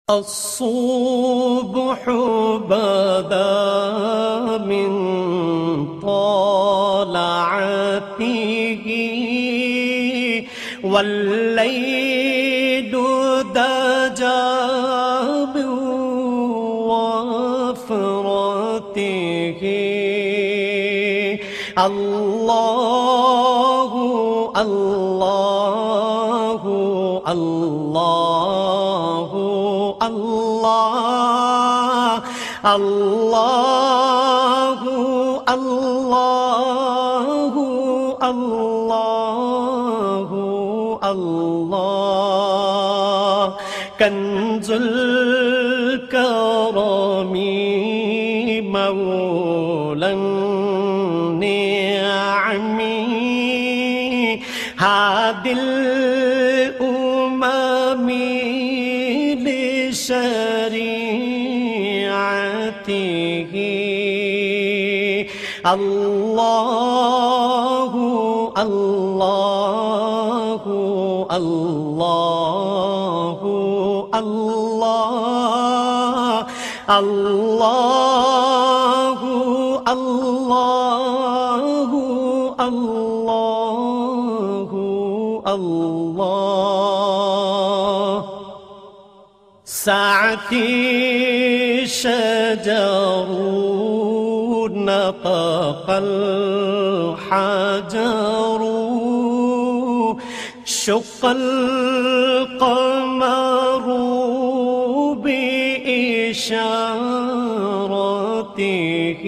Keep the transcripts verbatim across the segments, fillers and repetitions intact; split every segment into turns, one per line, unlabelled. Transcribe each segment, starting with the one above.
الصبح بدا من طلعته والليل دجى من وفرته الله الله الله الله الله الله الله الله كنز الكرم مولى النعم هادي الأمم لشريعته الله الله الله الله الله الله الله الله ساعتي شجر نطق الحجر شق القمر بإشارته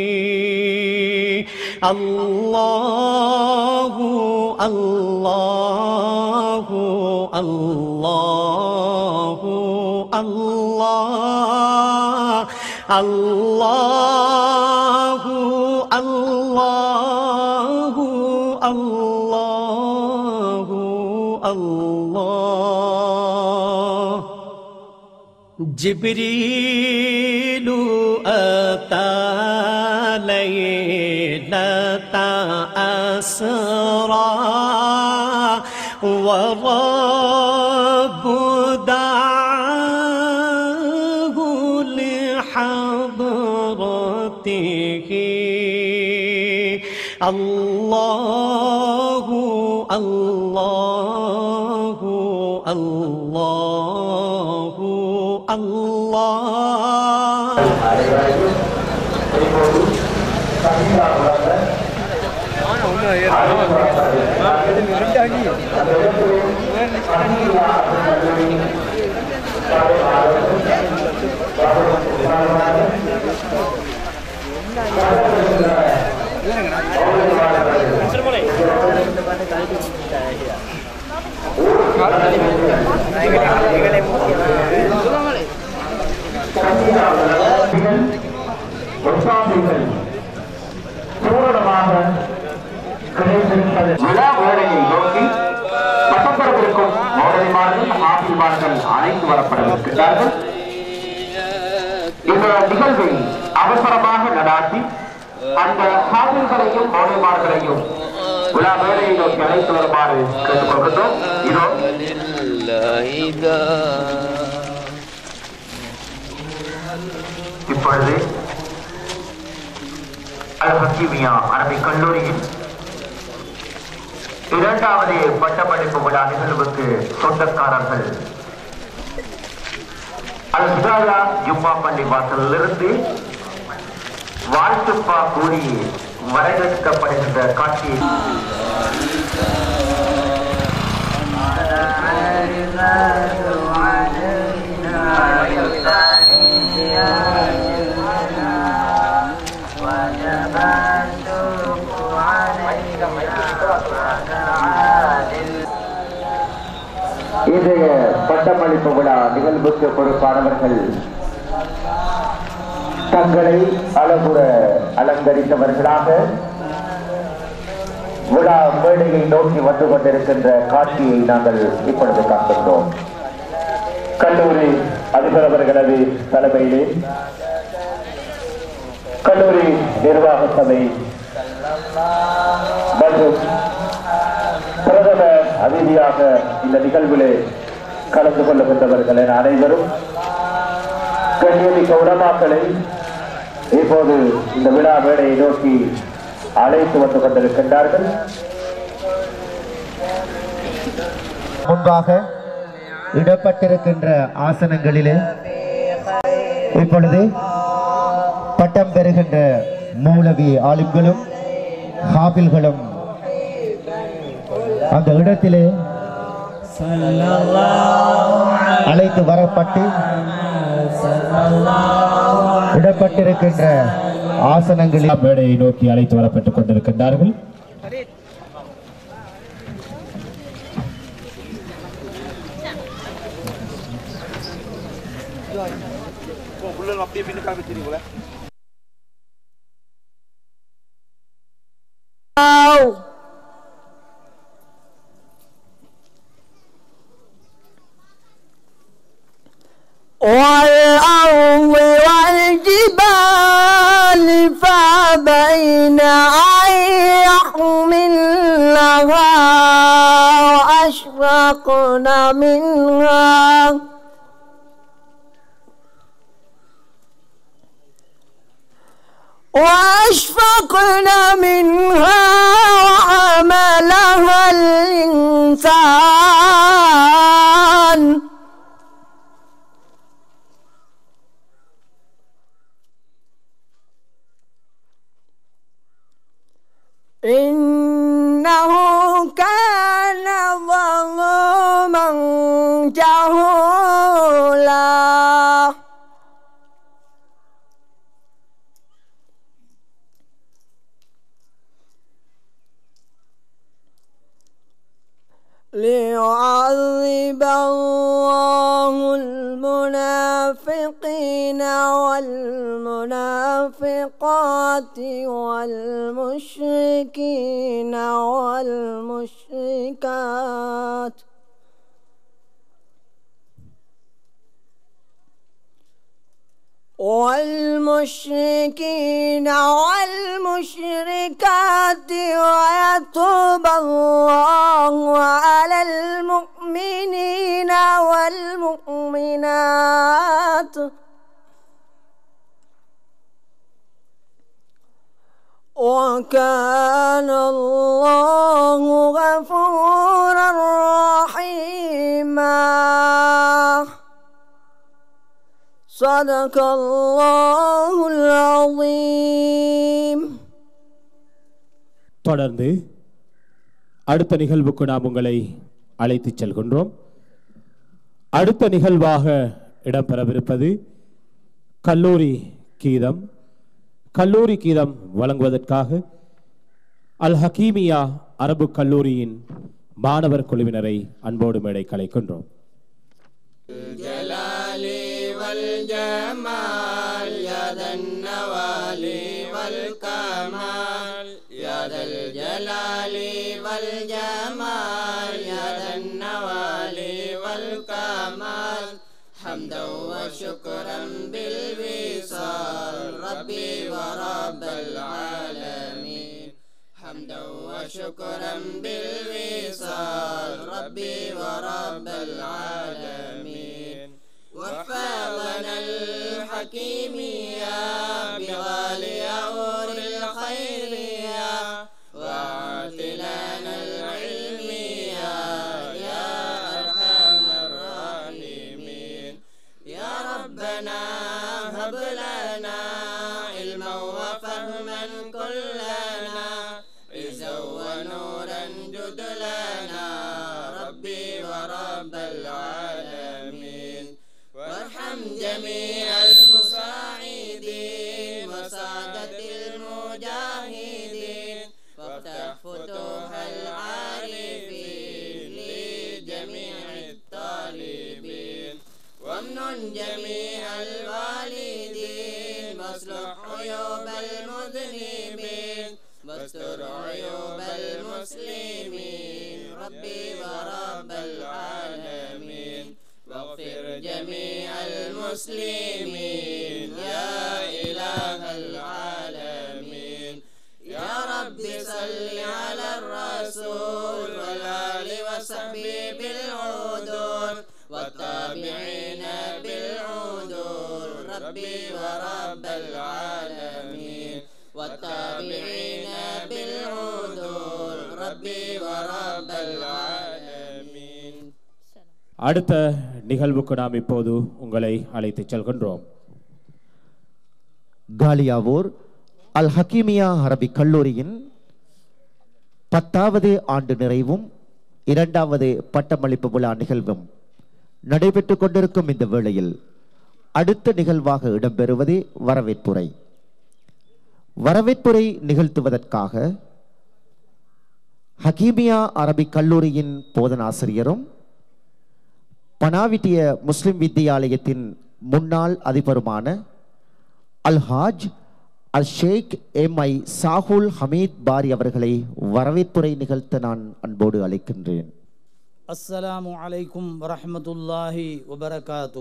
الله الله الله الله الله الله الله الله جبريل أتى ليلة أسرى ورب دعاه لحضرته الله الله الله الله பூரணமாக கிடைத்திருப்பது விழா வேலையை நோக்கி பட்டப்படவிருக்கும் மௌலவிமார்கள் ஹாஃபில்மார்கள் அழைத்து வரப்படவிருக்கிறார்கள். இந்த நிகழ்வை அவசரமாக நடாத்தி அந்த ஹாஃபில்களையும் மௌலவிமார்களையும் விழா வேலையை நோக்கி அழைத்து வருமாறு கேட்டுக்கொள்கின்றோம். இப்பொழுது அல் ஹக்கீமியா அரபிக் கல்லூரியின் இரண்டாவது பட்டப்படிப்பு விழா நிகழ்வுக்கு சொந்தக்காரர்கள் அல் ஹிதாயா ஜும்மா பள்ளி வாசலிலிருந்து வாழ்த்துப்பா கூறி வரவேற்கப்படுகின்ற காட்சியை இன்றைய பட்டமளிப்பு விழா நிகழ்வுக்கு பொறுப்பானவர்கள் தங்களை அழகுற அலங்கரித்தவர்களாக விழா மேடையை நோக்கி வந்து கொண்டிருக்கின்ற காட்சியை நாங்கள் இப்பொழுது காண்கின்றோம். கல்லூரி அதிபர் அவர்களது தலைமையிலே கல்லூரி நிர்வாக சபை மற்றும் பிரதம அதிதியாக இந்த நிகழ்விலே கலந்து கொள்ளுகின்றவர்கள் என அனைவரும் கண்ணியமிக்க உலமாக்களை இப்போது இந்த விழா மேடையை நோக்கி அழைத்து வந்து கொண்டிருக்கின்றார்கள். முன்பாக இடப்பட்டிருக்கின்ற ஆசனங்களிலே இப்பொழுது பட்டம் பெறுகின்ற மௌலவி ஆலிம்களும் ஹாபில்களும் அந்த இடத்திலே அழைத்து வரப்பட்டு இடப்பட்டிருக்கின்ற ஆசனங்களில் மேடையை நோக்கி அழைத்து வரப்பட்டுக் கொண்டிருக்கின்றார்கள்.
والأرض والجبال فبين أن يحملنها وأشفقن منها وأشفقن منها وحملها الإنسان إنه كان ظلوما جهولا ليعذب الله المنافقين والمنافقات والمشركين والمشركات والمشركين والمشركات ويتوب الله على المؤمنين والمؤمنات وكان الله غفورا رحيما. صدق الله العظيم.
தொடர்ந்து அடுத்த நிகழ்வுக்கு நாம் உங்களை அழைத்துச் செல்கின்றோம். அடுத்த நிகழ்வாக இடம்பெறவிருப்பது கல்லூரி கீதம். கல்லூரி கீதம் வழங்குவதற்காக அல் ஹக்கீமியா அரபு கல்லூரியின் மாணவர் குழுவினரை அன்போடு மேடை கலைக்கின்றோம்.
والجمال يا ذا النوال والكمال يا ذا الجلال والجمال يا ذا النوال والكمال حمدا وشكرا بالوصال ربي ورب العالمين حمدا وشكرا بالوصال ربي ورب العالمين وفاضنا الحكيمية بغالي أور الخيرية وعاتلنا العلمية يا أرحم الراحمين يا ربنا هب لنا علما وفهما كلنا عزا ونورا جد لنا ربي ورب العالمين وارحم جميع المساعدين وسادة المجاهدين وافتح فتوح العارفين لجميع الطالبين وامنن جميع الوالدين واصلح عيوب المذنبين واستر عيوب المسلمين ربي ورب العالمين واغفر جميع المسلمين يا إله العالمين يا رب صل على الرسول والآل وصحبه بالعدول والتابعين بالعدول ربي ورب العالمين والتابعين بالعذور ربي ورب العالمين.
அடுத்த நிகழ்வுக்கு நாம் இப்போது உங்களை அழைத்துச் செல்கின்றோம்.
காலியாவூர் அல் ஹக்கீமியா அரபிக் கல்லூரியின் பத்தாவது ஆண்டு நிறைவும் இரண்டாவது பட்டமளிப்பு விழா நிகழ்வும் நடைபெற்றுக் கொண்டிருக்கும் இந்த வேளையில் அடுத்த நிகழ்வாக இடம்பெறுவது வரவேற்புரை. வரவேற்புரை நிகழ்த்துவதற்காக ஹக்கீமியா அரபிக் கல்லூரியின் போதனாசிரியரும் பனாவிட்டிய முஸ்லிம் வித்தியாலயத்தின் முன்னாள் அதிபருமான அல்ஹாஜ் அல் ஷேக் எம் ஐ சாஹுல் ஹமீத் பாரி அவர்களை வரவேற்புரை நிகழ்த்த நான் அன்போடு அழைக்கின்றேன்.
அஸ்ஸலாமு அலைக்கும் வரஹ்மத்துல்லாஹி வபரகாத்து.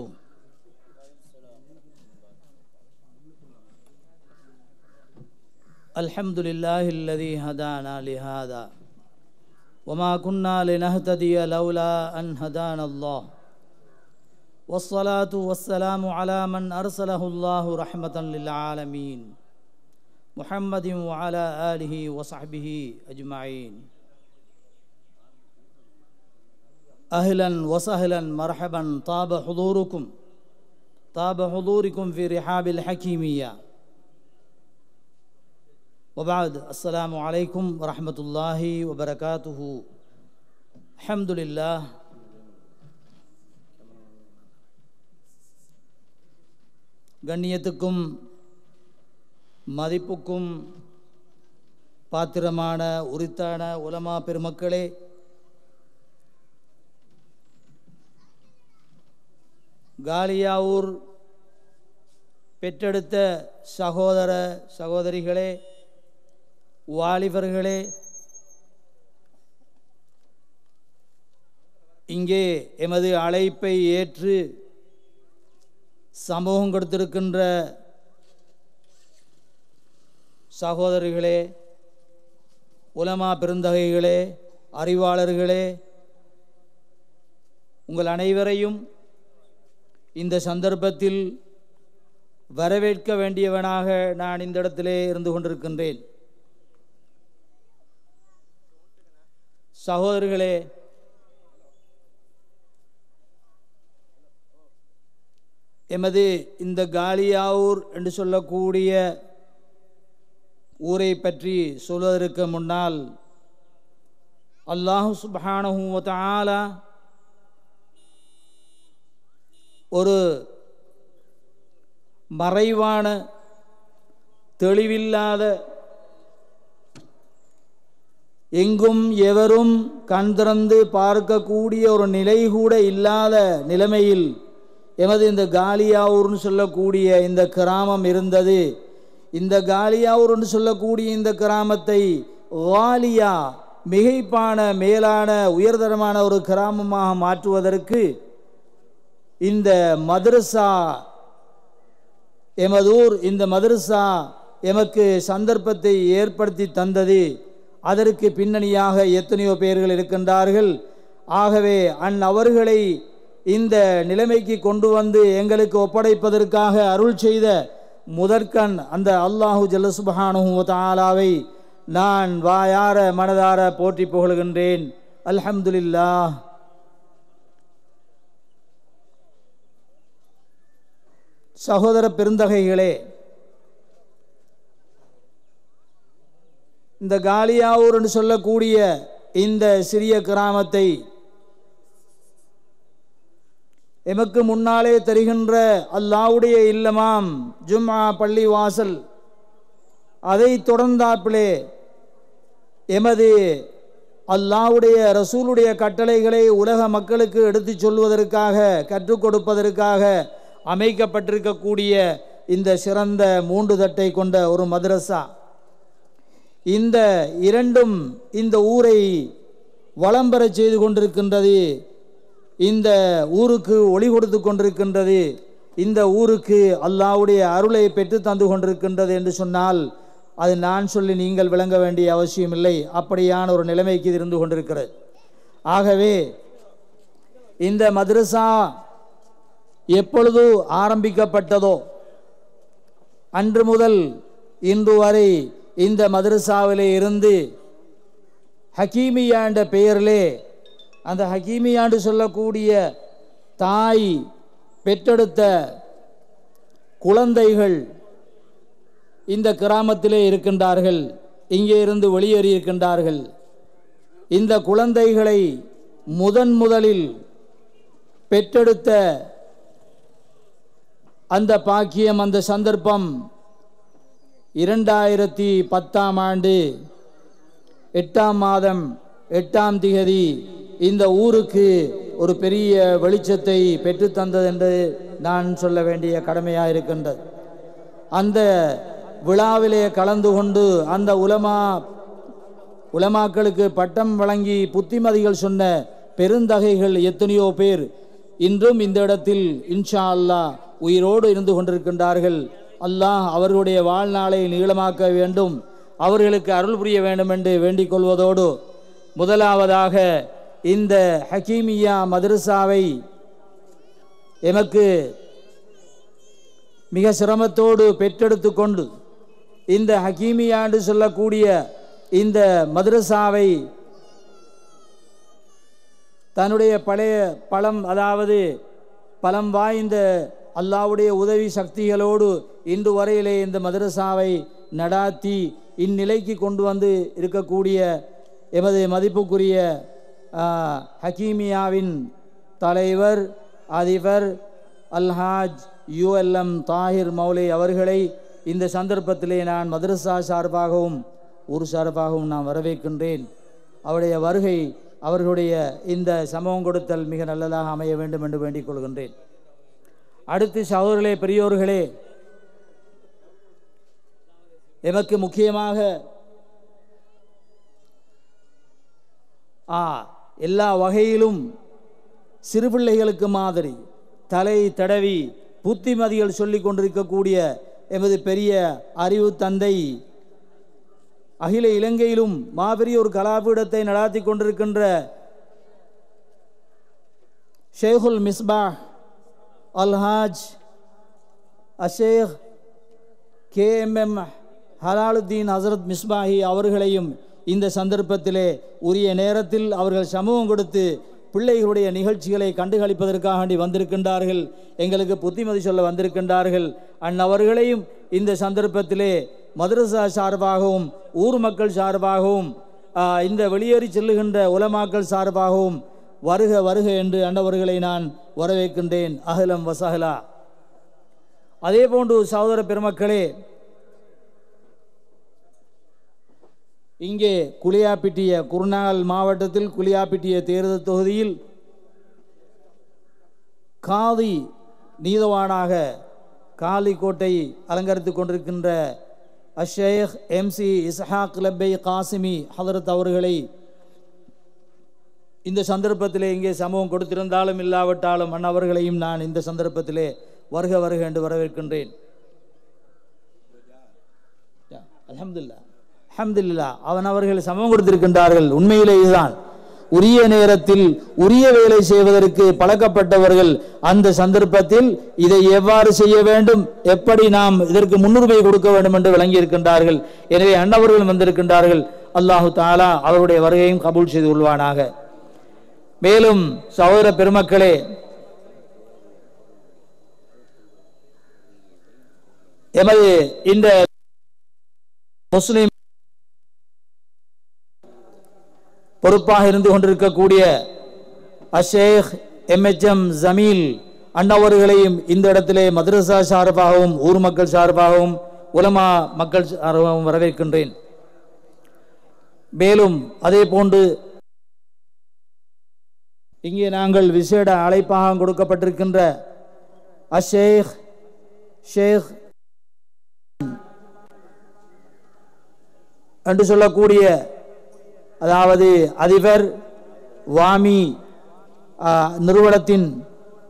அல்ஹம்துலில்லாஹி அல்லதி ஹதானா லிஹாதா வமா குன்னா லினஹ்ததிய லௌலா அன் ஹதானல்லாஹ் வஸ்ஸலாத்து வஸ்ஸலாமு அலா மன் அர்ஸலஹுல்லாஹு ரஹ்மத்தன் லில் ஆலமீன் முஹம்மதின் வ அலா ஆலிஹி வ ஸஹ்பிஹி அஜ்மஈன். அஹ்லன் வ ஸஹ்லன் மர்ஹபன் தாப ஹுதூருக்கும் தாப ஹுதூரிக்கும் ஃபி ரிஹாபில் ஹக்கீமியா. வபஅத் அஸ்ஸலாமு அலைக்கும் வரஹ்மத்துல்லாஹி வபரகாத்துஹு. அல்ஹம்துலில்லாஹ். கண்ணியத்துக்கும் மதிப்புக்கும் பாத்திரமான உரித்தான உலமா பெருமக்களே, காலியாவூர் பெற்றெடுத்த சகோதர சகோதரிகளே, வாலிபர்களே, இங்கே எமது அழைப்பை ஏற்று சமூகம் கொடுத்திருக்கின்ற சகோதரிகளே, உலமா பெருந்தகைகளே, அறிவாளர்களே, உங்கள் அனைவரையும் இந்த சந்தர்ப்பத்தில் வரவேற்க வேண்டியவனாக நான் இந்த இடத்திலே இருந்து கொண்டிருக்கின்றேன். சகோதரர்களே, எமது இந்த காலியாவூர் என்று சொல்லக்கூடிய ஊரை பற்றி சொல்வதற்கு முன்னால் அல்லாஹ் சுப்ஹானஹு வ தஆலா ஒரு மறைவான தெளிவில்லாத எங்கும் எவரும் கண் திறந்து பார்க்கக்கூடிய ஒரு நிலை கூட இல்லாத நிலைமையில் எமது இந்த காலியாவூர்னு சொல்லக்கூடிய இந்த கிராமம் இருந்தது. இந்த காலியாவூர்னு சொல்லக்கூடிய இந்த கிராமத்தை வாலியா மிகைப்பான மேலான உயர்தரமான ஒரு கிராமமாக மாற்றுவதற்கு இந்த மதரசா எமதூர் இந்த மதரசா எமக்கு சந்தர்ப்பத்தை ஏற்படுத்தி தந்தது. அதற்கு பின்னணியாக எத்தனையோ பேர்கள் இருக்கின்றார்கள். ஆகவே அன் அவர்களை இந்த நிலைமைக்கு கொண்டு வந்து எங்களுக்கு ஒப்படைப்பதற்காக அருள் செய்த முதற்கண் அந்த அல்லாஹு ஜல்ல சுப்ஹானஹு வ தஆலாவை நான் வாயார மனதார போற்றி புகழ்கின்றேன். அல்ஹம்துலில்லாஹ். சகோதர பெருந்தகைகளே, இந்த காலியாவூர் என்று சொல்லக்கூடிய இந்த சிறிய கிராமத்தை எமக்கு முன்னாலே தெரிகின்ற அல்லாஹ்வுடைய இல்லமாம் ஜும்ஆ பள்ளி வாசல், அதை தொடர்ந்தாப்பிலே எமது அல்லாஹ்வுடைய ரசூலுடைய கட்டளைகளை உலக மக்களுக்கு எடுத்து சொல்வதற்காக கற்றுக் கொடுப்பதற்காக அமைக்கப்பட்டிருக்கக்கூடிய இந்த சிறந்த மூன்று தட்டை கொண்ட ஒரு மதரசா, இந்த இரண்டும் இந்த ஊரை வளம் பெறச் செய்து கொண்டிருக்கின்றது. இந்த ஊருக்கு ஒளி கொடுத்து கொண்டிருக்கின்றது. இந்த ஊருக்கு அல்லாஹ்வுடைய அருளை பெற்று தந்து கொண்டிருக்கின்றது என்று சொன்னால் அது நான் சொல்லி நீங்கள் விளங்க வேண்டிய அவசியம் இல்லை. அப்படியான ஒரு நிலைமைக்கு இது இருந்து கொண்டிருக்கிறது. ஆகவே இந்த மதரசா எப்பொழுது ஆரம்பிக்கப்பட்டதோ அன்று முதல் இன்று வரை இந்த மதரசாவிலே இருந்து ஹக்கீமியா என்ற பெயரிலே, அந்த ஹக்கீமியாண்டு சொல்லக்கூடிய தாய் பெற்றெடுத்த குழந்தைகள் இந்த கிராமத்திலே இருக்கின்றார்கள், இங்கே இருந்து வெளியேறியிருக்கின்றார்கள். இந்த குழந்தைகளை முதன் முதலில் பெற்றெடுத்த அந்த பாக்கியம், அந்த சந்தர்ப்பம் இரண்டாயிரத்தி பத்தாம் ஆண்டு எட்டாம் மாதம் எட்டாம் திகதி இந்த ஊருக்கு ஒரு பெரிய வெளிச்சத்தை பெற்றுத்தந்தது என்று நான் சொல்ல வேண்டிய கடமையாக இருக்கின்றது. அந்த விழாவிலே கலந்து கொண்டு அந்த உலமா உலமாக்களுக்கு பட்டம் வழங்கி புத்திமதிகள் சொன்ன பெருந்தகைகள் எத்தனையோ பேர் இன்றும் இந்த இடத்தில் இன்ஷா அல்லாஹ் உயிரோடு இருந்து கொண்டிருக்கின்றார்கள். அல்லாஹ் அவர்களுடைய வாழ்நாளை நீளமாக்க வேண்டும், அவர்களுக்கு அருள் புரிய வேண்டும் என்று வேண்டிக் கொள்வதோடு, முதலாவதாக இந்த ஹக்கீமியா மதரசாவை எமக்கு மிக சிரமத்தோடு பெற்றெடுத்து கொண்டு இந்த ஹக்கீமியா என்று சொல்லக்கூடிய இந்த மதரசாவை தன்னுடைய பழைய பலம், அதாவது பலம் வாய்ந்த அல்லாஹ்வுடைய உதவி சக்திகளோடு இன்று வரையிலே இந்த மதரசாவை நடாத்தி இந்நிலைக்கு கொண்டு வந்து இருக்கக்கூடிய எமது மதிப்புக்குரிய ஹக்கீமியாவின் தலைவர் அதிபர் அல்ஹாஜ் யூஎல்எம் தாஹிர் மௌலை அவர்களை இந்த சந்தர்ப்பத்திலே நான் மதரசா சார்பாகவும் ஊர் சார்பாகவும் நான் வரவேற்கின்றேன். அவருடைய வருகை, அவர்களுடைய இந்த சமூகம் கொடுத்தல் மிக நல்லதாக அமைய வேண்டும் என்று வேண்டிக் கொள்கின்றேன். அடுத்து சகோதரர்களே, பெரியோர்களே, எமக்கு முக்கியமாக ஆ எல்லா வகையிலும் சிறுபிள்ளைகளுக்கு மாதிரி தலை தடவி புத்திமதிகள் சொல்லிக் கொண்டிருக்கக்கூடிய எமது பெரிய அறிவு தந்தை, அகில இலங்கையிலும் மாபெரிய ஒரு கலாபீடத்தை நடாத்தி கொண்டிருக்கின்ற Sheikhul Misbah Alhaj Ashsheikh K M M Halaluddeen Hazrat Misbahi அவர்களையும் இந்த சந்தர்ப்பத்திலே உரிய நேரத்தில் அவர்கள் சமூகம் கொடுத்து பிள்ளைகளுடைய நிகழ்ச்சிகளை கண்டுகளிப்பதற்காக வந்திருக்கின்றார்கள், எங்களுக்கு புத்திமதி சொல்ல வந்திருக்கின்றார்கள். அந்நவர்களையும் இந்த சந்தர்ப்பத்திலே மதரசா சார்பாகவும் ஊர் மக்கள் சார்பாகவும் இந்த வெளியேறி செல்லுகின்ற உலமாக்கள் சார்பாகவும் வருக வருக என்று அன்னவர்களை நான் வரவேற்கின்றேன். அஹ்லம் வசஹலா. அதே போன்று சகோதர பெருமக்களே, இங்கே குளியாப்பிட்டிய குருநாகல் மாவட்டத்தில் குளியாப்பிட்டிய தேர்தல் தொகுதியில் காதி நீதவானாக காலிக்கோட்டை அலங்கரித்துக் கொண்டிருக்கின்ற அஷேக் எம் சி இஸ்ஹாக் லப்பை காசிமி ஹதரத் அவர்களை இந்த சந்தர்ப்பத்திலே இங்கே சமூகம் கொடுத்திருந்தாலும் இல்லாவிட்டாலும் அன்னவர்களையும் நான் இந்த சந்தர்ப்பத்திலே வருக வருக என்று வரவேற்கின்றேன். அல்ஹம்துலில்லாஹ் அல்ஹம்துலில்லாஹ். அவன் அவர்கள் சமூகம் கொடுத்திருக்கின்றார்கள். உண்மையிலே இதுதான் உரிய நேரத்தில் உரிய வேலை செய்வதற்கு பழக்கப்பட்டவர்கள். அந்த சந்தர்ப்பத்தில் இதை எவ்வாறு செய்ய வேண்டும், எப்படி நாம் இதற்கு முன்னுரிமை கொடுக்க வேண்டும் என்று விளங்கி இருக்கின்றார்கள். எனவே அன்னவர்கள் வந்திருக்கின்றார்கள். அல்லாஹு தஆலா அவருடைய வருகையும் கபூல் செய்து கொள்வானாக. மேலும் சகோதர பெருமக்களே, எமது இந்த முஸ்லிம் பொறுப்பாக இருந்து கொண்டிருக்கக்கூடிய Ashsheikh M H M Jameel அன்னவர்களையும் இந்த இடத்திலே மதரசா சார்பாகவும் ஊர் மக்கள் சார்பாகவும் உலமா மக்கள் சார்பாகவும் வரவேற்கின்றேன். மேலும் அதே போன்று இங்கே நாங்கள் விசேட அழைப்பாக கொடுக்கப்பட்டிருக்கின்ற அஷேக் ஷேக் என்று சொல்லக்கூடிய, அதாவது அதிபர் வாமி நிறுவனத்தின்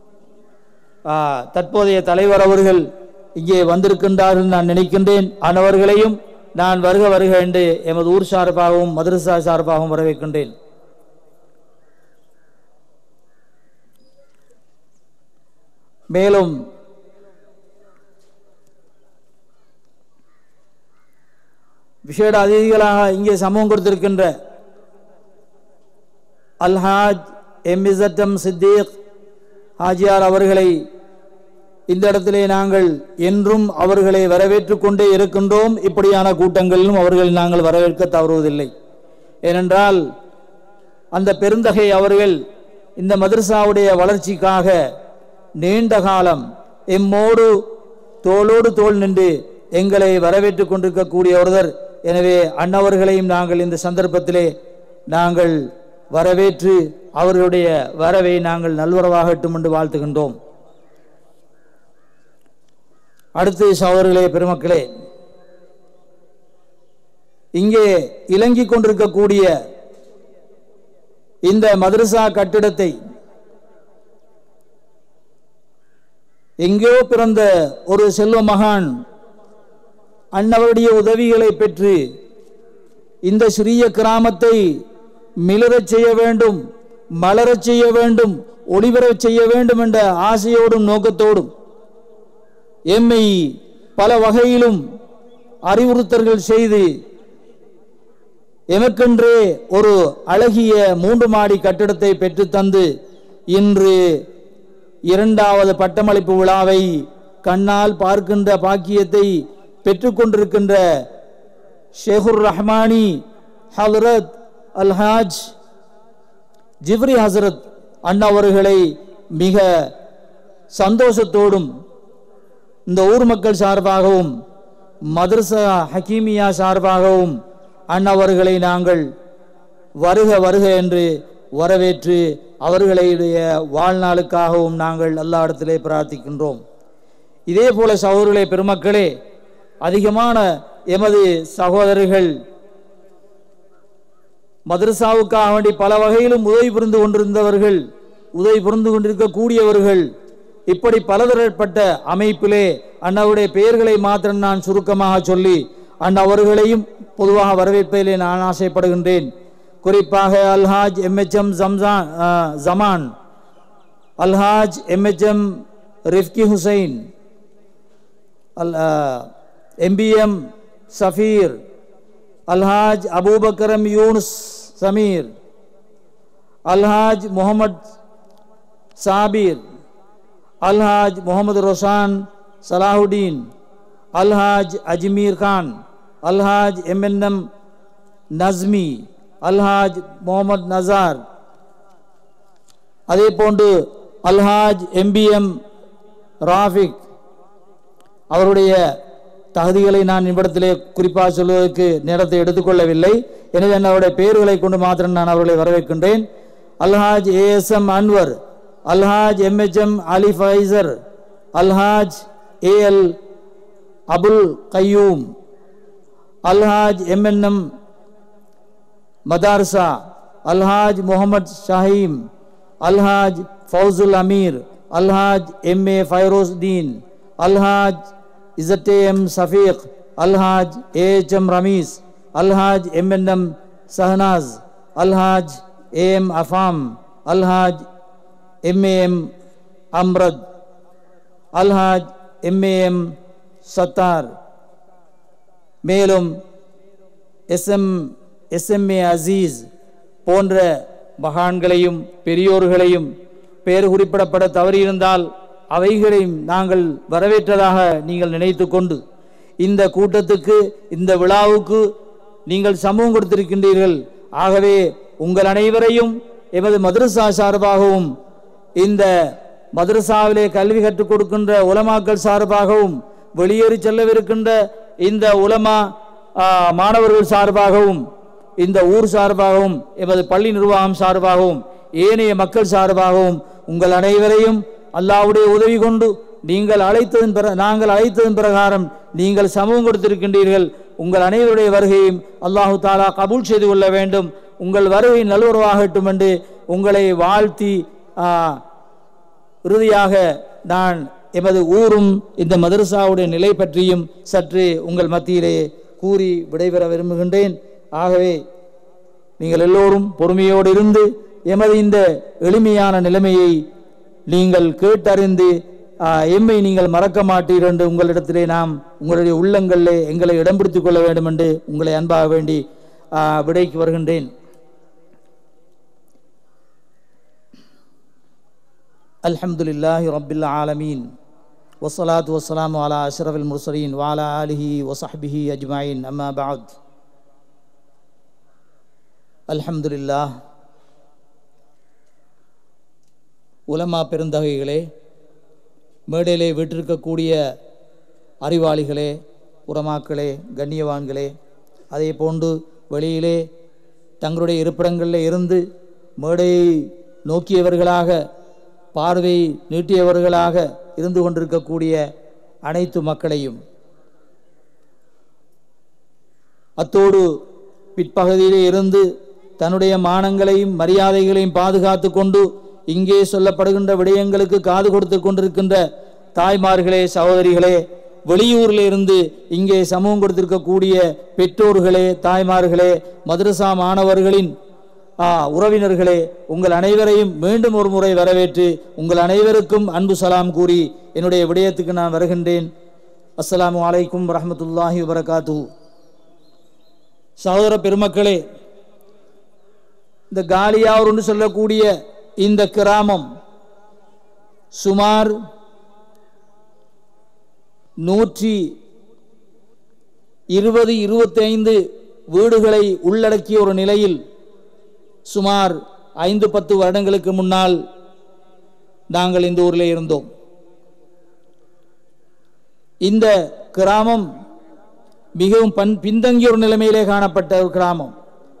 தற்போதைய தலைவர் அவர்கள் இங்கே வந்திருக்கின்றார்கள் நான் நினைக்கின்றேன். அனவர்களையும் நான் வருக வருக என்று எமது ஊர் சார்பாகவும் மதரசா சார்பாகவும் வரவேற்கின்றேன். மேலும் விசேட அதிதிகளாக இங்கே சமூகம் கொடுத்திருக்கின்ற அல்ஹாஜ் எம்இசட்டம் சித்தீக் ஹாஜியார் அவர்களை இந்த இடத்திலே நாங்கள் என்றும் அவர்களை வரவேற்றுக் கொண்டே இருக்கின்றோம். இப்படியான கூட்டங்களிலும் அவர்களை நாங்கள் வரவேற்க தவறுவதில்லை. ஏனென்றால் அந்த பெருந்தகை அவர்கள் இந்த மதரசாவுடைய வளர்ச்சிக்காக நீண்ட காலம் எம்மோடு தோளோடு தோள் நின்று எங்களை வரவேற்றுக் கொண்டிருக்கக்கூடிய ஒருவர். எனவே அன்னவர்களையும் நாங்கள் இந்த சந்தர்ப்பத்திலே நாங்கள் வரவேற்று அவர்களுடைய வரவை நாங்கள் நல்வரவாகட்டும் என்று வாழ்த்துகின்றோம். அடுத்து சகோதரர்களே, பெருமக்களே, இங்கே இலங்கிக் கொண்டிருக்கக்கூடிய இந்த மதரசா கட்டிடத்தை எங்கேயோ பிறந்த ஒரு செல்வ மகான் அன்னவருடைய உதவிகளை பெற்று இந்த சிறிய கிராமத்தை மிளரச் செய்ய வேண்டும், மலரச் செய்ய வேண்டும், ஒளிபரச் செய்ய வேண்டும் என்ற ஆசையோடும் நோக்கத்தோடும் எம்மை பல வகையிலும் அறிவுறுத்தல்கள் செய்து எமக்கென்றே ஒரு அழகிய மூன்று மாடி கட்டிடத்தை பெற்று தந்து இன்று இரண்டாவது பட்டமளிப்பு விழாவை கண்ணால் பார்க்கின்ற பாக்கியத்தை பெற்றுக்கொண்டிருக்கின்ற ஷேகுர் ரஹ்மானி ஹலரத் அல்ஹாஜ் ஜிப்ரி ஹசரத் அண்ணா அவர்களை மிக சந்தோஷத்தோடும் இந்த ஊர் மக்கள் சார்பாகவும் மதரசா ஹக்கீமியா சார்பாகவும் அண்ணவர்களை நாங்கள் வருக வருக என்று வரவேற்று அவர்களுடைய வாழ்நாளுக்காகவும் நாங்கள் எல்லா இடத்திலே பிரார்த்திக்கின்றோம். இதே போல சகோதரர்களே, பெருமக்களே, அதிகமான எமது சகோதரர்கள் மதரசாவுக்காக வேண்டி பல வகையிலும் உதவி புரிந்து கொண்டிருந்தவர்கள், உதவி புரிந்து கொண்டிருக்கக்கூடியவர்கள், இப்படி பலதரப்பட்ட அமைப்பிலே அண்ணாவுடைய பெயர்களை மாத்திரம் நான் சுருக்கமாக சொல்லி அண்ணவர்களையும் பொதுவாக வரவேற்பதிலே நான் ஆசைப்படுகின்றேன். குறிப்பாக Alhaj MHM Jamsan Jaman, Alhaj MHM Rifky Hussain, Al MBM Safeer, Alhaj Abubakaram Yunus Sameer, Alhaj Mohammed Sabeer, Alhaj Mohammed Roshan Salahudeen, Alhaj Ajmeer Khan, Alhaj MNM Nasmi, Alhaj Mohammed Nasar, அதே போன்று அல்ஹாஜ் எம்பிஎம் ராஃபிக். அவருடைய தகுதிகளை நான் இவ்விடத்திலே குறிப்பாக சொல்வதற்கு நேரத்தை எடுத்துக்கொள்ளவில்லை. எனவே அவருடைய பெயர்களை கொண்டு மாத்திரம் நான் அவர்களை வரவேற்கின்றேன். Alhaj ASM Anwar, Alhaj MHM Ali Faizer, Alhaj AL Abul Qayyum, Alhaj MNM Madarsa, Alhaj Mohammed Shaheem, Alhaj Fausul Ameer, Alhaj M A Firosdeen, Alhaj ZTM Safeek, Alhaj AHM Rameez, Alhaj MNM Sahanas, Alhaj AM Afam, Alhaj MAM Amrath, Alhaj MAM Sathar, மேலும் எஸ்எம் எஸ்எம்ஏ அசீஸ் போன்ற மகான்களையும் பெரியோர்களையும் பெயர் குறிப்பிடப்பட தவறியிருந்தால் அவைகளையும் நாங்கள் வரவேற்றதாக நீங்கள் நினைத்து கொண்டு இந்த கூட்டத்துக்கு, இந்த விழாவுக்கு நீங்கள் சமூகம் கொடுத்திருக்கின்றீர்கள். ஆகவே உங்கள் அனைவரையும் எமது மதரசா சார்பாகவும் இந்த மதரசாவிலே கல்வி கற்றுக் கொடுக்கின்ற உலமாக்கள் சார்பாகவும் வெளியேறி செல்லவிருக்கின்ற இந்த உலமா மாணவர்கள் சார்பாகவும் இந்த ஊர் சார்பாகவும் எமது பள்ளி நிர்வாகம் சார்பாகவும் ஏனைய மக்கள் சார்பாகவும் உங்கள் அனைவரையும் அல்லாஹ்வுடைய உதவி கொண்டு நீங்கள் அழைத்ததன் பிற நாங்கள் அழைத்ததன் பிரகாரம் நீங்கள் சமூகம் கொடுத்திருக்கின்றீர்கள். உங்கள் அனைவருடைய வருகையும் அல்லாஹு தாலா கபூல் செய்து கொள்ள வேண்டும். உங்கள் வருகை நல்வரவாகட்டும் என்று உங்களை வாழ்த்தி இறுதியாக நான் எமது ஊரும் இந்த மதரசாவுடைய நிலை பற்றியும் சற்று உங்கள் மத்தியிலே கூறி விடைபெற விரும்புகின்றேன். ஆகவே நீங்கள் எல்லோரும் பொறுமையோடு இருந்து எமது இந்த எளிமையான நிலைமையை நீங்கள் கேட்டறிந்து எம்மை நீங்கள் மறக்க மாட்டீர் என்று உங்களிடத்திலே நாம் உங்களுடைய உள்ளங்களிலே எங்களை இடம் பிடித்துக் கொள்ள வேண்டும் என்று உங்களை அன்பாக வேண்டி விடைக்கு வருகின்றேன். அல்ஹம்துலில்லாஹி ரப்பில் ஆலமீன் வஸ்ஸலாத்து வஸ்ஸலாமு அலா அஷ்ரஃபில் முர்ஸலீன் வ அலா ஆலிஹி வ ஸஹ்பிஹி அஜ்மஈன். அம்மா பஅத். அல்ஹம்துலில்லாஹ். உலமா பெருந்தகைகளே, மேடையிலே வீற்றிருக்கக்கூடிய அறிவாளிகளே, உரமாக்களே, கண்ணியவான்களே, அதே போன்று வெளியிலே தங்களுடைய இருப்பிடங்களில் இருந்து மேடையை நோக்கியவர்களாக, பார்வை நீட்டியவர்களாக இருந்து கொண்டிருக்கக்கூடிய அனைத்து மக்களையும், அத்தோடு பிற்பகுதியிலே இருந்து தன்னுடைய மானங்களையும் மரியாதைகளையும் பாதுகாத்து கொண்டு இங்கே சொல்லப்படுகின்ற விடயங்களுக்கு காது கொடுத்து கொண்டிருக்கின்ற தாய்மார்களே, சகோதரிகளே, வெளியூரில் இருந்து இங்கே சமூகம் கொடுத்திருக்கக்கூடிய பெற்றோர்களே, தாய்மார்களே, மதரசா மாணவர்களின் உறவினர்களே, உங்கள் அனைவரையும் மீண்டும் ஒரு முறை வரவேற்று உங்கள் அனைவருக்கும் அன்பு சலாம் கூறி என்னுடைய விடயத்துக்கு நான் வருகின்றேன். அஸ்ஸலாமு அலைக்கும் வரஹ்மத்துல்லாஹி வபரகாத்துஹு. சகோதர பெருமக்களே, இந்த காலியாவூர் என்று சொல்லக்கூடிய இந்த கிராமம் சுமார் நூற்றி இருபது இருபத்தி ஐந்து வீடுகளை உள்ளடக்கிய ஒரு நிலையில் சுமார் ஐந்து பத்து வருடங்களுக்கு முன்னால் நாங்கள் இந்த ஊரில் இருந்தோம். இந்த கிராமம் மிகவும் பன் பின்தங்கிய ஒரு நிலைமையிலே காணப்பட்ட ஒரு கிராமம்.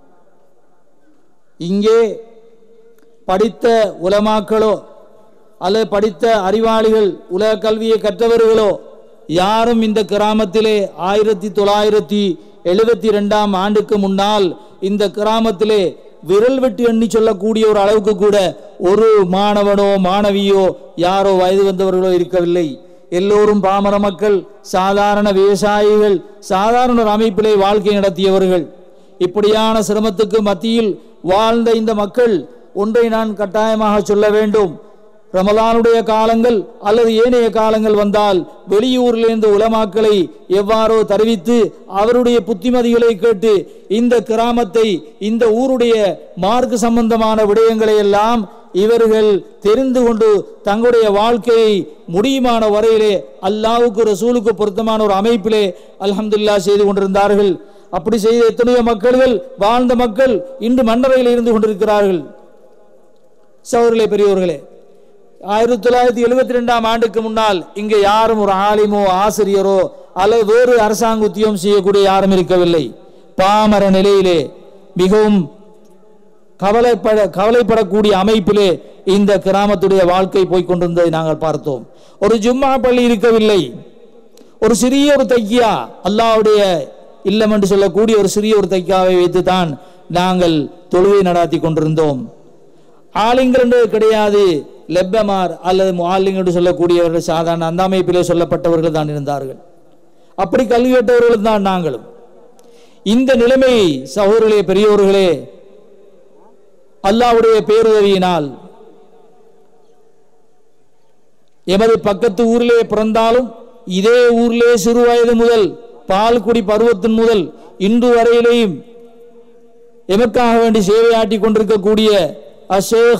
இங்கே படித்த உலமாக்களோ அல்லது படித்த அறிவாளிகள், உலக கல்வியை கற்றவர்களோ யாரும் இந்த கிராமத்திலே ஆயிரத்தி தொள்ளாயிரத்தி எழுபத்தி ரெண்டாம் ஆண்டுக்கு முன்னால் இந்த கிராமத்திலே விரல் விட்டு எண்ணி சொல்லக்கூடிய ஒரு அளவுக்கு கூட ஒரு மாணவனோ மாணவியோ யாரோ வயது வந்தவர்களோ இருக்கவில்லை. எல்லோரும் பாமர மக்கள், சாதாரண விவசாயிகள், சாதாரண ஒரு அமைப்பிலே வாழ்க்கை நடத்தியவர்கள். இப்படியான சிரமத்துக்கு மத்தியில் வாழ்ந்த இந்த மக்கள் ஒன்றை நான் கட்டாயமாக சொல்ல வேண்டும். ரமலானுடைய காலங்கள் அல்லது ஏனைய காலங்கள் வந்தால் வெளியூரிலிருந்து உலமாக்களை எவ்வாறோ தெரிவித்து அவருடைய புத்திமதிகளை கேட்டு இந்த கிராமத்தை, இந்த ஊருடைய மார்க்க சம்பந்தமான விடயங்களை எல்லாம் இவர்கள் தெரிந்து கொண்டு தங்களுடைய வாழ்க்கையை முடியுமான வரையிலே அல்லாஹ்வுக்கு ரசூலுக்கு பொருத்தமான ஒரு அமைப்பிலே அல்ஹம்துலில்லாஹ் செய்து கொண்டிருந்தார்கள். அப்படி செய்த எத்தனையோ மக்கள்கள், வாழ்ந்த மக்கள் இன்று மன்னரையில் இருந்து கொண்டிருக்கிறார்கள். சகோதரர்களே, பெரியோர்களே, ஆயிரத்தி தொள்ளாயிரத்தி எழுபத்தி ரெண்டாம் ஆண்டுக்கு முன்னால் இங்கே யாரும் ஒரு ஆலிமோ ஆசிரியரோ அல்லது வேறு அரசாங்க உத்தியோகம் செய்யக்கூடிய யாரும் இருக்கவில்லை. பாமர நிலையிலே மிகவும் கவலைப்பட கவலைப்படக்கூடிய அமைப்பிலே இந்த கிராமத்துடைய வாழ்க்கை போய்கொண்டிருந்ததை நாங்கள் பார்த்தோம். ஒரு ஜும்மா பள்ளி இருக்கவில்லை. ஒரு சிறிய ஒரு தைக்கியா, அல்லாஹ்வுடைய இல்லம் என்று சொல்லக்கூடிய ஒரு சிறிய ஒரு தைக்காவை வைத்து தான் நாங்கள் தொழுகை நடாத்தி கொண்டிருந்தோம். ஆலிங்கள் என்று கிடையாது, லெப்பமார் அல்லது முஆல்லிம் என்று சொல்லக்கூடியவர்கள் சாதாரண அந்த அமைப்பிலே சொல்லப்பட்டவர்கள் தான் இருந்தார்கள். அப்படி கல்வி கேட்டவர்கள் தான் நாங்களும். இந்த நிலைமை சகோதரர்களே, பெரியோர்களே, அல்லாஹ்வுடைய பேருதவியினால் எமது பக்கத்து ஊரிலே பிறந்தாலும் இதே ஊரிலே சிறு வயது முதல் பால்குடி பருவத்தின் முதல் இன்று வரையிலேயும் எமக்காக வேண்டி சேவையாற்றி கொண்டிருக்கக்கூடிய அஷேக்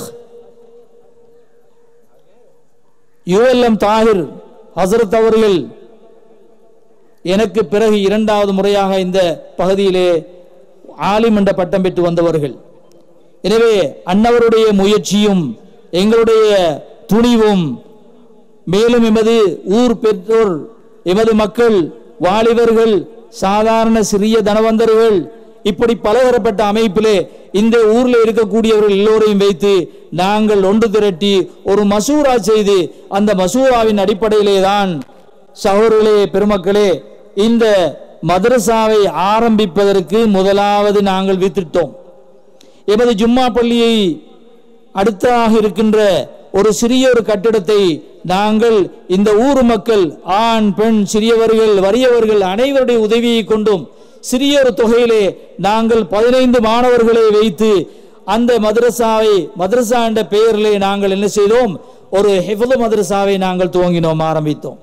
யுஎல்எம் தாஹிர் ஹசரத் அவர்கள் எனக்கு பிறகு இரண்டாவது முறையாக இந்த பகுதியிலே ஆலிம் என்ற பட்டம் பெற்று வந்தவர்கள். எனவே அன்னவருடைய முயற்சியும் எங்களுடைய துணிவும், மேலும் எமது ஊர் பெற்றோர், எமது மக்கள், வாலிபர்கள், சாதாரண சிறிய தனவந்தர்கள், இப்படி பலதரப்பட்ட அமைப்பிலே இந்த ஊரில் இருக்கக்கூடியவர்கள் எல்லோரையும் வைத்து நாங்கள் ஒன்று திரட்டி ஒரு மசூரா செய்து அந்த மசூராவின் அடிப்படையிலே தான் சகோதரர்களே, பெருமக்களே, இந்த மதரசாவை ஆரம்பிப்பதற்கு முதலாவது நாங்கள் வித்திட்டோம். எமது ஜும்மா பள்ளியை அடுத்ததாக இருக்கின்ற ஒரு சிறிய ஒரு கட்டிடத்தை நாங்கள் இந்த ஊர் மக்கள், ஆண் பெண், சிறியவர்கள் வறியவர்கள் அனைவருடைய உதவியை கொண்டும் சிறிய ஒரு தொகையிலே நாங்கள் பதினைந்து மாணவர்களை வைத்து அந்த மதரசாவை, மதரசா என்ற பெயரிலே நாங்கள் என்ன செய்தோம், ஒரு ஹிஃப்து மதரசாவை நாங்கள் துவங்கினோம், ஆரம்பித்தோம்.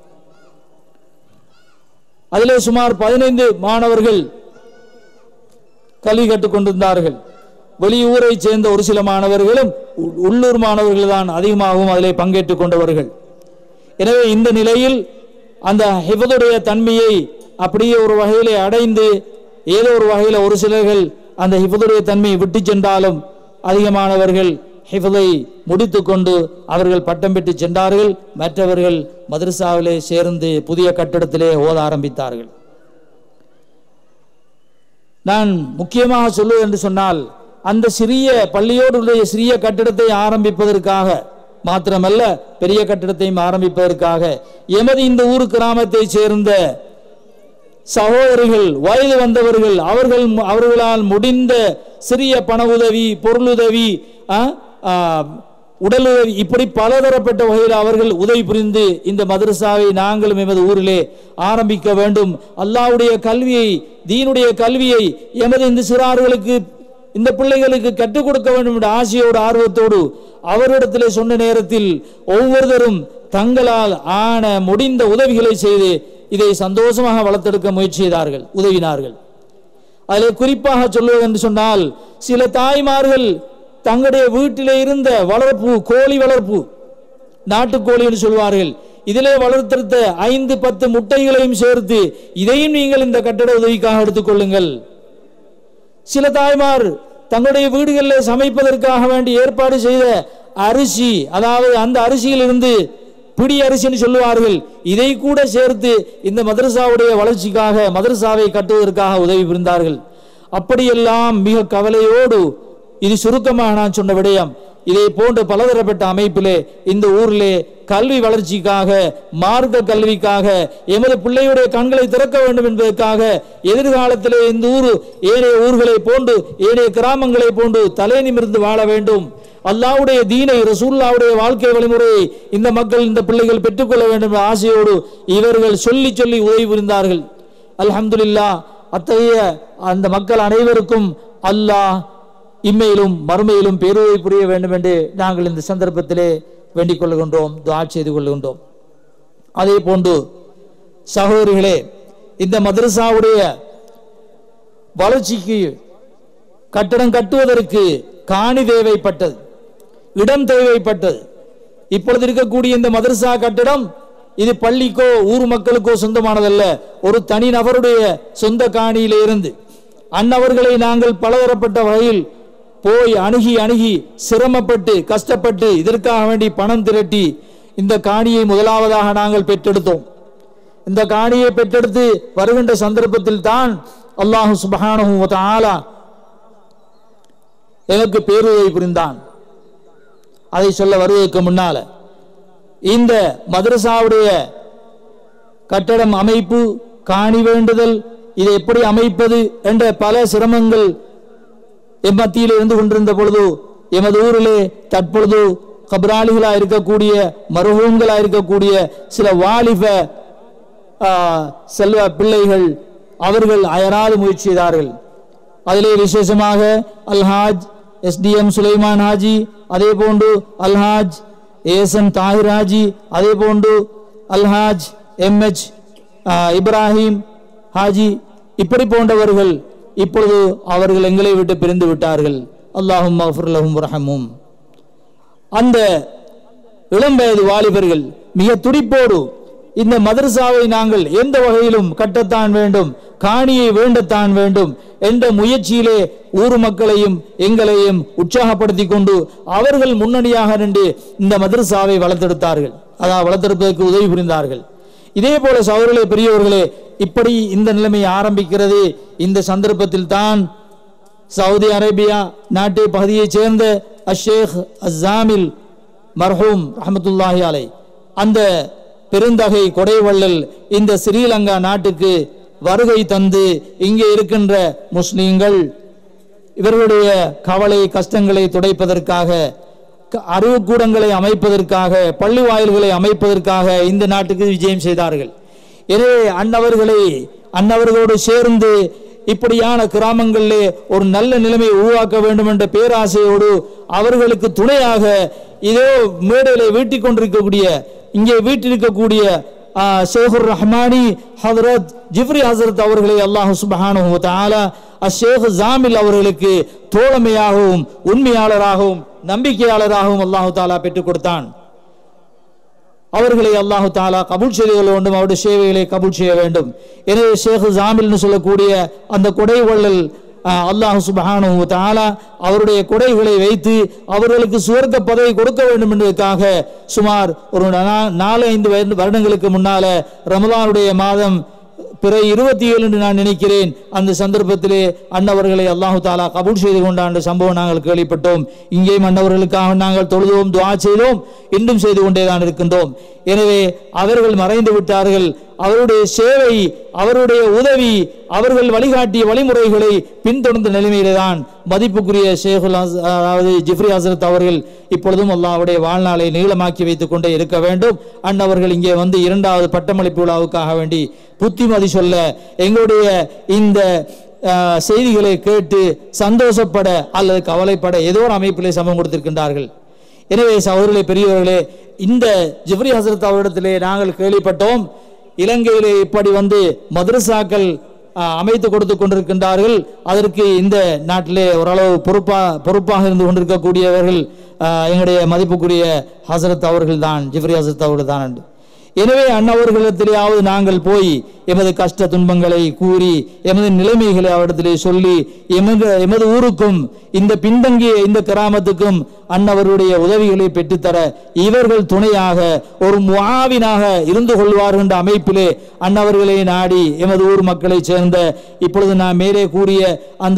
அதிலே சுமார் பதினைந்து மாணவர்கள் கல்வி கற்றுக் கொண்டிருந்தார்கள். வெளியூரை சேர்ந்த ஒரு சில மாணவர்களும் உள்ளூர் மாணவர்கள் தான் அதிகமாகவும் அதிலே பங்கேற்றுக் கொண்டவர்கள். எனவே இந்த நிலையில் அந்த ஹிஃபதுடைய தன்மையை அப்படியே ஒரு வகையிலே அடைந்து ஏதோ ஒரு வகையில் ஒரு சிலர்கள் அந்த ஹிஃபதுடைய தன்மையை விட்டு சென்றாலும் அதிகமானவர்கள் ஹிஃபதை முடித்து கொண்டு அவர்கள் பட்டம் பெற்று சென்றார்கள். மற்றவர்கள் மதரசாவிலே சேர்ந்து புதிய கட்டடத்திலே ஓத ஆரம்பித்தார்கள். நான் முக்கியமாக சொல்லுவது என்று சொன்னால், அந்த சிறிய பள்ளியோடுடைய சிறிய கட்டிடத்தை ஆரம்பிப்பதற்காக மாத்திரமல்ல, பெரிய கட்டிடத்தையும் ஆரம்பிப்பதற்காக எமது இந்த ஊர் கிராமத்தை சேர்ந்த சகோதரிகள், வயது வந்தவர்கள், அவர்கள் அவர்களால் முடிந்த சிறிய பண உதவி, பொருளுதவி, உடலுதவி, இப்படி பலதரப்பட்ட வகையில் அவர்கள் உதவி புரிந்து இந்த மதரசாவை நாங்களும் எமது ஊரிலே ஆரம்பிக்க வேண்டும். அல்லாஹ்வுடைய கல்வியை, தீனுடைய கல்வியை எமது இந்த சிறார்களுக்கு, இந்த பிள்ளைகளுக்கு கற்றுக் கொடுக்க வேண்டும் என்ற ஆசையோடு ஆர்வத்தோடு அவரிடத்திலே சொன்ன நேரத்தில் ஒவ்வொருவரும் தங்களால் ஆன முடிந்த உதவிகளை செய்து இதை சந்தோஷமாக வளர்த்தெடுக்க முயற்சி செய்தார்கள், உதவினார்கள். அதில் குறிப்பாக சொல்லுவது என்று சொன்னால், சில தாய்மார்கள் தங்களுடைய வீட்டிலே இருந்த வளர்ப்பு, கோழி வளர்ப்பு, நாட்டுக்கோழி என்று சொல்வார்கள், இதிலே வளர்த்தெடுத்த ஐந்து பத்து முட்டைகளையும் சேர்த்து இதையும் நீங்கள் இந்த கட்டட உதவிக்காக எடுத்துக்கொள்ளுங்கள். சில தாய்மார் தங்களுடைய வீடுகளில் சமைப்பதற்காக வேண்டி ஏற்பாடு செய்த அரிசி, அதாவது அந்த அரிசியில் இருந்து பிடி அரிசின்னு சொல்லுவார்கள், இதை கூட சேர்த்து இந்த மதரசாவுடைய வளர்ச்சிக்காக, மதரசாவை கட்டுவதற்காக உதவி புரிந்தார்கள். அப்படியெல்லாம் மிக கவலையோடு, இது சுருக்கமாக நான் சொன்ன விடயம், இதை போன்ற பலதரப்பட்ட அமைப்பிலே இந்த ஊரிலே கல்வி வளர்ச்சிக்காக, மார்க்க கல்விக்காக, எமது பிள்ளையுடைய கண்களை திறக்க வேண்டும் என்பதற்காக எதிர்காலத்திலே இந்த ஊர் ஏனைய ஊர்களை போன்று, ஏனைய கிராமங்களை போன்று தலை நிமிர்ந்து வாழ வேண்டும், அல்லாஹ்வுடைய தீனை, ரசூலுல்லாஹ்வுடைய வாழ்க்கை வழிமுறையை இந்த மக்கள், இந்த பிள்ளைகள் பெற்றுக்கொள்ள வேண்டும் என்ற ஆசையோடு இவர்கள் சொல்லி சொல்லி உதவி புரிந்தார்கள். அல்ஹம்துலில்லாஹ். அத்தகைய அந்த மக்கள் அனைவருக்கும் அல்லாஹ் இம்மையிலும் மறுமையிலும் பேருதவி புரிய வேண்டும் என்று நாங்கள் இந்த சந்தர்ப்பத்திலே வேண்டிக் கொள்கின்றோம், துஆ செய்து கொள்கின்றோம். அதே போன்று சகோதரிகளே, இந்த மதரசாவுடைய வளர்ச்சிக்கு கட்டடம் கட்டுவதற்கு காணி தேவைப்பட்டது, இடம் தேவைப்பட்டது. இப்பொழுது இருக்கக்கூடிய இந்த மதரசா கட்டடம் இது பள்ளிக்கோ ஊர் மக்களுக்கோ சொந்தமானதல்ல, ஒரு தனி நபருடைய சொந்த காணியிலே இருந்து அன்னவர்களை நாங்கள் பலதரப்பட்ட வகையில் போய் அணுகி அணுகி சிரமப்பட்டு கஷ்டப்பட்டு இதற்காக வேண்டி பணம் திரட்டி இந்த காணியை முதலாவதாக நாங்கள் பெற்றெடுத்தோம். இந்த காணியை பெற்றெடுத்து வருகின்ற சந்தர்ப்பத்தில் தான் அல்லாஹ் சுப்ஹானஹு வ தஆலா எனக்கு பேருதவி புரிந்தான். அதை சொல்ல வருவதற்கு முன்னால, இந்த மதரசாவுடைய கட்டடம் அமைப்பு, காணி வேண்டுதல், இதை எப்படி அமைப்பது என்ற பல சிரமங்கள் எம்மத்தியில் இருந்து கொண்டிருந்த பொழுது, எமது ஊரிலே தற்பொழுது கபராளிகளாக இருக்கக்கூடிய, மருகங்களாக இருக்கக்கூடிய சில வாலிப செல்வ பிள்ளைகள் அவர்கள் அயராது முயற்சி செய்தார்கள். அதிலே விசேஷமாக Alhaj S D M Sulaiman Haji, அதே போன்று அல்ஹாஜ் ஏசன் தாஹிர் ஹாஜி, அதே போன்று அல்ஹாஜ் எம் எச் இப்ராஹிம் ஹாஜி, இப்படி போன்றவர்கள் இப்பொழுது அவர்கள் எங்களை விட்டு பிரிந்து விட்டார்கள். அல்லாஹும் மஃபிர் லஹும் வர்ஹம்ஹும். அந்த இளம் வயது வாலிபர்கள் மிக துடிப்போடு இந்த மதரசாவை நாங்கள் எந்த வகையிலும் கட்டத்தான் வேண்டும், காணியை வேண்டத்தான் வேண்டும் என்ற முயற்சியிலே ஊர் மக்களையும் எங்களையும் உற்சாகப்படுத்தி கொண்டு அவர்கள் முன்னணியாக நின்று இந்த மதரசாவை வளர்த்தெடுத்தார்கள், அதாவது வளர்த்தெடுப்பதற்கு உதவி புரிந்தார்கள். இதே போல சகோதரர்களே, பெரியவர்களே, இப்படி இந்த நிலைமை ஆரம்பிக்கிறது. இந்த சந்தர்ப்பத்தில் தான் சவுதி அரேபியா நாட்டு பகுதியைச் சேர்ந்த அஷேக் அஸ்ஸாமில் மர்ஹூம் ரஹமத்துல்லாஹி அலை, அந்த பெருந்தகை கொடைவள்ளல் இந்த ஸ்ரீலங்கா நாட்டுக்கு வருகை தந்து இங்கே இருக்கின்ற முஸ்லீம்கள் இவர்களுடைய கவலை கஷ்டங்களை துடைப்பதற்காக, அறிவுக்கூடங்களை அமைப்பதற்காக, பள்ளி வாயில்களை அமைப்பதற்காக இந்த நாட்டுக்கு விஜயம் செய்தார்கள். எனவே அன்னவர்களை அன்னவர்களோடு சேர்ந்து இப்படியான கிராமங்களிலே ஒரு நல்ல நிலைமையை உருவாக்க வேண்டும் என்ற பேராசையோடு அவர்களுக்கு துணையாக இதோ மேடையிலே வீட்டிக் கொண்டிருக்கக்கூடிய இங்கே வீட்டிருக்கக்கூடிய ஷேகுர் ரஹ்மானி ஹதரத் ஜிப்ரி ஹசரத் அவர்களை அல்லாஹ் சுப்ஹானஹு வ தஆலா அஷேக் ஜாமில் அவர்களுக்கு தோழமையாகவும் உண்மையாளராகவும் நம்பிக்கையாளராகவும் அல்லாஹு தாலா பெற்றுக் கொடுத்தான். அவர்களை அல்லாஹு தாலா கபூல் செய்து கொள்ள வேண்டும், அவருடைய சேவைகளை கபூல் செய்ய வேண்டும். எனவே ஷேக் ஜாமில்னு சொல்லக்கூடிய அந்த கொடை வள்ளல் அல்லாஹ் சுப்ஹானஹு வ தஆலா அவருடைய கொடைகளை வைத்து அவர்களுக்கு சுவர்க்க பதவி கொடுக்க வேண்டும் என்பதற்காக சுமார் ஒரு நாலு ஐந்து வருடங்களுக்கு முன்னால ரமலானுடைய மாதம் பிற இருபத்தி ஏழு என்று நான் நினைக்கிறேன், அந்த சந்தர்ப்பத்திலே அன்னவர்களை அல்லாஹு தாலா கபூல் செய்து கொண்ட சம்பவம் நாங்கள் கேள்விப்பட்டோம். இங்கேயும் அன்னவர்களுக்காக நாங்கள் தொழுதோம், துஆ செய்தோம், இன்றும் செய்து கொண்டேதான் இருக்கின்றோம். எனவே அவர்கள் மறைந்து விட்டார்கள். அவருடைய சேவை, அவருடைய உதவி, அவர்கள் வழிகாட்டிய வழிமுறைகளை பின்தொடர்ந்த நிலைமையிலே தான் மதிப்புக்குரிய ஷேகுல் அதாவது ஜிப்ரி ஹசரத் அவர்கள் இப்பொழுதும் அல்லாஹ்வுடைய வாழ்நாளை நீளமாக்கி வைத்துக் கொண்டே இருக்க வேண்டும். அன்னவர்கள் இங்கே வந்து இரண்டாவது பட்டமளிப்பு விழாவுக்காக வேண்டி புத்திமதி சொல்ல, எங்களுடைய இந்த செய்திகளை கேட்டு சந்தோஷப்பட அல்லது கவலைப்பட ஏதோ ஒரு அமைப்பிலே சமம் கொடுத்திருக்கின்றார்கள். எனவே சகோதரர்களே, பெரியவர்களே, இந்த ஜிப்ரி ஹசரத் அவரிடத்திலே நாங்கள் கேள்விப்பட்டோம், இலங்கையிலே இப்படி வந்து மதரசாக்கள் அமைத்து கொடுத்து கொண்டிருக்கின்றார்கள். அதற்கு இந்த நாட்டிலே ஓரளவு பொறுப்பா பொறுப்பாக இருந்து கொண்டிருக்கக்கூடியவர்கள் எங்களுடைய மதிப்புக்குரிய ஹசரத் அவர்கள் தான், ஜிப்ரி ஹசரத் அவர்கள் தான். எனவே அன்னவர்களிடத்திலேயாவது நாங்கள் போய் எமது கஷ்ட துன்பங்களை கூறி எமது நிலைமைகளை அவரிடத்திலே சொல்லி எமது எமது ஊருக்கும் இந்த பின்தங்கிய இந்த கிராமத்துக்கும் அன்னவருடைய உதவிகளை பெற்றுத்தர இவர்கள் துணையாக ஒரு முஆவினாக இருந்து கொள்வார்கள் என்ற அமைப்பிலே அன்னவர்களை நாடி எமது ஊர் மக்களை சேர்ந்த இப்பொழுது நான் மேலே கூறிய அந்த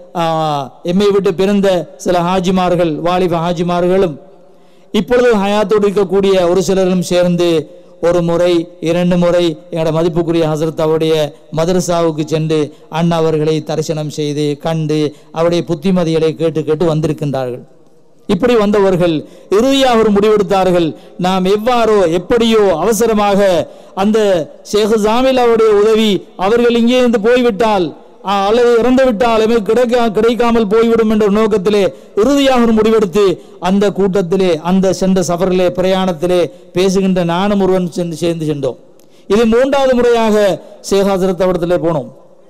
எம்மை விட்டு பிறந்த சில ஹாஜிமார்கள், வாலிப ஹாஜிமார்களும் இப்பொழுது ஹயாத்தோடு இருக்கக்கூடிய ஒரு சிலரும் சேர்ந்து ஒரு முறை இரண்டு முறை எங்களோட மதிப்புக்குரிய ஹசரத் அவருடைய மதரசாவுக்கு சென்று அண்ணா அவர்களை தரிசனம் செய்து கண்டு அவருடைய புத்திமதிகளை கேட்டு கேட்டு வந்திருக்கின்றார்கள். இப்படி வந்தவர்கள் இறுதியாக ஒரு முடிவெடுத்தார்கள், நாம் எவ்வாறோ எப்படியோ அவசரமாக அந்த ஷேக் ஜாமில் அவருடைய உதவி அவர்கள் இங்கே இருந்து போய்விட்டால் அல்லது இறந்து விட்டால் எமக்கு கிடைக்க கிடைக்காமல் போய்விடும் என்ற நோக்கத்திலே இறுதியாக ஒரு முடிவெடுத்து அந்த கூட்டத்திலே அந்த சென்ற சஃபரிலே பிரயாணத்திலே பேசுகின்ற நானும் ஒருவன் சென்று சேர்ந்து சென்றோம். இது மூன்றாவது முறையாக ஷேக் ஹசரத் அவரிடத்திலே போனோம்.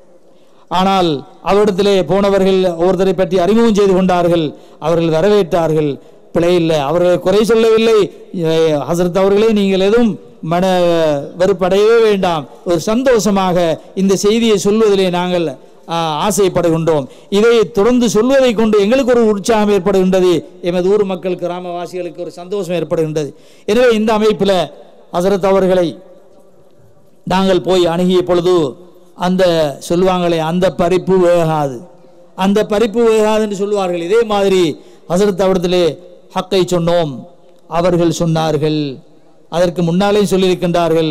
ஆனால் அவரிடத்திலே போனவர்கள் ஒருத்தரை பற்றி அறிமுகம் செய்து கொண்டார்கள். அவர்கள் வரவேற்றார்கள், பிழை இல்லை, அவர்களை குறை சொல்லவில்லை. ஹசரத் அவர்களே, நீங்கள் எதுவும் மன வெறுப்படையவே வேண்டாம், ஒரு சந்தோஷமாக இந்த செய்தியை சொல்வதிலே நாங்கள் ஆசைப்படுகின்றோம். இதை தொடர்ந்து சொல்வதை கொண்டு எங்களுக்கு ஒரு உற்சாகம் ஏற்படுகின்றது, எமது ஊர் மக்கள் கிராமவாசிகளுக்கு ஒரு சந்தோஷம் ஏற்படுகின்றது. எனவே இந்த அமைப்பில் ஹசரத் அவர்களை நாங்கள் போய் அணுகிய பொழுது அந்த சொல்லுவாங்களே, அந்த பறிப்பு வேகாது, அந்த பறிப்பு வேகாது என்று சொல்லுவார்கள். இதே மாதிரி ஹசரத் அவரிடத்திலே ஹக்கை சொன்னோம். அவர்கள் சொன்னார்கள், அதற்கு முன்னாலே சொல்லியிருக்கின்றார்கள்,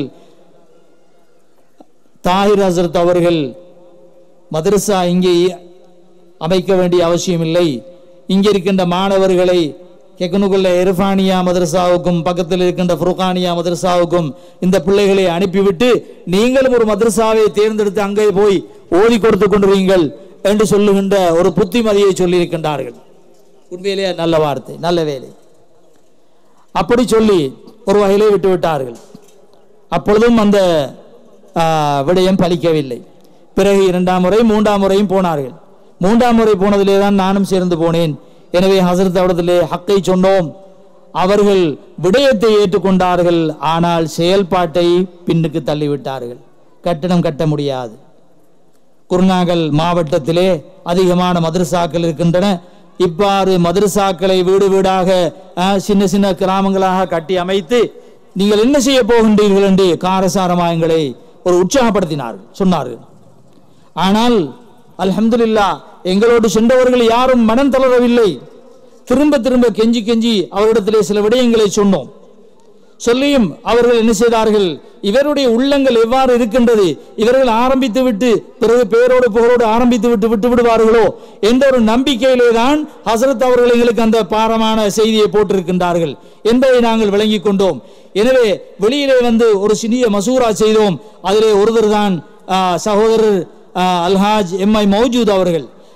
தாஹிர் ஹசரத் அவர்கள் மதரசா இங்கே அமைக்க வேண்டிய அவசியம் இல்லை, இங்கே இருக்கின்ற மாணவர்களை கெக்கனுக்குள்ள இர்ஃபானியா மதரசாவுக்கும் பக்கத்தில் இருக்கின்ற ஃபுர்கானியா மதரசாவுக்கும் இந்த பிள்ளைகளை அனுப்பிவிட்டு நீங்களும் ஒரு மதரசாவை தேர்ந்தெடுத்து அங்கே போய் ஓதி கொடுத்து கொண்டிருங்கள் என்று சொல்லுகின்ற ஒரு புத்திமதியை சொல்லியிருக்கின்றார்கள். உண்மையிலேயே நல்ல வார்த்தை, நல்ல வேலை. அப்படி சொல்லி ஒரு வகையிலே விட்டு விட்டார்கள். அப்பொழுதும் அந்த விடயம் பலிக்கவில்லை. பிறகு இரண்டாம் முறை மூன்றாம் முறையும் போனார்கள். மூன்றாம் முறை போனதிலே தான் நானும் சேர்ந்து போனேன். எனவே ஹசரத் அவரிடத்திலே ஹக்கை சொன்னோம். அவர்கள் விடயத்தை ஏற்றுக்கொண்டார்கள், ஆனால் செயல்பாட்டை பின்னுக்கு தள்ளிவிட்டார்கள். கட்டணம் கட்ட முடியாது. குருநாகல் மாவட்டத்திலே அதிகமான மதரசாக்கள் இருக்கின்றன. இவ்வாறு மதரசாக்களை வீடு வீடாக சின்ன சின்ன கிராமங்களாக கட்டி அமைத்து நீங்கள் என்ன செய்ய போகின்றீர்கள் என்று காரசாரமாக எங்களை ஒரு உற்சாகப்படுத்தினார்கள், சொன்னார்கள். ஆனால் அல்ஹம்துலில்லாஹ் எங்களோடு சென்றவர்கள் யாரும் மனம் தளரவில்லை. திரும்ப திரும்ப கெஞ்சி கெஞ்சி அவரிடத்திலே சில விடயங்களை சொன்னோம். சொல்லியும் அவர்கள் என்ன செய்தார்கள், இவருடைய உள்ளங்கள் எவ்வாறு இருக்கின்றது, இவர்கள் ஆரம்பித்து விட்டு பிறகு பேரோடு புகழோடு ஆரம்பித்து விட்டு விட்டு விடுவார்களோ என்ற ஒரு நம்பிக்கையிலே தான் ஹசரத் அவர்கள் எங்களுக்கு அந்த பாரமான செய்தியை போட்டிருக்கின்றார்கள் என்பதை நாங்கள் விளங்கி கொண்டோம். எனவே வெளியிலே வந்து ஒரு சிறிய மசூரா செய்தோம். அதிலே ஒருவர் தான் சகோதரர் அல்ஹாஜ் எம் ஐ மௌஜூத் அவர்கள்.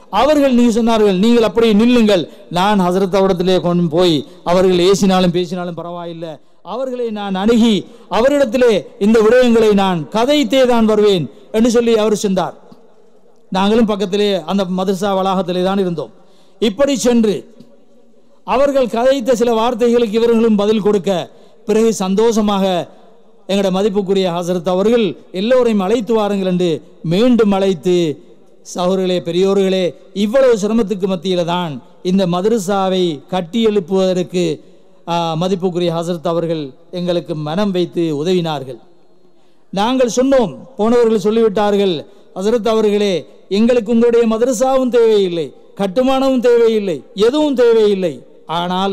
அவர்கள் நீங்க சொன்னார்கள், நீங்கள் அப்படியே நில்லுங்கள், நான் ஹசரத் அவரிடத்திலே கொண்டு போய் அவர்கள் ஏசினாலும் பேசினாலும் பரவாயில்லை, அவர்களை நான் அணுகி அவரிடத்திலே இந்த விடயங்களை நான் கதைத்தே தான் வருவேன் என்று சொல்லி அவர் சென்றார். நாங்களும் பக்கத்திலே அந்த மதரசா வளாகத்திலே தான் இருந்தோம். இப்படி சென்று அவர்கள் கதைத்த சில வார்த்தைகளுக்கு இவர்களும் பதில் கொடுக்க, பிறகு சந்தோஷமாக எங்களோட மதிப்புக்குரிய ஹசரத் அவர்கள் எல்லோரையும் அழைத்து வாருங்கள் என்று மீண்டும் அழைத்து, சகோதரர்களே பெரியோர்களே, இவ்வளவு சிரமத்துக்கு மத்தியில தான் இந்த மதரசாவை கட்டி எழுப்புவதற்கு மதிப்புக்குரிய ஹசரத் அவர்கள் எங்களுக்கு மனம் வைத்து உதவினார்கள். நாங்கள் சொன்னோம், போனவர்கள் சொல்லிவிட்டார்கள், ஹசரத் அவர்களே எங்களுக்கு உங்களுடைய மதரசாவும் தேவையில்லை, கட்டுமானமும் தேவையில்லை, எதுவும் தேவையில்லை, ஆனால்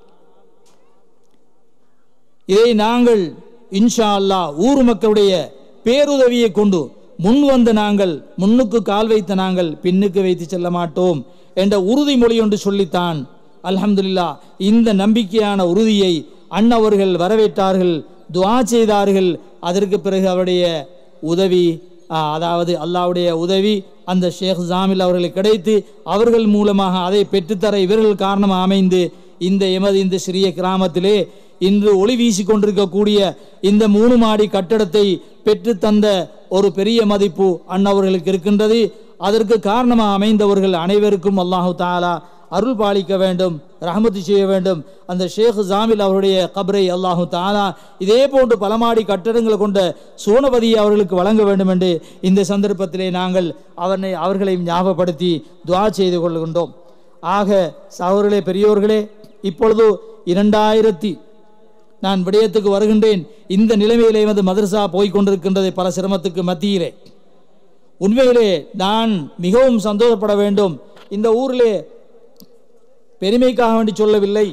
இதை நாங்கள் இன்ஷா அல்லாஹ் ஊர் மக்களுடைய பேருதவியை கொண்டு முன் வந்த நாங்கள், முன்னுக்கு கால் வைத்த நாங்கள் பின்னுக்கு வைத்து செல்ல மாட்டோம் என்ற உறுதிமொழி ஒன்று சொல்லித்தான் அல்ஹம்துலில்லாஹ் இந்த நம்பிக்கையான உறுதியை அண்ணவர்கள் வரவேற்றார்கள், துஆ செய்தார்கள். அதற்கு பிறகு அவருடைய உதவி, அதாவது அல்லாஹ்வுடைய உதவி அந்த ஷேக் ஜாமில் அவர்களுக்கு கிடைத்து அவர்கள் மூலமாக அதை பெற்றுத்தர இவர்கள் காரணமாக அமைந்து இந்த எமது இந்த சிறிய கிராமத்திலே இன்று ஒளி வீசி கொண்டிருக்கக்கூடிய இந்த மூணு மாடி கட்டடத்தை பெற்று தந்த ஒரு பெரிய மதிப்பு அண்ணவர்களுக்கு இருக்கின்றது. அதற்கு காரணமாக அமைந்தவர்கள் அனைவருக்கும் அல்லாஹு தாலா அருள் பாலிக்க வேண்டும், ரஹமத்து செய்ய வேண்டும். அந்த ஷேக் ஜாமில் அவருடைய கபரை அல்லாஹு தாலா இதே போன்று பல மாடி கட்டடங்களை கொண்ட சோனபதியை அவர்களுக்கு வழங்க வேண்டும் என்று இந்த சந்தர்ப்பத்திலே நாங்கள் அவனை அவர்களை ஞாபகப்படுத்தி துஆ செய்து கொள்கின்றோம். ஆக சகோதரர்களே பெரியோர்களே, இப்பொழுது இரண்டாயிரத்தி நான் விடயத்துக்கு வருகின்றேன். இந்த நிலைமையிலே வந்து மதரசா போய்கொண்டிருக்கின்றது பல சிரமத்துக்கு மத்தியிலே. உண்மையிலே நான் மிகவும் சந்தோஷப்பட வேண்டும். இந்த ஊரிலே பெருமைக்காக வேண்டி சொல்லவில்லை,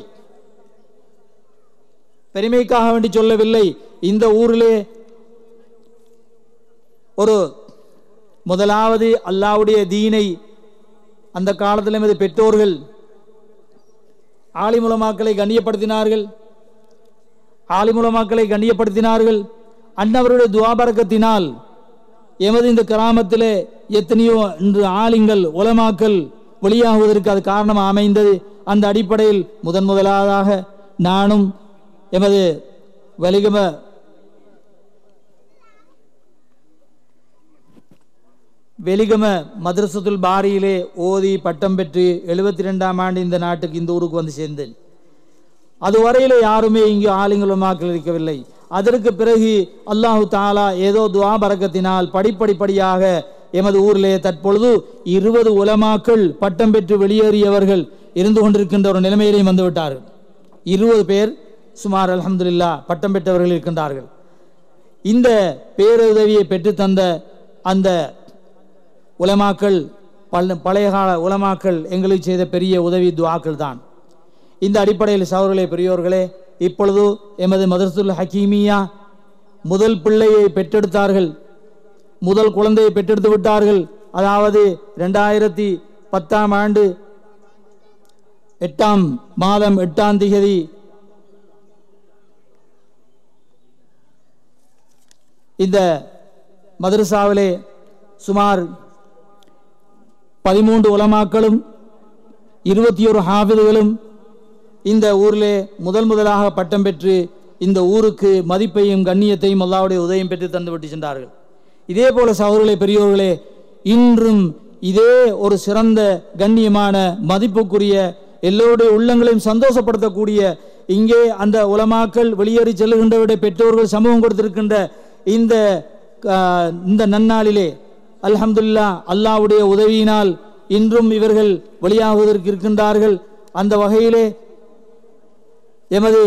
பெருமைக்காக வேண்டி சொல்லவில்லை. இந்த ஊரிலே ஒரு முதலாவது அல்லாஹ்வுடைய தீனை அந்த காலத்தில் எமது பெற்றோர்கள் ஆலிம் உலமாக்களை கண்ணியப்படுத்தினார்கள், ஆலிம் உலமாக்களை கண்ணியப்படுத்தினார்கள். அன்னவருடைய துஆ பரக்கத்தினால் எமது இந்த கிராமத்திலே எத்தனையோ இன்று ஆலிம்கள் உலமாக்கள் வெளியாகுவதற்கு அது காரணமாக அமைந்தது. அந்த அடிப்படையில் முதன் முதலாவதாக நானும் எமது வலிகம வெலிகம மதரசத்துல் பாரியிலே ஓதி பட்டம் பெற்று எழுபத்தி ரெண்டாம் ஆண்டு இந்த நாட்டுக்கு இந்த ஊருக்கு வந்து சேர்ந்தேன். அதுவரையிலே யாருமே இங்கு ஆலிங்களுமாக்கள் இருக்கவில்லை. அதற்கு பிறகு அல்லாஹு தாலா ஏதோ துஆ பரக்கத்தினால் படிப்படிப்படியாக எமது ஊரிலே தற்பொழுது இருபது உலமாக்கள் பட்டம் பெற்று வெளியேறியவர்கள் இருந்து கொண்டிருக்கின்ற ஒரு நிலைமையிலையும் வந்துவிட்டார்கள். இருபது பேர் சுமார் அல்ஹம்துலில்லாஹ் பட்டம் பெற்றவர்கள் இருக்கின்றார்கள். இந்த பேருதவியை பெற்று தந்த அந்த உலமாக்கள் பழைய கால உலமாக்கள் எங்களுக்கு செய்த பெரிய உதவி துஆக்கள் தான். இந்த அடிப்படையில் சகோதரர்களே பெரியோர்களே, இப்பொழுது எமது மதரசுல் ஹக்கீமியா முதல் பிள்ளையை பெற்றெடுத்தார்கள், முதல் குழந்தையை பெற்றெடுத்து விட்டார்கள். அதாவது ரெண்டாயிரத்தி பத்தாம் ஆண்டு எட்டாம் மாதம் எட்டாம் திகதி இந்த மதரசாவிலே சுமார் பதிமூன்று உலமாக்களும் இருபத்தி ஒரு ஹாஃபிதுகளும் இந்த ஊரிலே முதல் முதலாக பட்டம் பெற்று இந்த ஊருக்கு மதிப்பையும் கண்ணியத்தையும் அல்லாஹ்வுடைய உதவியும் பெற்று தந்து விட்டு சென்றார்கள். இதே போல சகோதரர்களே பெரியோர்களே, இன்றும் இதே ஒரு சிறந்த கண்ணியமான மதிப்புக்குரிய எல்லோருடைய உள்ளங்களையும் சந்தோஷப்படுத்தக்கூடிய இங்கே அந்த உலமாக்கள் வெளியேறி செல்லுகின்றவருடைய பெற்றோர்கள் சமூகம் கொடுத்திருக்கின்ற இந்த இந்த நன்னாளிலே அல்ஹம்துலில்லாஹ் அல்லாஹ்வுடைய உதவியினால் இன்றும் இவர்கள் வெளியாகுவதற்கு இருக்கின்றார்கள். அந்த வகையிலே எமது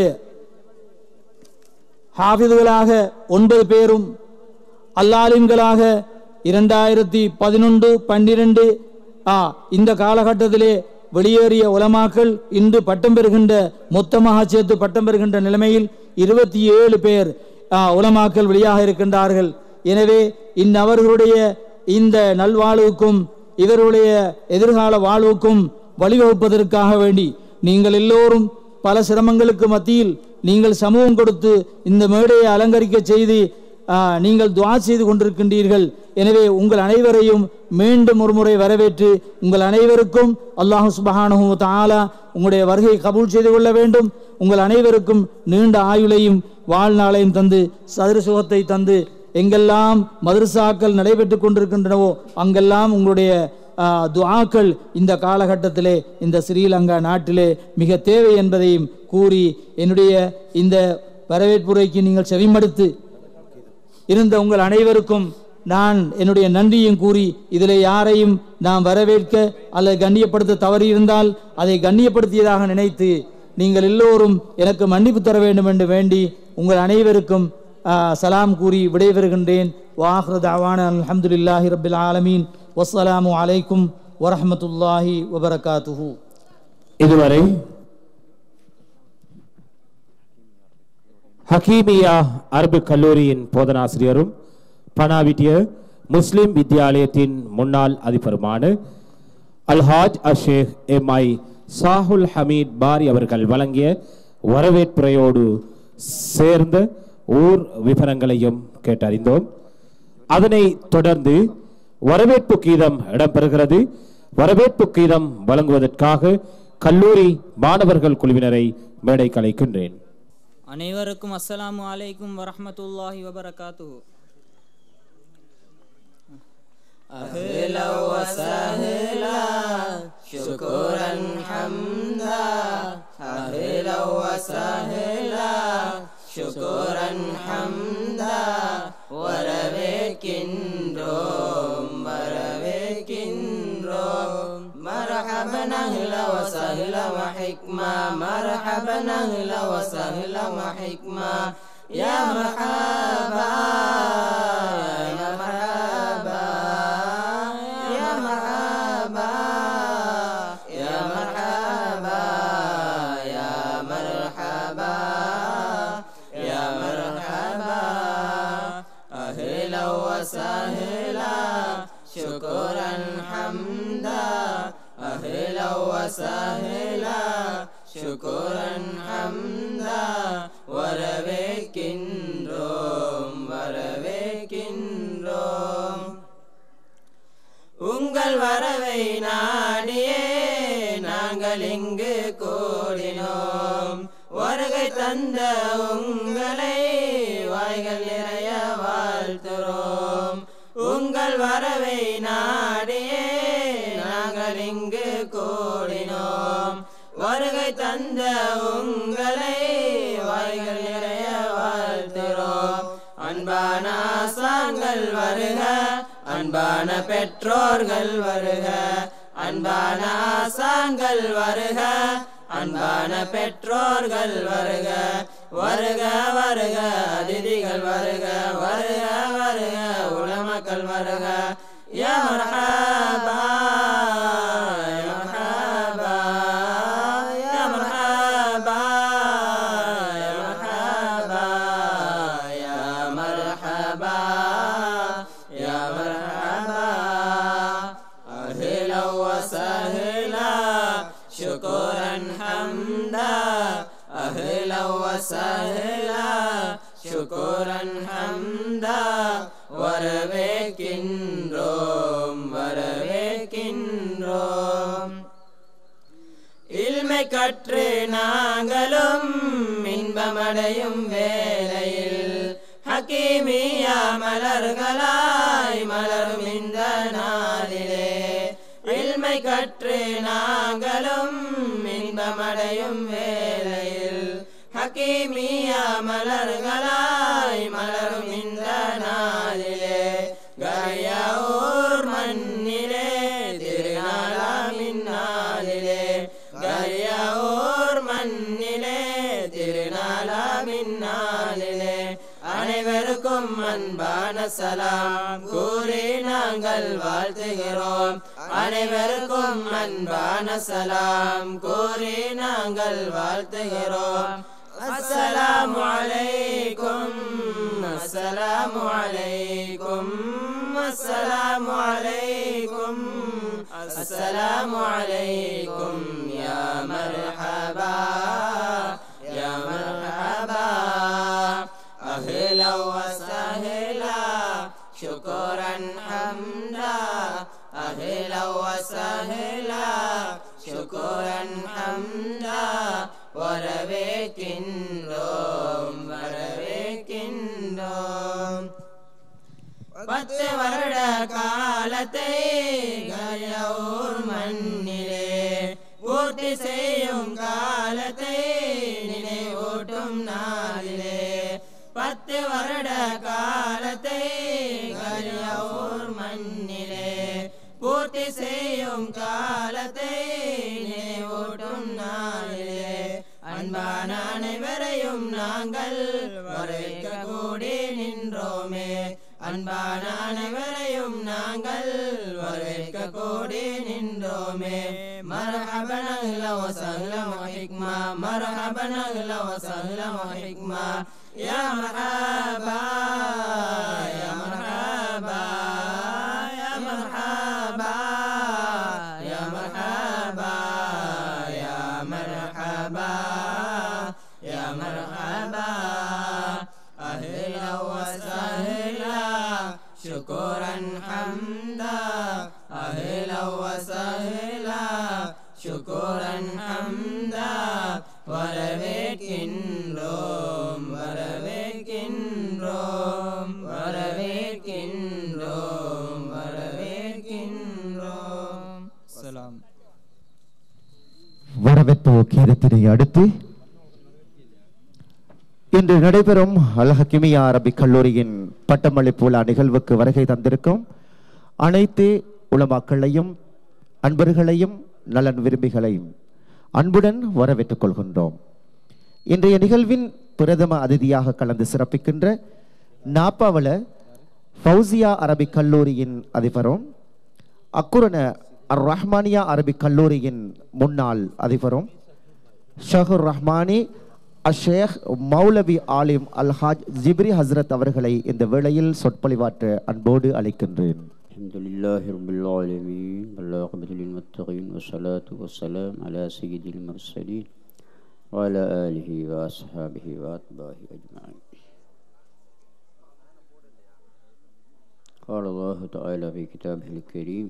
ஹாஃபிதுகளாக ஒன்பது பேரும், அல்லாலிம்களாக இரண்டாயிரத்தி பதினொன்று பன்னிரண்டு இந்த காலகட்டத்திலே வெளியேறிய உலமாக்கள் இன்று பட்டம் பெறுகின்ற மொத்தமாக சேர்த்து பட்டம் பெறுகின்ற நிலைமையில் இருபத்தி ஏழு பேர் உலமாக்கள் வெளியாக இருக்கின்றார்கள். எனவே இந்நவர்களுடைய இந்த நல்வாழ்வுக்கும் இவருடைய எதிர்கால வாழ்வுக்கும் வழிவகுப்பதற்காக வேண்டி நீங்கள் எல்லோரும் பல சிரமங்களுக்கு மத்தியில் நீங்கள் சமூகம் கொடுத்து இந்த மேடையை அலங்கரிக்க செய்து நீங்கள் துஆ செய்து கொண்டிருக்கின்றீர்கள். எனவே உங்கள் அனைவரையும் மீண்டும் ஒரு முறை வரவேற்று உங்கள் அனைவருக்கும் அல்லாஹ் சுப்ஹானஹு வ தஆலா உங்களுடைய வருகை கபூல் செய்து கொள்ள வேண்டும். உங்கள் அனைவருக்கும் நீண்ட ஆயுளையும் வாழ்நாளையும் தந்து சதுர சுகத்தை தந்து எங்கெல்லாம் மதரசாக்கள் நடைபெற்று கொண்டிருக்கின்றனவோ அங்கெல்லாம் உங்களுடைய துஆக்கள் இந்த காலகட்டத்திலே இந்த ஸ்ரீலங்கா நாட்டிலே மிக தேவை என்பதையும் கூறி என்னுடைய இந்த வரவேற்புரைக்கு நீங்கள் செவிமடுத்து இருந்த உங்கள் அனைவருக்கும் நான் என்னுடைய நன்றியும் கூறி இதில் யாரையும் நாம் வரவேற்க அல்லது கண்ணியப்படுத்த தவறி இருந்தால் அதை கண்ணியப்படுத்தியதாக நினைத்து நீங்கள் எல்லோரும் எனக்கு மன்னிப்பு தர வேண்டும் என்று வேண்டி உங்கள் அனைவருக்கும் சலாம் கூறி விடைபெறுகின்றேன். வாஹ்ரு தஅவானா அல்ஹம்துலில்லாஹி ரப்பில் ஆலமீன். வஸ்ஸலாமு அலைக்கும் வரஹ்மத்துல்லாஹி வபரகாத்துஹு.
இதுவரை ஹக்கீமியா அரபு கல்லூரியின் போதனாசிரியரும் பனாவிட்டிய முஸ்லிம் வித்யாலயத்தின் முன்னாள் அதிபருமான அல்ஹாஜ் அஷேக் எம் ஐ சாஹுல் ஹமீத் பாரி அவர்கள் வழங்கிய வரவேற்புரையோடு சேர்ந்த ஊர் விவரங்களையும் கேட்டறிந்தோம். அதனை தொடர்ந்து வரவேற்பு கீதம் இடம்பெறுகிறது. வரவேற்பு கீதம் வழங்குவதற்காக கல்லூரி மாணவர்கள் குழுவினரை மேடைக்கு அழைக்கின்றேன்.
அனைவருக்கும் அஸ்ஸலாமு அலைக்கும் வரஹ்மத்துல்லாஹி வபரகாத்துஹு.
أهلا وسهلا شكرا حمدا أهلا وسهلا شكرا حمدا وربكنروم وربكنروم مرحبا أهلا وسهلا وحكمة مرحبا أهلا وسهلا وحكمة يا مرحبا يا مرحبا يا مرحبا يا مرحبا يا مرحبا يا مرحبا أهلا وسهلا شكرا حمدا أهلا وسهلا شكرا حمدا வரவேற்கின்றோம் வரவேற்கின்றோம் உங்கள் வரவை நாடியே நாங்கள் இங்கு கூடினோம். வருகை தந்த உங்களை வாய்கள் நிறைய வாழ்த்துறோம். உங்கள் வரவை நாடியே நாங்கள் இங்கு கூடினோம். வருகை தந்த உங்களை வாய்கள் நிறைய வாழ்த்துறோம். அன்பான ஆசான்கள் வருக அன்பான பெற்றோர்கள் வருக அன்பான ஆசான்கள் வருக அன்பான பெற்றோர்கள் வருக வருக வருக அதிதிகள் வருக வருக வருக உலமக்கள் வருக யா மர்ஹபா யா மர்ஹபா யா மர்ஹபா யா மர்ஹபா யா மர்ஹபா யா மர்ஹபா அஹ்லா வஸஹ்லா ஷுக்ரன் ஹம்தா அஹ்லா வஸஹ்லா ஷுக்ரன் ஹம்தா வரவேற்கின்றோம் வரவேற்கின்றோம். இல்மை கற்று நாங்களும் இன்பமடையும் வேளையில் ஹக்கீமியா மலர்களாய் மலரும் இந்த நாளிலே இல்மை கற்று நாங்களும் இன்பமடையும் வேளையில் ஹக்கீமியா மலர்களாய் மலரும் இந்த நாளிலே கரியாவூர் மண்ணிலே திருநாளாமின் நாளிலே கரியாவூர் மண்ணிலே திருநாளாமின் நாளிலே அனைவருக்கும் அன்பான சலாம் கூறி நாங்கள் வாழ்த்துகிறோம். அனைவருக்கும் அன்பான சலாம் கூறி நாங்கள் வாழ்த்துகிறோம். அஸ்ஸலாமு அலைக்கும் அஸ்ஸலாமு அலைக்கும் அஸ்ஸலாமு அலைக்கும் அஸ்ஸலாமு அலைக்கும் யா மர்ஹபா யா மர்ஹபா அஹ்லா வஸஹ்லா ஷுக்ரன் பத்து வருட காலத்தை கரியவூர் மண்ணிலே பூர்த்தி செய்யும் காலத்தை நினைவூட்டும் நாளிலே பத்து வருட காலத்தை கரியவூர் மண்ணிலே பூர்த்தி செய்யும் காலத்தை நினைவூட்டும் நாளிலே அன்பான அனைவரையும் நாங்கள் வரவேற்க கூடி நின்றோமே அன்பான அனைவரையும் நாங்கள் வரவேற்க கூடி நின்றோமே மர்ஹபன் அஹ்லன் வ ஸஹ்லன் வ ஹிக்மா மர்ஹபன் அஹ்லன் வ ஸஹ்லன் வ ஹிக்மா யா மர்ஹபா யா மர்ஹபா யா மர்ஹபா யா மர்ஹபா யா மர்ஹபா யா மர்ஹபா அஹ்லன் வ ஸஹ்லன் ஷுக்ரன் ஹம்தா அஹ்லன் வ ஸஹ்லன் ஷுக்ரன் ஹம்தா வரவேற்கின்றோம் வரவேற்கின்றோம் வரவேற்கின்றோம் வரவேற்கின்றோம்
சலாம்.
வரவேற்பு கீதத்தினை அடுத்து இன்று நடைபெறும் அல் ஹக்கிமியா அரபிக் கல்லூரியின் பட்டமளிப்பு விழா நிகழ்வுக்கு வருகை தந்திருக்கும் அனைத்து உலமாக்களையும் அன்பர்களையும் நலன் விரும்பிகளையும் அன்புடன் வரவேற்றுக் கொள்கின்றோம். இன்றைய நிகழ்வின் பிரதம அதிதியாக கலந்து சிறப்பிக்கின்ற நாப்பாவல ஃபௌசியா அரபிக் கல்லூரியின் அதிபரும் அக்குரண அர் ரஹ்மானியா அரபிக் கல்லூரியின் முன்னாள் அதிபரும் ஷஹுர் ரஹ்மானி அஷேக் மௌலவி ஆலிம் அல்ஹாஜ் ஜிப்ரி ஹஸ்ரத் அவர்களை இந்த வேளையில் சொற்பொழிவாற்ற அன்போடு அழைக்கின்றேன்.
அல்ஹம்துலில்லாஹி ரப்பில் ஆலமீன் வல்-ஆகிபத்து லில்-முத்தகீன் வஸ்ஸலாத்து வஸ்ஸலாம் அலா சய்யிதில் முர்ஸலீன் வ அலா ஆலிஹி வ அஸ்ஹாபிஹி வ அத்பாஹி அஜ்மஈன். قال الله تعالى في كتابه الكريم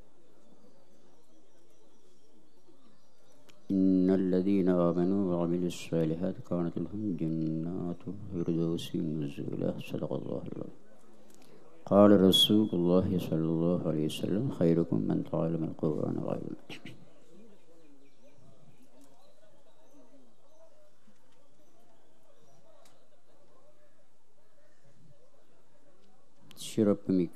إن الذين آمنوا وعملوا الصالحات كانت لهم جنات الفردوس نزلا صدق الله العظيم. قال رسول الله صلى الله عليه وسلم خيركم من تعلم القرآن وعلمه. சிறப்புமிக்க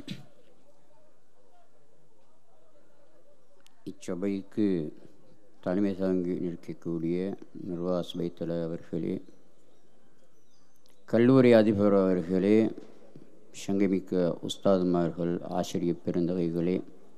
இச்சபைக்கு தலைமை தாங்கி நிற்கக்கூடிய நிர்வாக சபை தலைவர் அவர்களே, கல்லூரி அதிபர் அவர்களே, சங்கமிக்க உஸ்தாதுமார்கள், ஆசிரியர் பெருந்தகைகளே,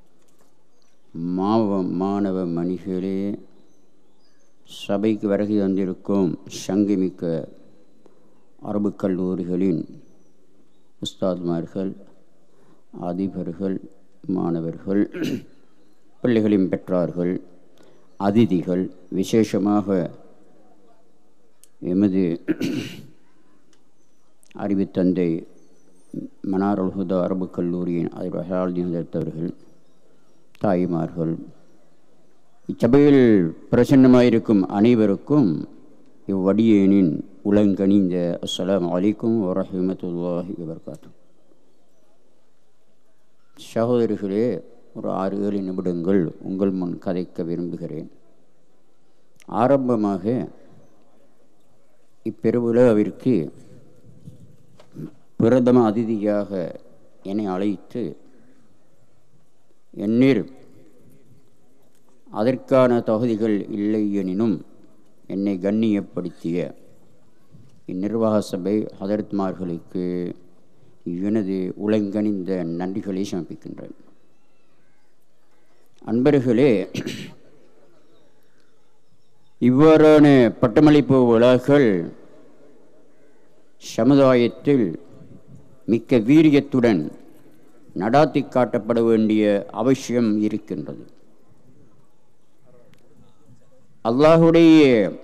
மாவ மாணவ மணிகளே, சபைக்கு வருகை தந்திருக்கும் சங்கமிக்க அரபு கல்லூரிகளின் உஸ்தாதுமார்கள், அதிபர்கள், மாணவர்கள், பிள்ளைகளின் பெற்றார்கள், அதிதிகள், விசேஷமாக எமது அறிவுத்தந்தை மனாருல் ஹுதா அரபு கல்லூரியின் அதிபர்கள், தாய்மார்கள், இச்சபையில் பிரசன்னமாயிருக்கும் அனைவருக்கும் இவ்வடியேனின் உலங்கணிந்த அஸ்ஸலாமு அலைக்கும் வரஹ்மத்துல்லாஹி வபரகாத்துஹு. சகோதரிகளே, ஒரு ஆறு ஏழு நிமிடங்கள் உங்கள் முன் கதைக்க விரும்புகிறேன். ஆரம்பமாக இப்பெருவிழாவிற்கு பிரதம அதிதியாக என்னை அழைத்து என்னில் அதற்கான தகுதிகள் இல்லை எனினும் என்னை கண்ணியப்படுத்திய இந்நிர்வாக சபை ஹதரத்மார்களுக்கு எனது உலங்கணிந்த நன்றிகளை சமர்ப்பிக்கின்றேன். அன்பர்களே, இவ்வாறான பட்டமளிப்பு விழாக்கள் சமுதாயத்தில் மிக்க வீரியத்துடன் நடாத்தி காட்டப்பட வேண்டிய அவசியம் இருக்கின்றது. அல்லாஹுடைய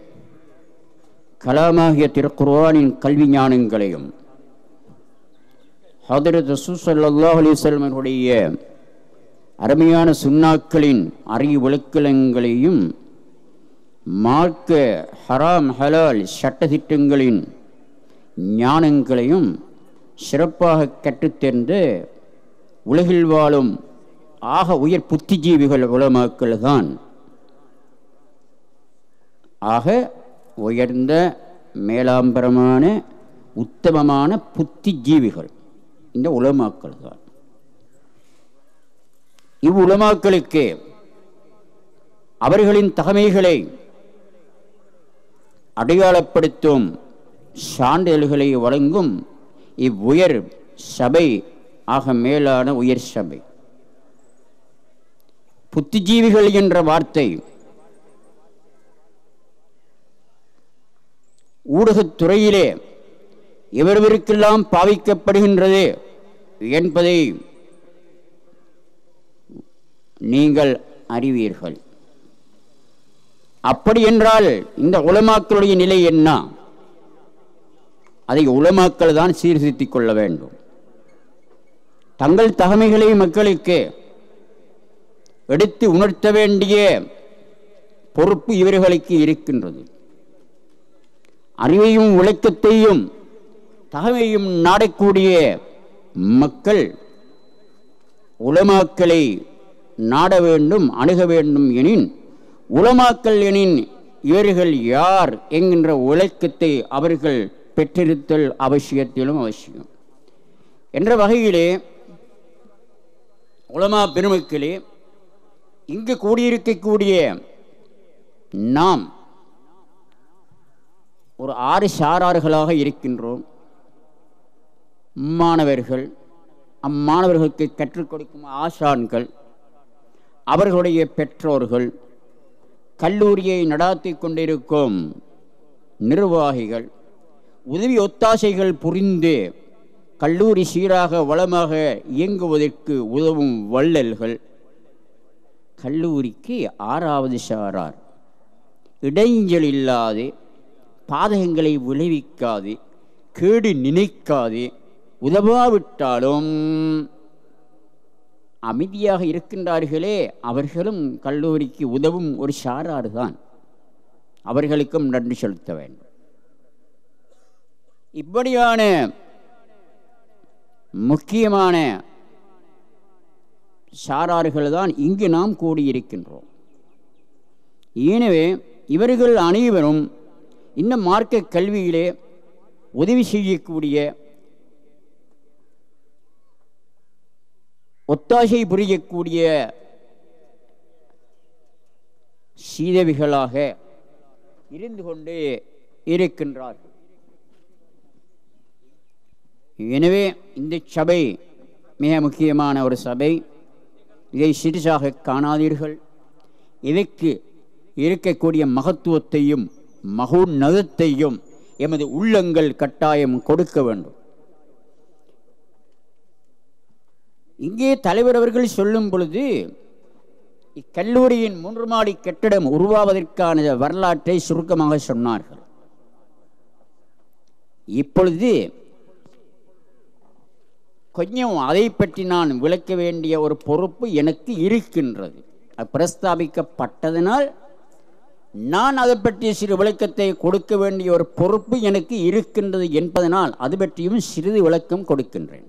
கலாமாகிய திருக்குர்ஆனின் கல்வி ஞானங்களையும் ஹதரத் ரசூல் ஸல்லல்லாஹு அலைஹி வஸல்லம் அவர்களுடைய அருமையான சுன்னாக்களின் அறிவு விளக்கங்களையும் மார்க்க ஹராம் ஹலால் சட்டதிட்டங்களின் ஞானங்களையும் சிறப்பாக கற்றுத்தேர்ந்து உலகில் வாழும் ஆக உயர் புத்திஜீவிகள் உலமாக்கள் தான். ஆக உயர்ந்த மேலாம்பரமான உத்தமமான புத்திஜீவிகள் இந்த உலமாக்கள் தான். இவ்வுலமாக்களுக்கு அவர்களின் தகமைகளை அடையாளப்படுத்தும் சான்றிதழ்களை வழங்கும் இவ்வுயர் சபை ஆக மேலான உயர் சபை. புத்திஜீவிகள் என்ற வார்த்தை ஊடகத்துறையிலே எவருவருக்கெல்லாம் பாவிக்கப்படுகின்றது என்பதை நீங்கள் அறிவீர்கள். அப்படி என்றால் இந்த உலமாக்களுடைய நிலை என்ன? அதை உலமாக்கள் தான் சீர்திருத்திக் கொள்ள வேண்டும். தங்கள் தகமைகளை மக்களுக்கு எடுத்து உணர்த்த வேண்டிய பொறுப்பு இவர்களுக்கு இருக்கின்றது. அறிவையும் விளக்கத்தையும் தகமையும் நாடக்கூடிய மக்கள் உலமாக்களை நாட வேண்டும், அணுக வேண்டும். எனின் உலமாக்கள் எனின் இவர்கள் யார் என்கின்ற விளக்கத்தை அவர்கள் பெற்றிருத்தல் அவசியத்திலும் அவசியம் என்ற வகையிலே உலமா பெருமக்களே, இங்கு கூடியிருக்கக்கூடிய நாம் ஒரு ஆறு சாரார்களாக இருக்கின்றோம். மாணவர்கள், அம்மாணவர்களுக்கு கற்றுக் கொடுக்கும் ஆசான்கள், அவர்களுடைய பெற்றோர்கள், கல்லூரியை நடாத்தி கொண்டிருக்கும் நிர்வாகிகள், உதவி ஒத்தாசைகள் புரிந்து கல்லூரி சீராக வளமாக இயங்குவதற்கு உதவும் வள்ளல்கள். கல்லூரிக்கு ஆறாவது சாரார் இடைஞ்சல் இல்லாது, பாதகங்களை விளைவிக்காது, கேடு நினைக்காது, உதவாவிட்டாலும் அமைதியாக இருக்கின்றார்களே, அவர்களும் கல்லூரிக்கு உதவும் ஒரு சாராறு தான். அவர்களுக்கும் நன்றி செலுத்த வேண்டும். இப்படியான முக்கியமான சாரார்கள் தான் இங்கு நாம் கூடியிருக்கின்றோம். எனவே இவர்கள் அனைவரும் இந்த மார்க்க கல்வியிலே உதவி செய்யக்கூடிய, ஒத்தாசை புரியக்கூடிய சீதவிகளாக இருந்து கொண்டே இருக்கின்றார்கள். எனவே இந்த சபை மிக முக்கியமான ஒரு சபை. இதை சிறிசாக காணாதீர்கள். இதற்கு இருக்கக்கூடிய மகத்துவத்தையும் மகோன்னதத்தையும் எமது உள்ளங்கள் கட்டாயம் கொடுக்க வேண்டும். இங்கே தலைவர் அவர்கள் சொல்லும் பொழுது இக்கல்லூரியின் மூன்று மாடி கட்டிடம் உருவாவதற்கான வரலாற்றை சுருக்கமாக சொன்னார்கள். இப்பொழுது கொஞ்சம் அதை பற்றி நான் விளக்க வேண்டிய ஒரு பொறுப்பு எனக்கு இருக்கின்றது. பிரஸ்தாபிக்கப்பட்டதனால் நான் அதை பற்றிய சிறு விளக்கத்தை கொடுக்க வேண்டிய ஒரு பொறுப்பு எனக்கு இருக்கின்றது என்பதனால் அது பற்றியும் சிறிது விளக்கம் கொடுக்கின்றேன்.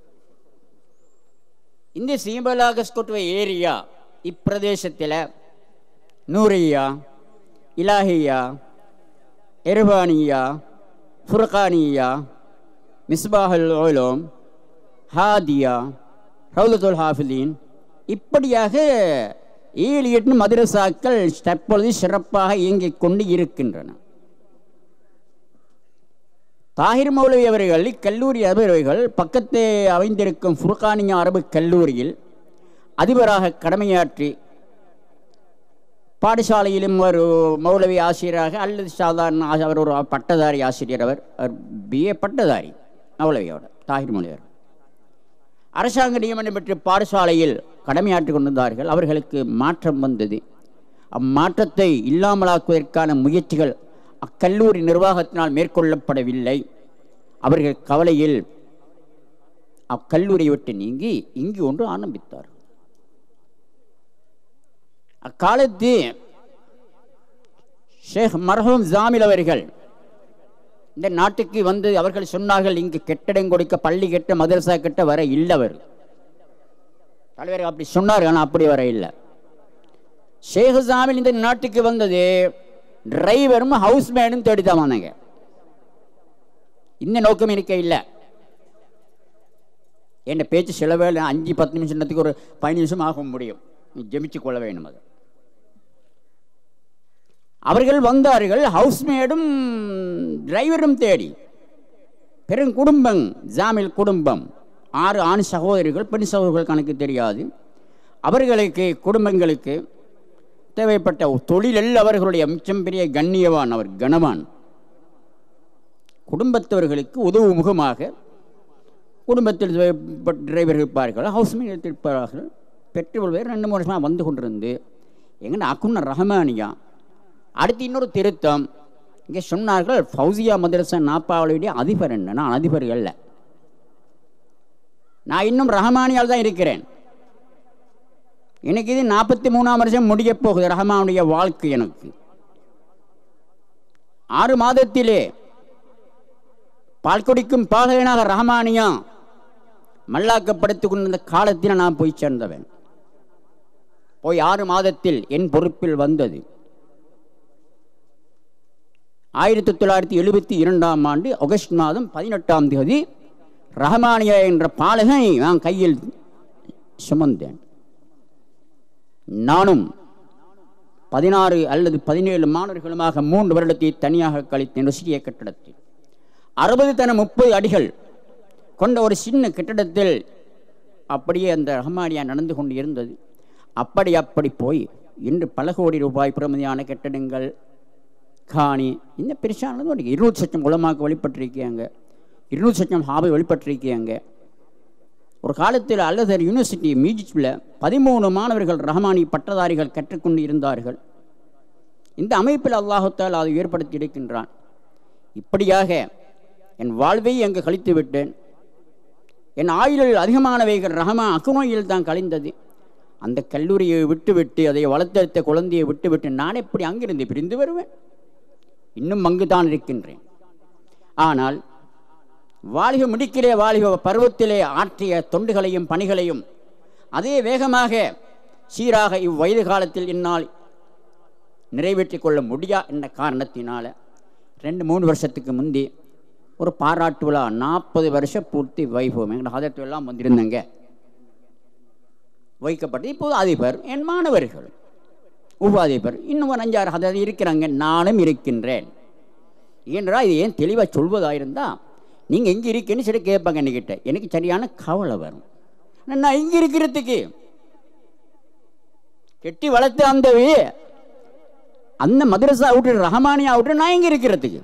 இந்த சீம்பலாகஸ்கோட்டுவ ஏரியா இப்பிரதேசத்தில் நூரியா, இலாஹியா, எர்பானியா, ஃபுர்கானியா, மிஸ்பாஹுல் உலூம், ஹாதியா, ரவுலத்துல் ஹாஃபிலீன், இப்படியாக ஏழு எட்டு மதரசாக்கள் தற்பொழுது சிறப்பாக இயங்கிக் கொண்டு இருக்கின்றன. தாஹிர் மௌலவி அவர்கள் கல்லூரி அதிபர்கள் பக்கத்தே அமைந்திருக்கும் ஃபுர்கானியா அரபு கல்லூரியில் அதிபராக கடமையாற்றி பாடசாலையிலும் ஒரு மௌலவி ஆசிரியராக அல்லது சாதாரண அவர் ஒரு பட்டதாரி ஆசிரியர், அவர் பிஏ பட்டதாரி மௌலவியோட தாஹிர் மௌலவி அவர் அரசாங்க நியமனம் பெற்று பாடசாலையில் கடமையாற்றி கொண்டிருந்தார்கள். அவர்களுக்கு மாற்றம் வந்தது. அம்மாற்றத்தை இல்லாமலாக்குவதற்கான முயற்சிகள் அக்கல்லூரி நிர்வாகத்தினால் மேற்கொள்ளப்படவில்லை. அவர்கள் கவலையில் அக்கல்லூரியை விட்டு நீங்கி இங்கு ஒன்று ஆரம்பித்தார். அக்காலத்து ஷேக் மர்ஹூம் ஜாமில் அவர்கள் இந்த நாட்டுக்கு வந்து அவர்கள் சொன்னார்கள் இங்கு கெட்டிடம் கொடுக்க பள்ளி கெட்ட மதரசா கெட்ட வர இல்லவர் தலைவர் அப்படி சொன்னார். ஆனால் அப்படி வர இல்லை. ஷேக் சாமில் இந்த நாட்டுக்கு வந்தது டிரைவரும் ஹவுஸ் மேனும் தேடித்தான் வந்தாங்க. இந்த நோக்கம் இருக்க இல்லை. என் பேச்சு சில வேலை அஞ்சு பத்து நிமிஷத்துக்கு ஒரு பதினஞ்சு நிமிஷம் ஆக முடியும். நீ ஜெமிச்சு கொள்ள வேணும். அது அவர்கள் வந்தார்கள் ஹவுஸ்மேடும் டிரைவரும் தேடி. பெரும் குடும்பம் ஜாமில் குடும்பம். ஆறு ஆண் சகோதரிகள் பெண் சகோதரிகள் கணக்கு தெரியாது. அவர்களுக்கு குடும்பங்களுக்கு தேவைப்பட்ட தொழிலில் அவர்களுடைய மிச்சம் பெரிய கண்ணியவான், அவர் கனவான். குடும்பத்தவர்களுக்கு உதவு முகமாக குடும்பத்தில் டிரைவர்கள் இருப்பார்கள், ஹவுஸ்மேட் இருப்பார்கள். பெட்ரோல் வேறு ரெண்டு மூணு வருஷமாக வந்து கொண்டிருந்து எங்கன்னா அக்குன்ன ரஹமானியா. அடுத்து இன்னொரு திருத்தம் இங்கே சொன்னார்கள் ஃபௌசியா மதரசா நாப்பாவளுடைய அதிபர் என்ன. நான் அதிபர்கள் இல்லை, நான் இன்னும் ரஹமானியால் தான் இருக்கிறேன். எனக்கு இது நாற்பத்தி மூணாம் வருஷம் முடிய போகுது ரஹமானுடைய வாழ்க்கை. எனக்கு ஆறு மாதத்திலே பால் குடிக்கும் பாலகனாக ரஹமானியா மல்லாக்கப்படுத்திக் கொண்டிருந்த காலத்தில் நான் போய் சேர்ந்தவன். போய் ஆறு மாதத்தில் என் பொறுப்பில் வந்தது. ஆயிரத்தி தொள்ளாயிரத்தி எழுபத்தி இரண்டாம் ஆண்டு ஆகஸ்ட் மாதம் பதினெட்டாம் தேதி ரஹமானியா என்ற பாலகனை நான் கையில் சுமந்தேன். நானும் பதினாறு அல்லது பதினேழு மாணவர்களுமாக மூன்று வருடத்தை தனியாக கழித்தேன். சிறிய கட்டடத்தில் அறுபது தன முப்பது அடிகள் கொண்ட ஒரு சின்ன கட்டிடத்தில் அப்படியே அந்த ரஹமானியா நடந்து கொண்டு இருந்தது. அப்படி அப்படி போய் இன்று பல கோடி ரூபாய் பிரமதியான கட்டிடங்கள் காணி இந்த பெருசானது ஒரு இருநூறு லட்சம் உலமாக்கு வழிபட்டிருக்காங்க, இருநூறு லட்சம் ஹாபை வழிபட்டிருக்காங்க. ஒரு காலத்தில் அல்லதர் யூனிவர்சிட்டி மியூசிக்கில் பதிமூணு மாணவர்கள் ரஹமானி பட்டதாரிகள் கற்றுக்கொண்டு இருந்தார்கள். இந்த அமைப்பில் அல்லாஹுத்தால் அதை ஏற்படுத்தி இருக்கின்றான். இப்படியாக என் வாழ்வை அங்கு கழித்து விட்டேன். என் ஆயுளில் அதிகமானவைகள் ரஹமான் அக்குநோயில் தான் கழிந்தது. அந்த கல்லூரியை விட்டுவிட்டு அதை வளர்த்தெடுத்த குழந்தையை விட்டுவிட்டு நான் எப்படி அங்கிருந்து பிரிந்து வருவேன்? இன்னும் அங்கு தான் இருக்கின்றேன். ஆனால் வாலிப முடிக்கிற வாலிப பருவத்திலே ஆற்றிய தொண்டுகளையும் பணிகளையும் அதே வேகமாக சீராக இவ்வயது காலத்தில் என்னால் நிறைவேற்றிக் கொள்ள முடியா என்ற காரணத்தினால ரெண்டு மூணு வருஷத்துக்கு முந்தி ஒரு பாராட்டு விழா நாற்பது வருஷம் பூர்த்தி வைபவம் எங்கள் ஆதரவு எல்லாம் வந்திருந்தங்க வைக்கப்பட்டு இப்போது அதிபர் என் மாணவர்கள் உபாதிபர் இன்னும் ஒரு அஞ்சாறு அதாவது இருக்கிறாங்க. நானும் இருக்கின்றேன் என்றால் இது ஏன் தெளிவாக சொல்வதாயிருந்தா நீங்கள் எங்கே இருக்கேன்னு சரி கேட்பாங்க. என்கிட்ட எனக்கு சரியான கவலை வரும். நான் இங்கே இருக்கிறதுக்கு கெட்டி வளர்த்து அந்த அந்த மதரசா விட்டு ரஹமானியா விட்டு நான் எங்கே இருக்கிறதுக்கு?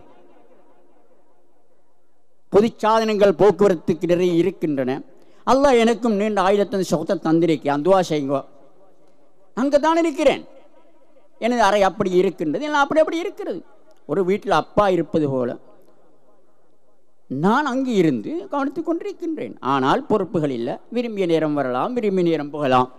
பொது சாதனங்கள் போக்குவரத்துக்கு நிறைய இருக்கின்றன. அல்லாஹ் எனக்கும் நீண்ட ஆயுதத்தின் சொத்தை தந்திருக்கேன். அந்துவா செய்யுங்கோ. அங்கே தான் இருக்கிறேன். எனது அறை அப்படி இருக்கின்றது, எல்லாம் அப்படி அப்படி இருக்கிறது. ஒரு வீட்டில் அப்பா இருப்பது போல நான் அங்கு இருந்து கவனித்துக் கொண்டிருக்கின்றேன். ஆனால் பொறுப்புகள் இல்லை. விரும்பிய நேரம் வரலாம், விரும்பிய நேரம் போகலாம்.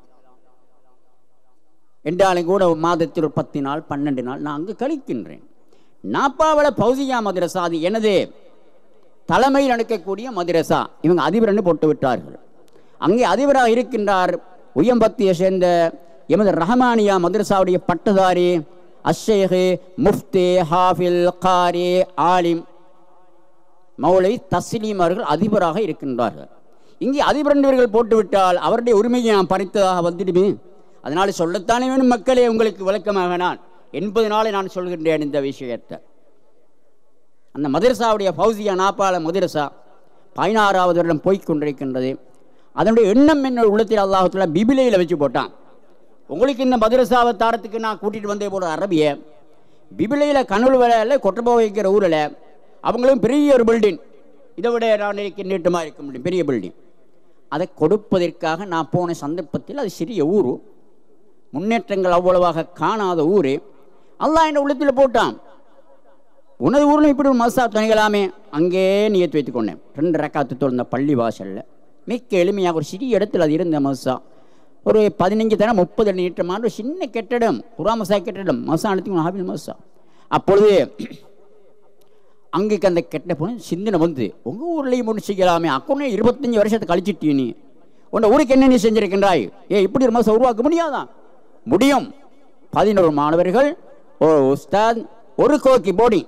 என்றாலும் கூட மாதத்தில் ஒரு பத்து நாள் பன்னெண்டு நாள் நான் அங்கு கழிக்கின்றேன். நாப்பாவள பௌசியா மதரசா அது எனது தலைமையில் நடக்கக்கூடிய மதரசா. இவங்க அதிபர்னு போட்டு விட்டார்கள். அங்கே அதிபராக இருக்கின்றார் உயம்பத்தியை சேர்ந்த எமது ரஹமானியா மதரசாவுடைய பட்டதாரி அஷேஹ் முஃப்தி ஹாஃபில் காரி ஆலிம் மௌலை தஸ்லீம் அவர்கள் அதிபராக இருக்கின்றார்கள். இங்கே அதிபர் என்பவர்கள் போட்டுவிட்டால் அவருடைய உரிமையை நான் பறித்ததாக வந்துடுமே. அதனால் சொல்லத்தானே வேணும் மக்களே. உங்களுக்கு விளக்கமாக நான் எண்பது நாளை நான் சொல்கின்றேன் இந்த விஷயத்தை. அந்த மதரசாவுடைய ஃபௌசியா நாப்பால மதரசா பதினாறாவது வருடம் போய்கொண்டிருக்கின்றது. அதனுடைய எண்ணம் என்ன உள்ளத்தில் அல்லாஹுத்தாலா பிபிலையில் வச்சு போட்டான். உங்களுக்கு இந்த மதரசாவை தாரத்துக்கு நான் கூட்டிகிட்டு வந்தே போகிற அரபிய பிபிலையில் கனூல் வேலையில் கொட்டப்போ வைக்கிற ஊரில் அவங்களும் பெரிய ஒரு பில்டிங், இதை விட நான் நீட்டமாக இருக்க முடியும், பெரிய பில்டிங். அதை கொடுப்பதற்காக நான் போன சந்தர்ப்பத்தில் அது சிறிய ஊர், முன்னேற்றங்கள் அவ்வளவாக காணாத ஊர். அல்லாஹ் என் உள்ளத்தில் போட்டான். உனது ஊரில் இப்படி ஒரு மதரசா துணைகளாமே. அங்கே நியத்து வைத்துக் கொண்டேன். ரெண்டு ரக்காத்து தொழுந்த பள்ளி வாசலில் மிக்க எளிமையாக ஒரு சிறிய இடத்தில் அது இருந்த மதரசா. ஒரு பதினஞ்சு தரம் முப்பது நீட்டமான ஒரு சின்ன கெட்டிடம், குராமசா கெட்டிடம், மதரசா நடத்தி ஹாபில் மதரசா. அப்பொழுது அங்கேக்கு அந்த கெட்ட போன சிந்தனை வந்து உங்கள் ஊர்லேயும் ஒன்று செய்யலாமே, அக்கொன்னே இருபத்தஞ்சி வருஷத்தை கழிச்சிட்டீ நீ, உன்னை ஊருக்கு என்ன நீ செஞ்சிருக்கின்றாய், ஏ இப்படி ஒரு மாதம் உருவாக்க முடியாதான்? முடியும். பதினோரு மாணவர்கள், ஒரு உஸ்தாத், ஒரு கோக்கி போடி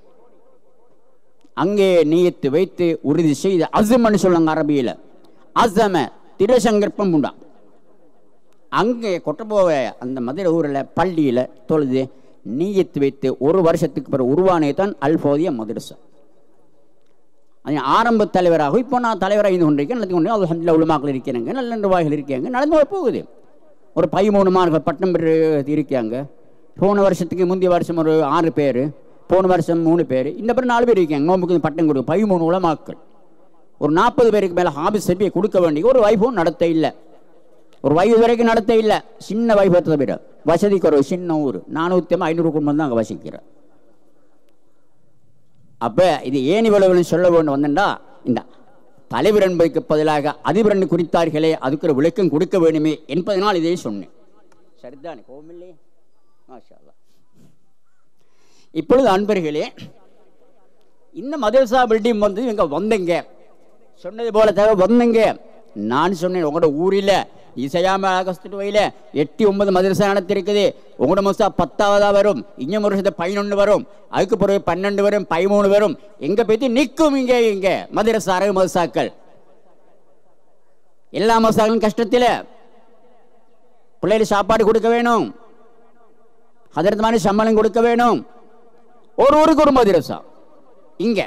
அங்கே நீயத்து வைத்து உறுதி செய்து அசமன்னு சொல்லுவாங்க அரபியில். அசம திரசங்கற்பம் உண்டா. அங்கே கொட்டப்போவ அந்த மதுரை ஊரில் பள்ளியில் தொழுது நீயத்து வைத்து ஒரு வருஷத்துக்கு பிறகு உருவானே தான் அல்போதிய மதரசா. அது ஆரம்ப தலைவராக இப்போ நான் தலைவராக இருந்து கொண்டிருக்கேன். நடந்து கொண்டு அல்ஹம்துலில்லாஹ் உலமாக்கள் இருக்கிறாங்க, நல்ல நிர்வாகிகள் இருக்காங்க, நடந்து போகுது. ஒரு பதிமூணு மார்கள் பட்டம் பெற்று இருக்காங்க. போன வருஷத்துக்கு முந்தைய வருஷம் ஒரு ஆறு பேர், போன வருஷம் மூணு பேர், இந்த பேர் நாலு பேர் இருக்காங்க. நோம்புக்கு பட்டம் கொடுக்கும் பதிமூணு உலமாக்கள். ஒரு நாற்பது பேருக்கு மேலே ஹாபிஸ் சர்டிஃபிகேட் கொடுக்க வேண்டிய ஒரு வைஃபும் நடத்த இல்லை. ஒரு வயது வரைக்கும் நடத்த இல்லை. சின்ன வைஃபை தவிர வசதி குறைவு, சின்ன ஊர், நானூற்றி ஐநூறு குடும்பம் தான் அங்கே வசிக்கிறேன். அப்போ இது ஏன் இவ்வளவு சொல்ல வேண்டும் வந்தா, இந்த தலைவர் என்பதற்கு பதிலாக அதிபர் என்று குறித்தார்களே, அதுக்கு ஒரு விளக்கம் கொடுக்க வேண்டுமே என்பதனால் இதை சொன்னேன். சரிதானே? கோமில்லே மாஷா அல்லாஹ். இப்பொழுது அன்பர்களே, இந்த மதரசா பில்டிங் வந்து இவங்க வந்தங்க சொன்னது போல தேவை வந்தங்க. நான் சொன்னேன் உங்களோட ஊரில் இசையாம ஆகஸ்ட் வயல எட்டு ஒன்பது மதரசா நடத்திருக்குது. உங்களோட மதரசா பத்தாவதா வரும், இன்னும் வருஷத்தை பதினொன்று வரும், அதுக்கு பிறகு பன்னெண்டு வரும், பதிமூணு வரும். எங்க போய்த்து நிற்கும் இங்கே இங்க மதரசா அரபு மதரசாக்கள். எல்லா மதரசாக்களும் கஷ்டத்தில் பிள்ளைகளுக்கு சாப்பாடு கொடுக்க வேணும், அதற்கு மாதிரி சம்பளம் கொடுக்க வேணும். ஒரு ஊருக்கு ஒரு மதரசா இங்க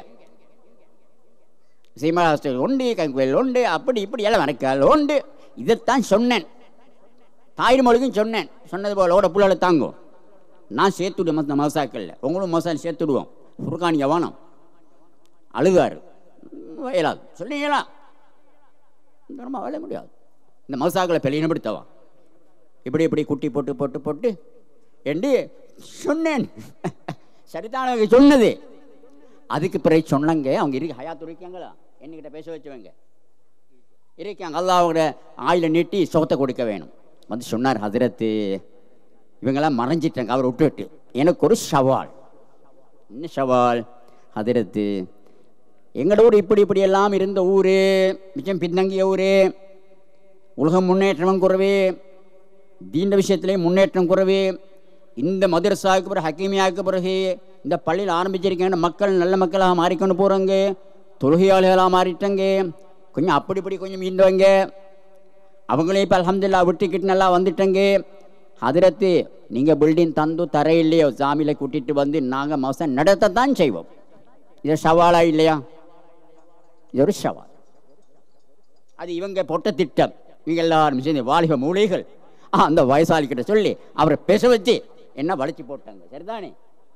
சீமா ஹாஸ்டல் உண்டு, கங்கோயில் உண்டு, அப்படி இப்படி எல்லாம் நடக்கால் உண்டு. இதைத்தான் சொன்னேன், தாயிர் மொழிக்கும் சொன்னேன். சொன்னது போல ஓட புள்ளால தாங்கும். நான் சேர்த்துடுவேன் மற்ற மசாக்களில், உங்களும் மசால் சேர்த்துடுவோம். ஃபுர்கான் யவானம் அழுகாரு வயலாது சொன்னீங்களா, ரொம்ப வாழ முடியாது. இந்த மசாக்களை பெலினப்படுத்தவா இப்படி இப்படி குட்டி போட்டு போட்டு போட்டு என்று சொன்னேன். சரிதான சொன்னது. அதுக்கு பிறகு சொன்னாங்க, அவங்க இருக்கு ஹயாத்து இருக்காங்களா, என்கிட்ட பேச வச்சவங்க இருக்காங்க, அல்லாஹ்வோட ஆயில நீட்டி சொத்தை கொடுக்க வேணும். வந்து சொன்னார், ஹதரத்து இவங்கெல்லாம் மறைஞ்சிட்டாங்க, அவர் விட்டுட்டு எனக்கு ஒரு சவால். என்ன சவால்? ஹதரத்து எங்களோட ஊர் இப்படி இப்படி எல்லாம் இருந்த ஊர், மிச்சம் பின்தங்கிய ஊர், உலகம் முன்னேற்றம் குறைவு, தீண்ட விஷயத்திலேயும் முன்னேற்றம் குறைவு. இந்த மதரசாவுக்கு பிறகு ஹக்கீமியாவுக்கு பிறகு இந்த பள்ளியில் ஆரம்பிச்சிருக்கேன், மக்கள் நல்ல மக்களாக மாறிக்கொண்டு போகிறாங்க, தொழுகையாளிகளாக மாறிட்டாங்க. கொஞ்சம் அப்படி இப்படி கொஞ்சம் மீண்டவங்க, அவங்களே இப்போ அல்ஹம்துலில்லாஹ் விட்டுக்கிட்டு நல்லா வந்துட்டங்க. ஹதரத்து நீங்கள் பில்டிங் தந்து தரையில்லையோ, சாமியில் கூட்டிகிட்டு வந்து நாங்கள் மாதம் நடத்தத்தான் செய்வோம். இது சவாலா இல்லையா? இது ஒரு சவால். அது இவங்க போட்ட திட்டம். இவங்க எல்லாரும் சேர்ந்து வாலிப மூலைகள் அந்த வயசாளிக்கிட்ட சொல்லி அவரை பேச வச்சு என்ன வளைச்சி போட்டாங்க. சரிதானே?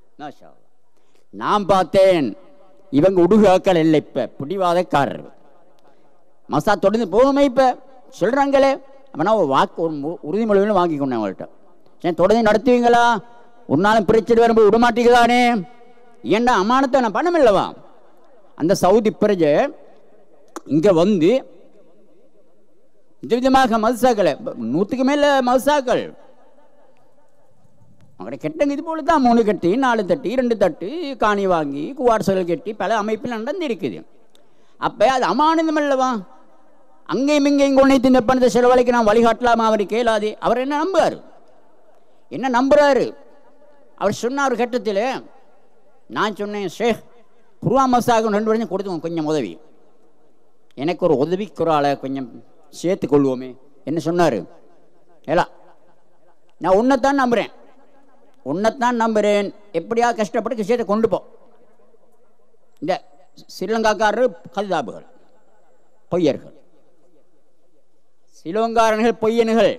நான் பார்த்தேன், இவங்க உடுகாக்கள் இல்லை, இப்போ பிடிவாதக்காரர். மசா தொடர்ந்து போகுமே இப்போ சொல்கிறாங்களே. அப்படின்னா ஒரு வாக்கு ஒரு உறுதிமொழிகளும் வாங்கி கொண்டேன் அவங்கள்ட்ட. சரி தொடர்ந்து நடத்துவீங்களா? ஒரு நாளும் பிரச்சனை வரும்போது விடமாட்டீங்கதானே? ஏன்டா அமானத்தை நான் பணம் இல்லவா? அந்த சவுதி பிரஜை இங்கே வந்து விதவிதமாக மதுசாக்களை, நூற்றுக்கு மேலே மதுசாக்கள் அவங்களோட கெட்டங்க இது போல தான். மூணு கட்டி, நாலு தட்டி, ரெண்டு தட்டு காணி வாங்கி குவார்சல் கட்டி பல அமைப்பில் நடந்து இருக்குது. அப்போ அது அமானதம் அல்லவா? அங்கேயும் இங்கேயும் கொண்டு இந்த பணத்தை செலவழிக்க நான் வழிகாட்டலாமா? அவர் கேளாது. அவர் என்ன நம்புறாரு? என்ன நம்புறாரு? அவர் சொன்ன ஒரு கட்டத்தில் நான் சொன்னேன், ஷேக் குருவா மசாகம் ரெண்டு வருஷம் கொடுத்துவோம், கொஞ்சம் உதவி, எனக்கு ஒரு உதவிக்கு ஒரு ஆளை கொஞ்சம் சேர்த்து கொள்வோமே. என்ன சொன்னார்? ஏலா நான் உன்னைத்தான் நம்புகிறேன், உன்னைத்தான் நம்புகிறேன், எப்படியா கஷ்டப்பட்டு விஷயத்தை கொண்டு போ. இந்த ஸ்ரீலங்காக்காரர் கதிதாபுகள், பொய்யர்கள், சிலோங்காரர்கள் பொய்யனுகள்.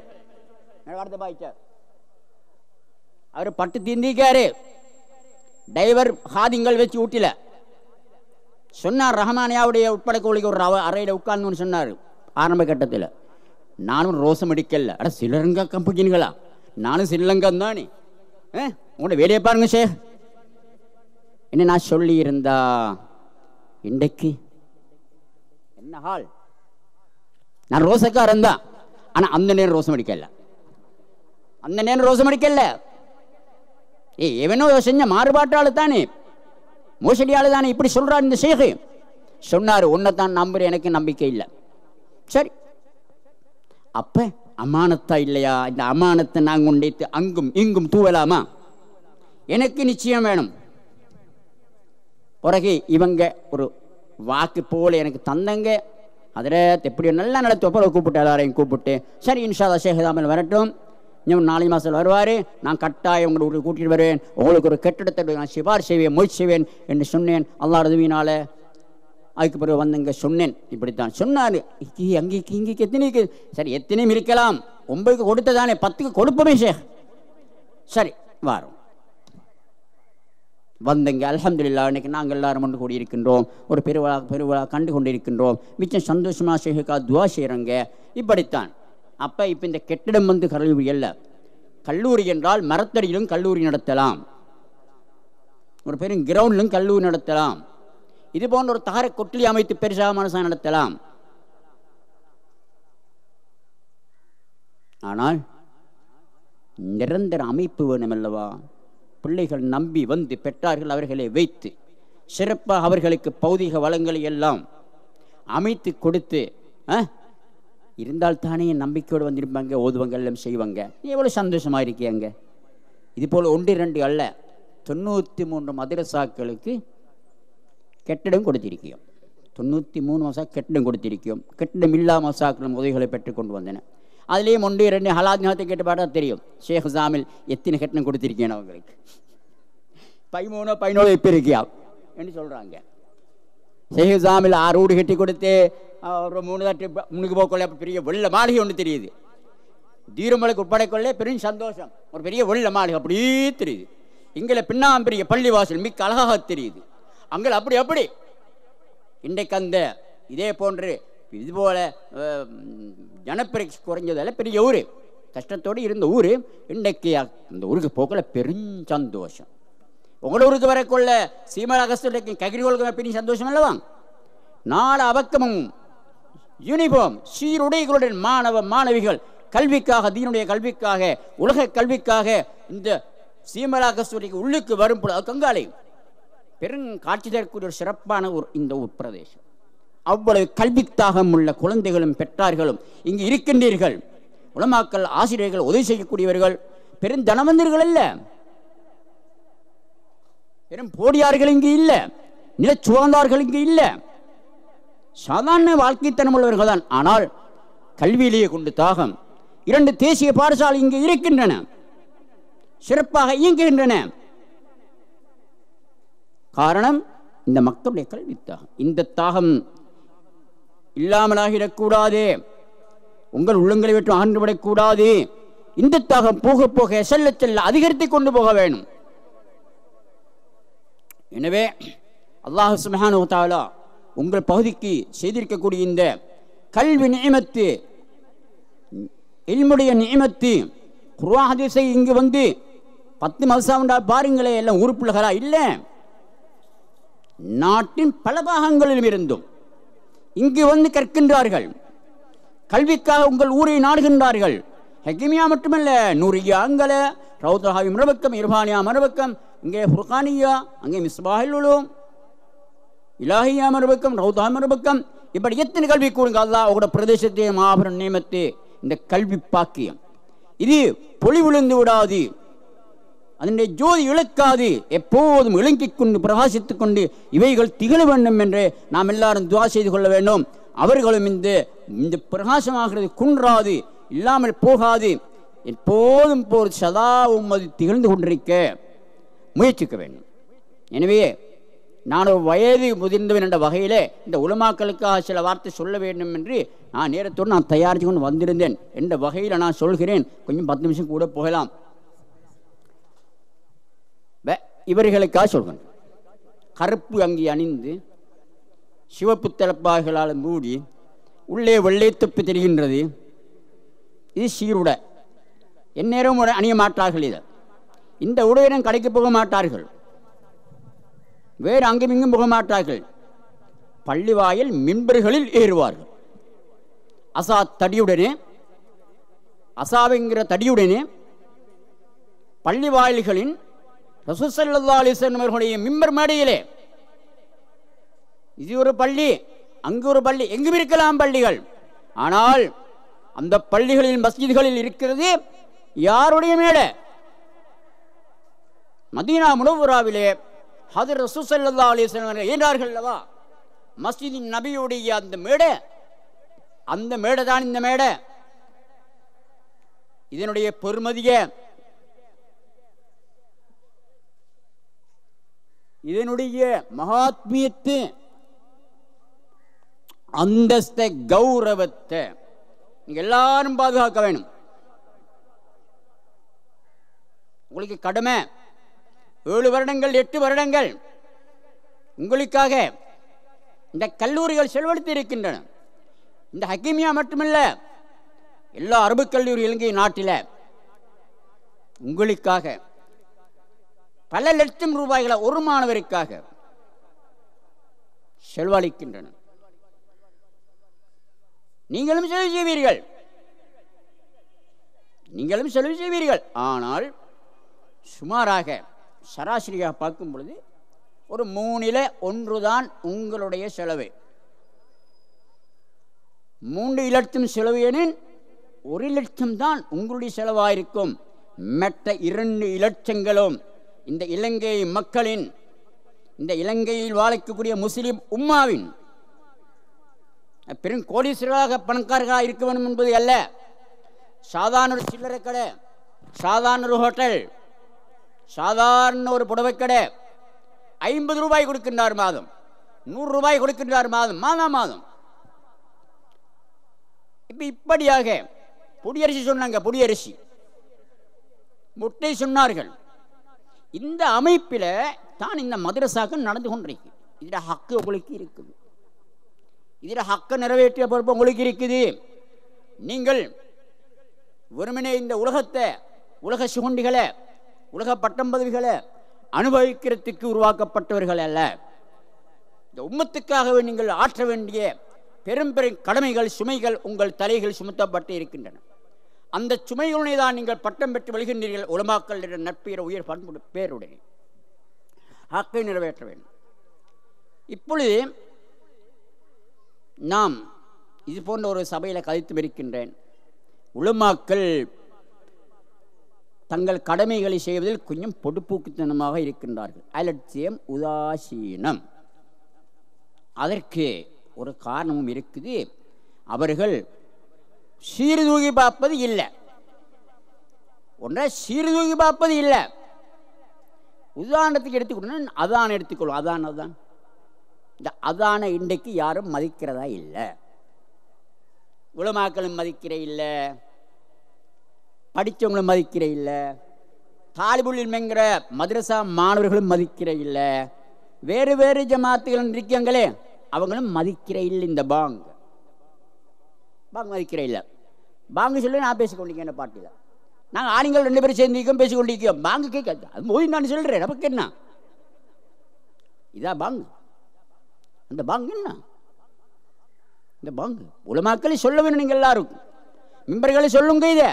அவர் பட்டு தீந்திக்காரு, டைவர் ஹாதிங்கள் வச்சு ஊட்டில சொன்னார். ரஹமானியாவுடைய உட்பட கோழிக்கு ஒரு அறையில் உட்கார்ந்து சொன்னார் ஆரம்ப கட்டத்தில். நானும் ரோசம் அடிக்கல, அட ஸ்ரீலங்கா கம்பெனிகளா, நானும் ஸ்ரீலங்கா தானே, உங்களோட வேலையை பாருங்க ஷேக். என்ன நான் சொல்லி இருந்தா இன்றைக்கு என்ன ஹால்? நான் ரோசக்காரன் தான், ஆனால் அந்த நேரம் ரோசம் அடிக்கல, அந்த நேரம் ரோசம் அடிக்கல. ஏ எவனோ செஞ்ச மாறுபாட்டாளு தானே, மோசடியாளு தானே இப்படி சொல்றார் இந்த ஷேகு. சொன்னார், உன்னைத்தான் நம்புறேன், எனக்கு நம்பிக்கை இல்லை. சரி, அப்ப அமானத்தா இல்லையா? இந்த அமானத்தை நாங்கள் உண்டைத்து அங்கும் இங்கும் தூவலாமா? எனக்கு நிச்சயம் வேணும். பிறகு இவங்க ஒரு வாக்கு போல எனக்கு தந்தங்க. அதில் எப்படி நல்லா நடத்துவ போல கூப்பிட்டு எல்லாரையும் கூப்பிட்டு, சரி இன்ஷா அல்லாஹ் ஷேக் தாமல் வரட்டும், இன்னும் நாலு மாதத்தில் வருவார், நான் கட்டாயம் உங்களை ஒரு கூட்டிட்டு வருவேன், உங்களுக்கு ஒரு கட்டிடத்தை நான் சிபார் செய்வேன், முயற்சி செய்வேன் என்று சொன்னேன். அல்லாஹ் உதவியினால அதுக்கு பிறகு வந்தங்க சொன்னேன். இப்படித்தான் சொன்னார். அங்கே இங்கே எத்தனைக்கு சரி எத்தனையும் இருக்கலாம், ஒன்பதுக்கு கொடுத்ததானே, பத்துக்கு கொடுப்போமே ஷேக். சரி வாரோம். வந்தங்க. அல்ஹம்துலில்லாஹ் இன்னைக்கு நாங்கள் எல்லாரும் ஒன்று கூடி இருக்கின்றோம், ஒரு பெருவிழா பெருவிழா கண்டு கொண்டு இருக்கின்றோம். மிச்சம் சந்தோஷமாக ஷேகுக்கா துவா செய்கிறங்க. இப்படித்தான். அப்போ இப்போ இந்த கெட்டிடம் வந்து கல்லூரி அல்ல. கல்லூரி என்றால் மரத்தடியிலும் கல்லூரி நடத்தலாம், ஒரு பெரும் கிரவுண்டிலும் கல்லூரி நடத்தலாம், இது போன்ற ஒரு தகர கொட்டிலி அமைத்து பெருசாக மனசாக நடத்தலாம். ஆனால் நிரந்தர அமைப்பு வேணும் அல்லவா? பிள்ளைகள் நம்பி வந்து பெற்றார்கள், அவர்களை வைத்து சிறப்பாக அவர்களுக்கு பௌதிக வளங்களை எல்லாம் அமைத்து கொடுத்து இருந்தால் தானே நம்பிக்கையோடு வந்திருப்பாங்க, ஓதுவங்க எல்லாம் செய்வாங்க. எவ்வளோ சந்தோஷமாக இருக்கியாங்க. இது போல் ஒன்று ரெண்டு அல்ல, தொண்ணூற்றி மூன்று மதரசாக்களுக்கு கெட்டிடம் கொடுத்திருக்கோம். தொண்ணூற்றி மூணு மசா கெட்டிடம் கொடுத்திருக்கோம். கெட்டிடம் இல்லா மசாக்களும் உதவிகளை பெற்றுக் கொண்டு வந்தன. அதுலேயும் ஒன்று ரெண்டு ஹலாத் நிலத்தை கேட்டு பாட்டா தெரியும். ஷேக் ஜாமில் எத்தனை கெட்டிடம் கொடுத்திருக்கேன் அவங்களுக்கு, பதிமூணோ பதினோழு இப்போ இருக்கியா என்று சொல்கிறாங்க. ஷேக் ஜாமில் ஆறு வீடு கட்டி கொடுத்து ஒரு மூணு தட்டு முன்னுக்கு போக்கொள்ள பெரிய வெள்ள மாளிகை ஒன்று தெரியுது. தீரமலைக்கு உட்படைக்கொள்ள பெரும் சந்தோஷம், ஒரு பெரிய வெள்ள மாளிகை அப்படியே தெரியுது. இங்கே பின்னாம் பெரிய பள்ளிவாசல் மிக்க அழகாக தெரியுது. அங்கே அப்படி அப்படி இன்றைக்கு அந்த இதே போன்று இதுபோல ஜனப்பெருக்கி குறைஞ்சதால பெரிய ஊர், கஷ்டத்தோடு இருந்த ஊர், இன்றைக்கு அந்த ஊருக்கு போக்கல பெரும் சந்தோஷம். உங்களோட ஊருக்கு வரக்குள்ள சீமலா கஷ்டம் ககிரிகளுக்கு பெரிய சந்தோஷம் அல்லவா? நாலு அவக்கமும் யூனிஃபார்ம் சீருடைகளுடன் மாணவ மாணவிகள் கல்விக்காக, தீனுடைய கல்விக்காக, உலக கல்விக்காக இந்த சீமலா கஸ்தூரிக்கு உள்ளுக்கு வரும் கங்காலை பெரும் காட்சி தரக்கூடிய ஒரு சிறப்பான ஒரு இந்த ஒரு பிரதேசம். அவ்வளவு கல்வித்தாகம் உள்ள குழந்தைகளும் பெற்றார்களும் இங்கு இருக்கின்றீர்கள். உலமாக்கள், ஆசிரியர்கள், உதவி செய்யக்கூடியவர்கள், பெரும் தனவந்தர்கள் அல்ல, பெரும் போடியார்கள் இங்கு இல்லை, நில சுவந்தார்கள் இங்கு இல்லை, சாதாரண வாழ்க்கைத்தனம் உள்ளவர்கள் தான். ஆனால் கல்வியிலேயே கொண்டு தாகம். இரண்டு தேசிய பாடசாலை இங்கு இருக்கின்றன, சிறப்பாக இயங்குகின்றன. காரணம் இந்த மக்களுடைய கல்வி தாகம். இந்த தாகம் இல்லாமலாகிடக்கூடாது, உங்கள் உள்ளங்களை விட்டு அகன்றுவிடக்கூடாது. இந்த தாகம் போக போக செல்ல செல்ல அதிகரித்து கொண்டு போக வேணும். எனவே அல்லாஹ் சுப்ஹானஹு வ தஆலா உங்கள் பகுதிக்கு செய்திருக்கக்கூடிய இந்த கல்வி நியமத்து, இல்முடைய நியமத்து, குர்ஆன் ஹதீஸை இங்கு வந்து பத்து மதரசா பாருங்களே, எல்லாம் உறுப்பினர்களா இல்லை, நாட்டின் பல பாகங்களிலும் இருந்தும் இங்கு வந்து கற்கின்றார்கள். கல்விக்காக உங்கள் ஊரை நாடுகின்றார்கள். ஹக்கிமியா மட்டுமல்ல, நூரியா அங்கல, ரவுதஹாவி மறுபக்கம், இர்பானியா மறுபக்கம், இங்கே ஃபுர்கானியா, அங்கே மிஸ்பாஹுல் உலூம், இலாஹியா மறுபக்கம், ரவுதஹா மறுபக்கம், இப்படி எத்தனை கல்வி கூடுங்க. அல்லாஹ் உங்களோட பிரதேசத்தை மாபெரும் நியமத்து இந்த கல்வி பாக்கியம். இது பொலி விழுந்து விடாது, அதனுடைய ஜோதி இழக்காது, எப்போதும் இலங்கிக் கொண்டு பிரகாசித்துக் கொண்டு இவைகள் திகழ வேண்டும் என்று நாம் எல்லாரும் துவா செய்து கொள்ள வேண்டும். அவர்களும் இந்த இந்த பிரகாசமாகிறது குன்றாது, இல்லாமல் போகாது, எப்போதும் போர் சதாவும் அது திகழ்ந்து கொண்டிருக்க முயற்சிக்க வேண்டும். எனவே நான் ஒரு வயது முதிர்ந்தவன் என்ற வகையிலே இந்த உலமாக்களுக்காக சில வார்த்தை சொல்ல வேண்டும் என்று நான் நேரத்தோடு நான் தயாரித்து கொண்டு வந்திருந்தேன் என்ற வகையில் நான் சொல்கிறேன். கொஞ்சம் பத்து நிமிஷம் கூட போகலாம். இவர்களுக்காக சொல்கிறேன். கருப்பு அங்கி அணிந்து சிவப்பு தலப்பாகளால் மூடி உள்ளே வெள்ளை தொப்பி தெரிகின்றது. இது சீருடை. எந்நேரம் அணிய மாட்டார்கள். இதை இந்த உடையிடம் கடைக்கு போக மாட்டார்கள், வேறு அங்கும் இங்கும் போக மாட்டார்கள். பள்ளி வாயில் மின்பர்களில் ஏறுவார்கள். அசா தடியுடனே, அசாவுங்கிற தடியுடனே பள்ளி வாயில்களின் ரசூல் ஸல்லல்லாஹு அலைஹி வஸல்லம் அவர்களுடைய மிம்பர் மேடையிலே
இது ஒரு பள்ளி, அங்கு ஒரு பள்ளி, எங்கும் இருக்கலாம் பள்ளிகள். ஆனால் அந்த பள்ளிகளில் மஸ்ஜிதுகளில் இருக்கிறது யாருடைய மேடை? மதீனா முனவ்வராவிலே ஹதரத் ரசூல் ஸல்லல்லாஹு அலைஹி வஸல்லம் என்றார்கள் அல்லவா, மஸ்ஜிதின் நபியுடைய அந்த மேடை, அந்த மேடை தான் இந்த மேடை. இதனுடைய பெருமதிய, இதனுடைய மகாத்மியத்து, அந்தஸ்த, கௌரவத்தை நீங்க எல்லாரும் பாதுகாக்க வேணும். உங்களுக்கு கடமை. ஏழு வருடங்கள் எட்டு வருடங்கள் உங்களுக்காக இந்த கல்லூரிகள் செலவழித்து இருக்கின்றன. இந்த ஹக்கீமியா மட்டுமல்ல, எல்லா அரபு கல்லூரி இலங்கை நாட்டில் உங்களுக்காக பல லட்சம் ரூபாய்களை ஒரு மாணவருக்காக செலவழிக்கின்றன. நீங்களும் செலவு செய்வீர்கள், நீங்களும் செலவு செய்வீர்கள். ஆனால் சுமாராக சராசரியாக பார்க்கும் பொழுது ஒரு மூணில ஒன்றுதான் உங்களுடைய செலவு. மூன்று இலட்சம் செலவு எனின் ஒரு லட்சம் தான் உங்களுடைய செலவாயிருக்கும். மற்ற இரண்டு இலட்சங்களும் இந்த இலங்கை மக்களின், இந்த இலங்கையில் வாழக்கூடிய முஸ்லிம் உம்மாவின் பெரும் கோடீஸ்வரராக பணக்காரர்களாக இருக்க வேண்டும் என்பது அல்ல. சாதாரண ஒரு சில்லறை கடை, சாதாரண ஒரு ஹோட்டல், சாதாரண ஒரு புடவை கடை ஐம்பது ரூபாய் கொடுக்கின்றார் மாதம், நூறு ரூபாய் கொடுக்கின்றார் மாதம், மாதம் மாதம். இப்ப இப்படியாக பொடியரிசி சொன்னாங்க, பொடியரிசி முட்டை சொன்னார்கள். இந்த அமைப்பில் தான் இந்த மதரசாக்கள் நடந்து கொண்டிருக்கு. இதில் ஹக்கு உங்களுக்கு இருக்குது, இதில் ஹக்கை நிறைவேற்றிய பொறுப்பு உங்களுக்கு இருக்குது. நீங்கள் வெறுமனே இந்த உலகத்தை, உலக சுகண்டிகளை, உலக பட்டம் பதவிகளை அனுபவிக்கிறதுக்கு உருவாக்கப்பட்டவர்கள் அல்ல. இந்த உம்மத்துக்காகவே நீங்கள் ஆற்ற வேண்டிய பெரும் பெரும் கடமைகள், சுமைகள் உங்கள் தலைகள் சுமத்தப்பட்டு இருக்கின்றன. அந்த சுமைகளுடைய தான் நீங்கள் பட்டம் பெற்று வருகின்றீர்கள். உலமாக்கள் நட்பீர உயர் பண்பு பேருடைய ஹக்கை நிறைவேற்ற வேண்டும். இப்பொழுது நாம் இது போன்ற ஒரு சபையில் கதைத்து இருக்கின்றேன். உலமாக்கள் தங்கள் கடமைகளை செய்வதில் கொஞ்சம் பொடுப்பூக்குத்தனமாக இருக்கின்றார்கள். அலட்சியம், உதாசீனம். அதற்கு ஒரு காரணமும் இருக்குது. அவர்கள் சீர்தூகி பார்ப்பது இல்லை, ஒன்றை சீர்தூகி பார்ப்பது இல்லை. உதாரணத்துக்கு எடுத்துக்கொண்டு அதான் எடுத்துக்கொள்ளும். அதான் அதான் இந்த அதான இன்றைக்கு யாரும் மதிக்கிறதா இல்லை. உலமாக்களும் மதிக்கிற இல்லை, படித்தவங்களும் மதிக்கிற இல்லை, தாலிபுல் மெங்கிற மதரசா மாணவர்களும் மதிக்கிற இல்லை, வேறு வேறு ஜமாத்துகள் இருக்காங்களே அவங்களும் மதிக்கிற இல்லை. இந்த பாங் பாங் மதிக்கிற இல்லை. பாங்கு சொல்லி நான் பேசிக்கொண்டிருக்கேன். என்ன பாட்டில் நாங்கள் ஆளுங்கள் ரெண்டு பேரும் சேர்ந்திருக்கோம், பேசிக்கொண்டிருக்கோம். பாங்கு கேட்காது, அது மோதி நான் சொல்கிறேன். நமக்கு என்ன இதா பாங்கு? அந்த பாங்கு என்ன? இந்த பாங்கு உலமாக்களை சொல்ல வேணும். நீங்கள் எல்லாரும் மெம்பர்களை சொல்லுங்க. இதை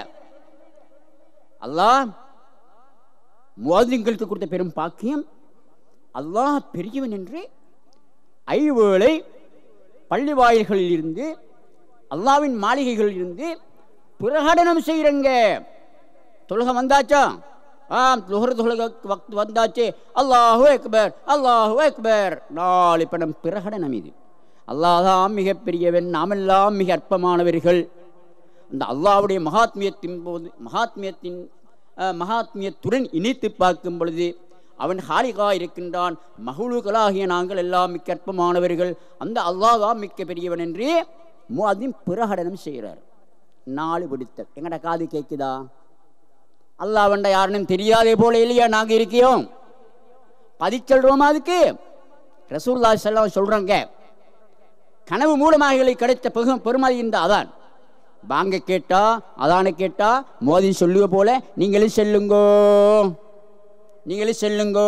அல்லாஹ் முஅத்தின்களுக்கு கொடுத்த பெரும் பாக்கியம். அல்லாஹ் பெரியவன் என்று ஐவேளை பள்ளி வாயில்களில் இருந்து, அல்லாவின் மாளிகைகளில் இருந்து பிரகடனம் செய்கிறங்க. தொழுகை வந்தாச்சா? ஆம், துஹர் தொழுகை வக்து வந்தாச்சு. அல்லாஹு அக்பர், அல்லாஹு அக்பர். நாலு படம் பிரகடனம். இது அல்லாஹ் தான் மிகப்பெரியவன், நாமெல்லாம் மிக அற்பமானவர்கள். அந்த அல்லாஹ்வுடைய மகாத்மியத்தின் போது, மகாத்மியத்தின் மகாத்மியத்துடன் இணைத்து பார்க்கும் பொழுது அவன் ஹாலிகா இருக்கின்றான். மஹ்லூக்களாகிய நாங்கள் எல்லாம் மிக்க அற்பமானவர்கள், அந்த அல்லாஹ் தான் மிக்க பெரியவன் என்று முஅத்தின் பிரகடனம் செய்கிறார். நாலு பிடித்தல் எங்கட காது கேட்குதா? அல்லாஹ் வண்ட யாருன்னு தெரியாதே போல இல்லையா நாங்கள் இருக்கியோம்? பதிச்சல்றோமா? அதுக்கு ரசூலுல்லாஹி ஸல்லல்லாஹு அலைஹி வஸல்லம் சொல்றாங்க, கனவு மூலமாக கிடைத்த பெரும் பெருமதி இந்த அதான். பாங்க கேட்டா, அதான கேட்டா முஅத்தின் சொல்லுவ போல நீங்களும் செல்லுங்கோ, நீங்களும் செல்லுங்கோ.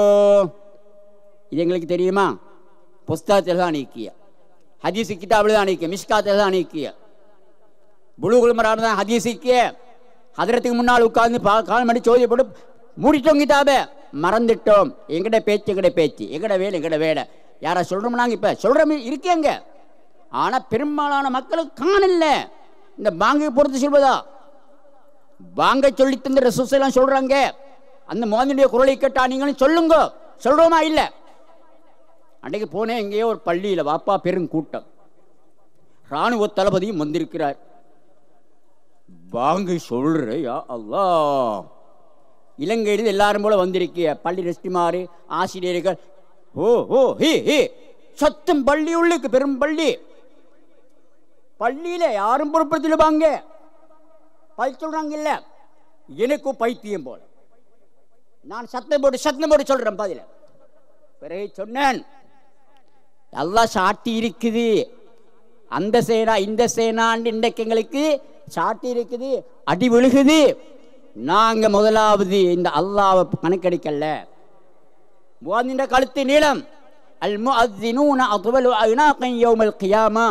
இது எங்களுக்கு தெரியுமா? புஸ்தகத்தில் தான் நீக்கிய, ஹதீஸ் கிதாபில் தான் நீக்கிய, மிஷ்காத்தில் தான் நீக்கிய, புலூகுல் மரான் தான் ஹதீஸிக்கிய. ஹதரத்துக்கு முன்னால் உட்கார்ந்து கால் மணி சோதியை போட்டு மூடிட்டோம் கிதாபை, மறந்துட்டோம். எங்கட பேச்சு எங்கட பேச்சு, எங்கட வேலை எங்கட வேலை. யாரா சொல்றோம் நாங்க இப்ப சொல்றோம் இருக்கேங்க. ஆனா பெரும்பாலான மக்களுக்கு காணல இந்த பாங்கை பொறுத்து சொல்வதா. பாங்கை சொல்லி தந்த ரசூல் எல்லாம் சொல்றாங்க. அந்த முஅத்தினுடைய குரலை கேட்டா நீங்களும் சொல்லுங்க. சொல்றோமா இல்ல? அன்றைக்கு போனேன் எங்கேயோ ஒரு பள்ளியில வாப்பா பெருங்கூட்டம், ராணுவ தளபதியும் வந்திருக்கிறார். பாங்கை சொல்ற யா அல்லாஹ், இலங்கையில் எல்லாரும் போல வந்திருக்கிய பள்ளி ரெஸ்டிமாறு ஆசிரியர்கள் ஓ ஓ ஹே ஹே சத்தம் பள்ளி உள்ளுக்கு பெரும் பள்ளி. பள்ளியில யாரும் பொறுப்படுத்திடுவாங்க பதில் சொல்றாங்க இல்ல. எனக்கும் பைத்தியம் போல நான் சத்தம் போட்டு சத்தம் போட்டு சொல்றேன் பதில. பிறகு சொன்னேன் எல்லாம் சாட்டி இருக்குது, அந்த சேனா இந்த சேனாண்டு இன்றைக்கு எங்களுக்கு சாட்டி இருக்குது, அடி விழுகுது. நாங்க முதலாவது இந்த அல்லாஹ்வை கணக்கெடுக்கல. முஅத்தின் கழுத்து நீளம். அல் முஅத்தினூன அத்வலு அனாகன் யௌமல் கியாமா.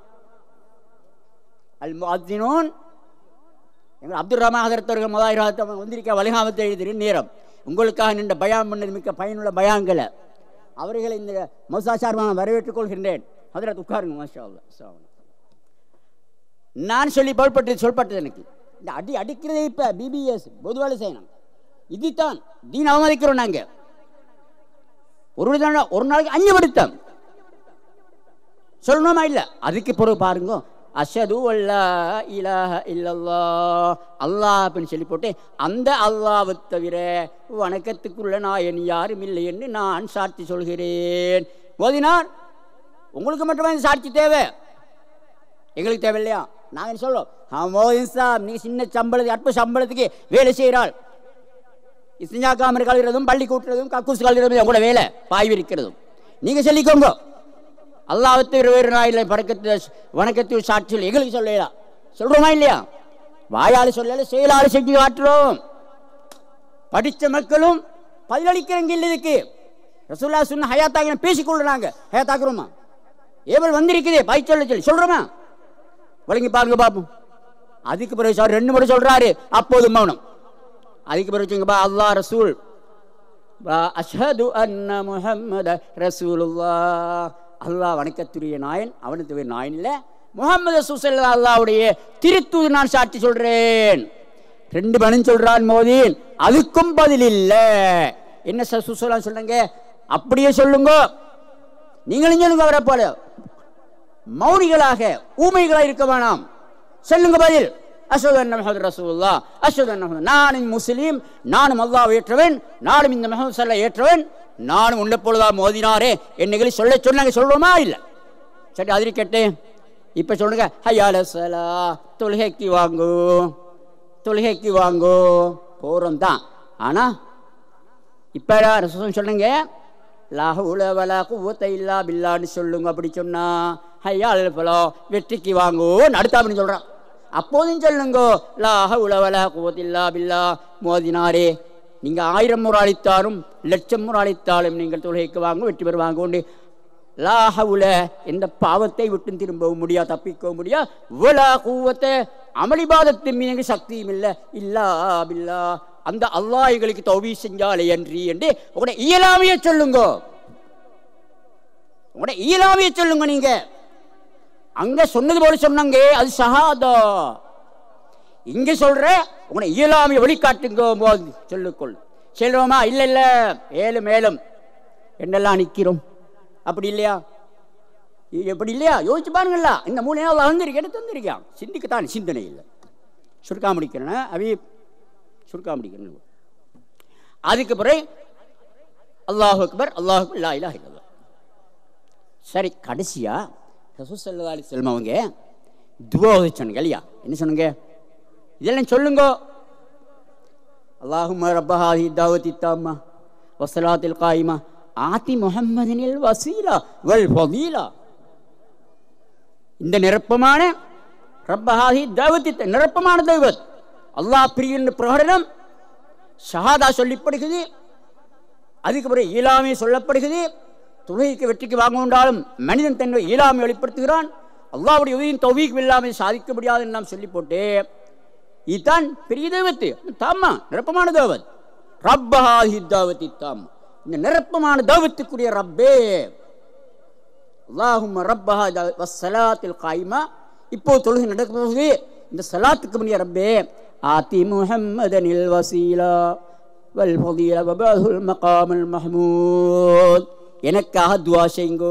அல் முஅத்தினூன் எங்க அப்துல் ரஹ்மான் ஹதரத் அவர்கள் மதாயிரத்தை வந்திருக்க வலிகாமத்தை எழுதிரு நேரம் உங்களுக்காக நின்ற பயான் பண்ணது மிக்க பயனுள்ள பயான்களை அவர்களை இந்த மௌசா சார்பாக வரவேற்றுக் கொள்கின்றேன். ஹதரத் உட்காருங்க. மாஷா அல்லாஹ். நான் சொல்லி பொருட்பட்டது சொல்லப்பட்டது எனக்கு இந்த அடி அடிக்கிறதே இப்ப பிபிஎஸ் பொது வேலை செய்யணும். இதுதான் தீன் அவமதிக்கிறோம் நாங்க. ஒரு ஒரு நாளைக்கு அஞ்சு படுத்தம் சொல்லணுமா இல்ல? அதுக்கு பிறகு பாருங்க அஷது அல்லா இலாஹ இல்லல்லாஹ் அல்லாஹ் அப்படின்னு சொல்லி போட்டு அந்த அல்லாஹ்வை தவிர வணக்கத்துக்குள்ள நாயன் யாரும் இல்லை என்று நான் சாட்சி சொல்கிறேன். ஓதினார் உங்களுக்கு மட்டுமே சாட்சி தேவை, எங்களுக்கு தேவை இல்லையா? நாங்கள் சொல்றோம் நீங்க சின்ன சம்பளத்துக்கு அற்ப சம்பளத்துக்கு வேலை செய்கிறாள், இஸ்திஞ்சாக்காம கழுகிறதும் பள்ளி கூட்டுறதும் கக்கூஸ் கழுகிறதும் உங்களோட வேலை, பாய் விரிக்கிறதும் நீங்க சொல்லிக்கோங்க. அல்லாஹ்வுக்கு வேறு நாயில பறக்கத்து வணக்கத்து சாட்சி சொல்லி எங்களுக்கு சொல்லலாம். சொல்றோமா இல்லையா? வாயால் சொல்லல செயலால் செஞ்சு காட்டுறோம். படித்த மக்களும் பதிலளிக்கிறங்க இல்லை. இதுக்கு ரசூலுல்லாஹ் சொன்ன ஹயாத்தாக்க பேசிக்கொள்றாங்க. ஹயாத்தாக்குறோமா? ஏவல் வந்திருக்குது பாய் சொல்ல சொல்லி சொல்றோமா? வழங்கி பாருங்க பாப்போம். அதுக்கு பிறகு சார் ரெண்டு முறை சொல்றாரு, அப்போது மௌனம். அதுக்கு பிறகு அல்லாஹ் ரசூல் அஷ்ஹது அன்ன முஹம்மத ரசூலுல்லாஹ் அல்லாஹ் வணக்கத்துரிய நாயன், அவனுக்கு நாயன் இல்ல முஹம்மது ரசூல் அல்லாஹ்வுடைய திருத்தூது நான் சாட்சி சொல்றேன். ரெண்டு மணி சொல்றான் மோதீன், அதுக்கும் பதில் இல்ல. என்ன ரசூல் சொல்றாங்க? அப்படியே சொல்லுங்க, நீங்களும் சொல்லுங்க. அவரை போல மௌனிகளாக ஊமைகளாக இருக்க வேணாம், சொல்லுங்க பதில். அஷ்ஹது அன்ன முஹம்மது ரசூலுல்லாஹ், அஷ்ஹது அன்ன முஹம்மது, நானும் முஸ்லீம், நானும் அல்லாஹ் ஏற்றவன், நானும் இந்த முஹம்மது ஸல்லல்லாஹு ஏற்றவன், நானும் உன்னை போலதா மோதினாரே என்னைகளை சொல்ல சொன்னாங்க. சொல்றோமா இல்ல? சரி அதிரி கேட்டேன். இப்ப சொல்லுங்க ஹய்யால ஸலா, தொழுகைக்கு வாங்கோ, தொழுகைக்கு வாங்கோ போறோம் தான். ஆனா இப்ப ரசூல் சொல்லுங்க லா ஹவுல வலா குவத்த இல்லா பில்லான்னு சொல்லுங்க. அப்படி சொன்னா ஹய்யால ஃபலா வெற்றிக்கு வாங்கோ அடுத்த அப்படின்னு சொல்றான். அப்போதும் சொல்லுங்க லா ஹவுல வலா குவத்த இல்லா பில்லா மோதினாரே. நீங்க ஆயிரம் முறை அளித்தாலும் லட்சம் முறை அளித்தாலும் நீங்கள் தொழுகைக்கு வாங்க வெற்றி பெறுவாங்க உண்டு. லா ஹவுல எந்த பாவத்தை விட்டு திரும்பவும் முடியாது, தப்பிக்கவும் முடியாது. வலா குவத்த அமளிபாதத்தின் மீது சக்தியும் இல்லை இல்லா பில்லா அந்த அல்லாஹ் எங்களுக்கு தௌபீக் செஞ்சாலே அன்றி என்று உங்களுடைய இயலாமையை சொல்லுங்க. உங்களுடைய இயலாமையை சொல்லுங்க. நீங்க அங்க சொன்னது போல சொன்னாங்க, அது ஷஹாதா. இங்க சொல்ற உங்களுடைய இயலாமையை வெளிக்காட்டுங்க போது சொல்லுக்கொள். சொல்றோமா? இல்ல இல்ல மேலும் மேலும் என்னெல்லாம் நிக்கிறோம். அப்படி இல்லையா? எப்படி இல்லையா? யோசிச்சு பாருங்களா. இந்த மூணு நாள் வந்திருக்க எடுத்து வந்திருக்கான். சிந்திக்கத்தான் சிந்தனை இல்லை. சுருக்கா முடிக்கிறேன் அவி சுருக்கா முடிக்கிறேன். அதுக்கு பிறகு அல்லாஹு அக்பர் அல்லாஹு அக்பர் லா இலாஹ இல்லல்லாஹ். சரி கடைசியா ரசூல் ஸல்லல்லாஹு அலைஹி வஸல்லம் அவங்க துஆ சொன்னாங்க இல்லையா? என்ன சொன்னாங்க? இதெல்லாம் சொல்லுங்க. அல்லாஹும்ம ரப்ப ஹாதிஹி தாவத்தி தாம்மா வஸ்ஸலாத்தில் காயிமா ஆதி முஹம்மதினில் வஸீலா வல் ஃபதீலா. இந்த நிரப்பமான ரப்ப ஹாதிஹி தாவத்தி நிரப்பமான தெய்வத் அல்லாஹ் பிரியின் பிரகடனம் ஷஹாதா சொல்லப்படுகிறது. அதுக்கு பிறகு ஈலாமை சொல்லப்படுகிறது. தொழுகைக்கு வெற்றிக்கு வாங்க கொண்டாலும் மனிதன் தன்னுடைய ஈலாமை வெளிப்படுத்துகிறான். அல்லாஹ்வுடைய உதவியின் தௌஃபீக் இல்லாமல் சாதிக்க முடியாது என்று நாம் சொல்லி போட்டு இதுதான் பெரிய தெய்வத்து தாமா நிரப்பமான தெய்வத் ரப்பஹாஹி தாவத்தி தாம். இந்த நிரப்பமான தெய்வத்துக்குரிய ரப்பே அல்லாஹும்ம ரப்பஹா வஸ்ஸலாத்தில் காயிமா. இப்போ தொழுகை நடக்கும்போது இந்த சலாத்துக்கு முன்னிய ரப்பே ஆதி முஹம்மதனில் வசீலா வல் ஃபதீலா வபஹுல் மகாமுல் மஹ்மூத், எனக்காக துஆ செய்யுங்கோ,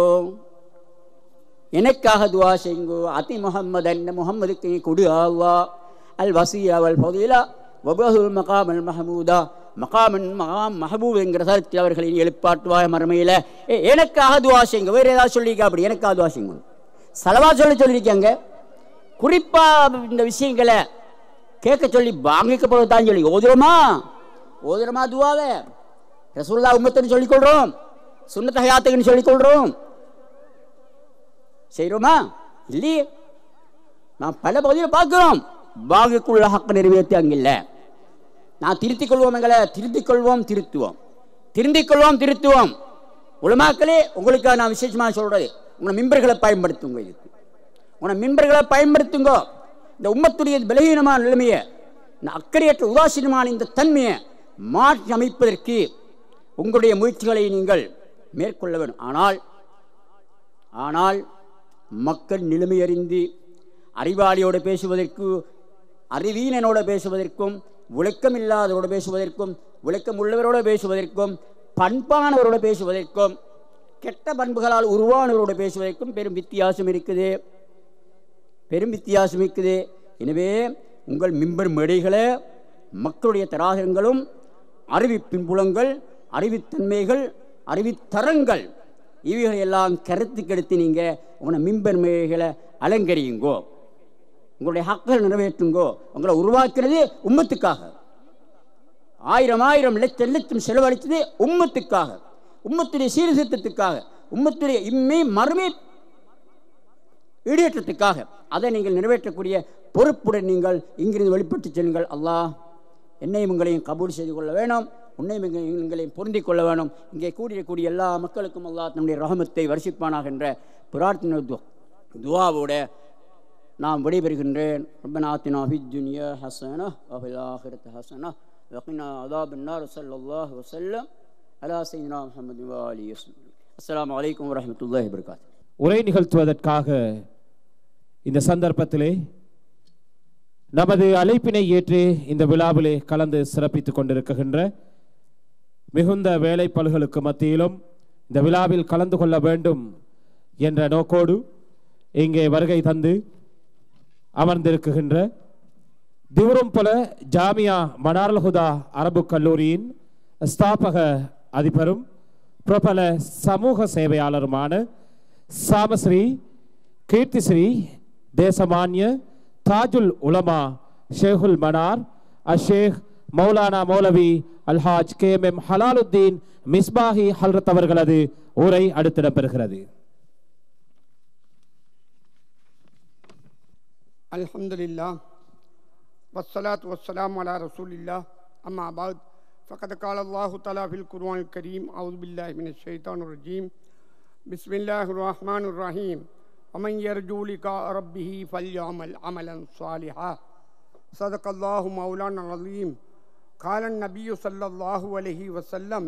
எனக்காக துஆ செய்யுங்கோ. ஆதி முஹம்மதன், முஹம்மதுக்கு நீ கொடு அல்லாஹ், அல் வசீலா வல் ஃபதீலா வபஹுல் மகாமுல் மஹ்மூதா, மகாமன் மகாம் மஹபூப் என்கிற சரத்தில் அவர்களை எழுப்பாட்டுவாய மறுமையில் எனக்காக துஆ செய்யுங்க. வேறு ஏதாவது சொல்லியிருக்கா? அப்படி எனக்காக துஆ செய்யுங்க. சலவா சொல்லி சொல்லியிருக்காங்க. குறிப்பாக இந்த விஷயங்களை கேட்க சொல்லி வாங்கிக்க போது தான் சொல்லி ஓதுறோமா ஓதுறோமா துவாவை ரசூலுல்லாஹ் உம்மத்துன்னு சொல்லிக்கொள்கிறோம், சுன்னத் ஹயாத்துக்குன்னு சொல்லிக்கொள்கிறோம், செய்கிறோமா? இல்லையே. நான் பல பகுதியில் பார்க்கிறோம் வாங்கிக்குள்ள ஹக்கு நிறைவேற்றி அங்கில்லை. நான் திருத்திக் கொள்வோம், எங்களை திருத்திக் கொள்வோம் திருத்துவோம், திருந்திக் கொள்வோம் திருத்துவோம். உலமாக்களே, உங்களுக்காக நான் விசேஷமாக சொல்றது, உங்களை மிம்பர்களை பயன்படுத்துங்க, இதுக்கு உங்களை மிம்பர்களை பயன்படுத்துங்க. இந்த உம்மத்துடைய பலகீனமான நிலைமையை, இந்த அக்கறையற்ற உதாசீனமான இந்த தன்மையை மாற்றி அமைப்பதற்கு உங்களுடைய முயற்சிகளை நீங்கள் மேற்கொள்ள வேண்டும். ஆனால் ஆனால் மக்கள் நிலைமை அறிந்து அறிவாளியோடு பேசுவதற்கு, அறிவீனனோடு பேசுவதற்கும், விளக்கம் இல்லாதவரோடு பேசுவதற்கும், விளக்கம் உள்ளவரோடு பேசுவதற்கும், பண்பானவரோடு பேசுவதற்கும், கெட்ட பண்புகளால் உருவானவரோடு பேசுவதற்கும் பெரும் வித்தியாசம் இருக்குது, பெரும் வித்தியாசம் இருக்குது. எனவே உங்கள் மிம்பர் மேடைகளை மக்களுடைய தராகங்களும் அறிவிப்பின் புலங்கள், அறிவித்தன்மைகள், அறிவித்தரங்கள் இவைகளை எல்லாம் கருத்துக்கெடுத்து நீங்கள் உங்களை மிம்பர் மேடைகளை அலங்கரியுங்கோ, உங்களுடைய ஹக்கள் நிறைவேற்றுங்கோ. உங்களை உருவாக்குறது உம்மத்துக்காக, ஆயிரம் ஆயிரம் லட்சம் லட்சம் செலவழித்தது உம்மத்துக்காக, உம்மத்துடைய சீர்திருத்தத்துக்காக, உம்மத்துடைய இம்மை மறுமை ஈடேற்றத்துக்காக. அதை நீங்கள் நிறைவேற்றக்கூடிய பொறுப்புடன் நீங்கள் இங்கிருந்து வெளிப்பட்டு செல்லுங்கள். அல்லாஹ் என்னையும் உங்களையும் கபூல் செய்து கொள்ள வேணும், உன்னையும் எங்களையும் பொருந்திக் கொள்ள வேணும். இங்கே கூடியக்கூடிய எல்லா மக்களுக்கும் அல்லாஹ் நம்முடைய ரஹமத்தை வருஷிப்பானாக என்ற பிரார்த்தனை துவாவோட நாம் விடைபெறுகின்றேன். ரப்பனா ஆத்தினா ஃபித் துன்யா ஹஸனா வ ஃபில் ஆখিরাতি ஹஸனா வ கினா அஸாபன் நார். ஸல்லல்லாஹு அலைஹி வஸல்லம் அலா சய்யிதினா முஹம்மது வ ஆலிஹி வஸல்லம். அஸ்ஸலாமு அலைக்கும் வ ரஹ்மத்துல்லாஹி வ பரகாத்துஹு.
உரை நிகழ்த்துவதற்காக இந்த சந்தர்ப்பத்திலே நமது அழைப்பினை ஏற்று இந்த விழாவிலே கலந்து சிறப்பித்துக் கொண்டிருக்கின்ற மிகுந்த வேலைப்பளுகளுக்கு மத்தியிலும் இந்த விழாவில் கலந்து கொள்ள வேண்டும் என்ற நோக்கோடு இங்கே வருகை தந்து அமர்ந்திருக்கின்ற திவரும்பல ஜாமியா மனார் ஹுதா அரபு கல்லூரியின் ஸ்தாபக அதிபரும் பிரபல சமூக சேவையாளருமான Samashri Keerthishri Deshamanya Tajul Ulama Sheikhul Manar Ashsheikh Maulana Moulavi Alhaj K M M Halaluddeen Misbahi Hazrat அவர்களது உரை அடுத்திடம் பெறுகிறது.
அல்ஹம்துலில்லாஹ் வஸ்ஸலாத்து வஸ்ஸலாமு அலா ரசூலில்லாஹ். அம்மா பஅத். ஃபகத் கால அல்லாஹு தஆலா ஃபில் குர்ஆனில் கரீம் அஊது பில்லாஹி மினஷ் ஷைத்தானிர் ரஜீம். பிஸ்மில்லாஹிர் ரஹ்மானிர் ரஹீம். ومن يرجو لقاء ربه فليعمل عملا صالحا. صدق الله مولانا العظيم. قال النبي صلى الله عليه وسلم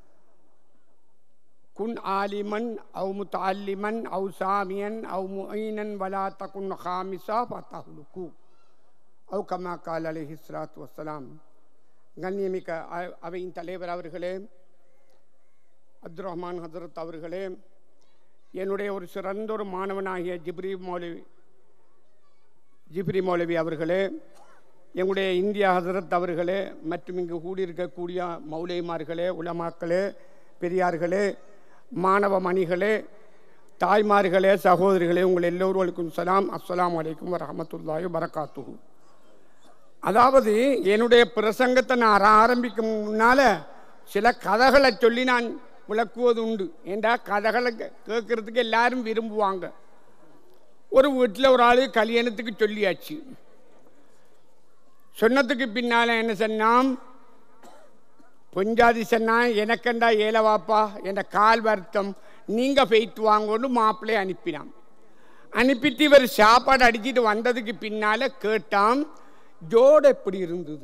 كن عالما أو متعلما أو ساميا أو معينا ولا تكن خامسا فتهلكوا أو كما قال عليه الصلاة والسلام. கண்ணியமிக்க அவையின் தலைவர் அவர்களே, அப்துல் ரஹ்மான் ஹசரத் அவர்களே, என்னுடைய ஒரு சிறந்த ஒரு மாணவனாகிய ஜிப்ரி மௌலவி ஜிப்ரி மௌலவி அவர்களே, எங்களுடைய இந்தியா ஹசரத் அவர்களே, மற்றும் இங்கு கூடியிருக்கக்கூடிய மௌலைமார்களே, உலமாக்களே, பெரியார்களே, மாணவ மணிகளே, தாய்மார்களே, சகோதரிகளே, உங்கள் எல்லோருக்கும் சலாம். அஸ்ஸலாமு அலைக்கும் வரஹ்மத்துல்லாஹி வபரகாத்துஹு. அதாவது என்னுடைய பிரசங்கத்தை நான் ஆரம்பிக்கும் முன்னால் சில கதைகளை சொல்லி நான் விளக்குவது உண்டு. ஏண்டா கதைகளை கேட்கறதுக்கு எல்லாரும் விரும்புவாங்க. ஒரு வீட்டில் ஒரு ஆள் கல்யாணத்துக்கு சொல்லியாச்சு. சொன்னதுக்கு பின்னால் என்ன சொன்னான், பொஞ்சாதி சொன்னா எனக்கண்டா ஏலவாப்பா என்ற கால் வருத்தம், நீங்கள் போயிட்டு வாங்கன்னு மாப்பிள்ளையை அனுப்பினான். அனுப்பிட்டு இவர் சாப்பாடு அடிச்சுட்டு வந்ததுக்கு பின்னால் கேட்டான், ஜோடு எப்படி இருந்தது?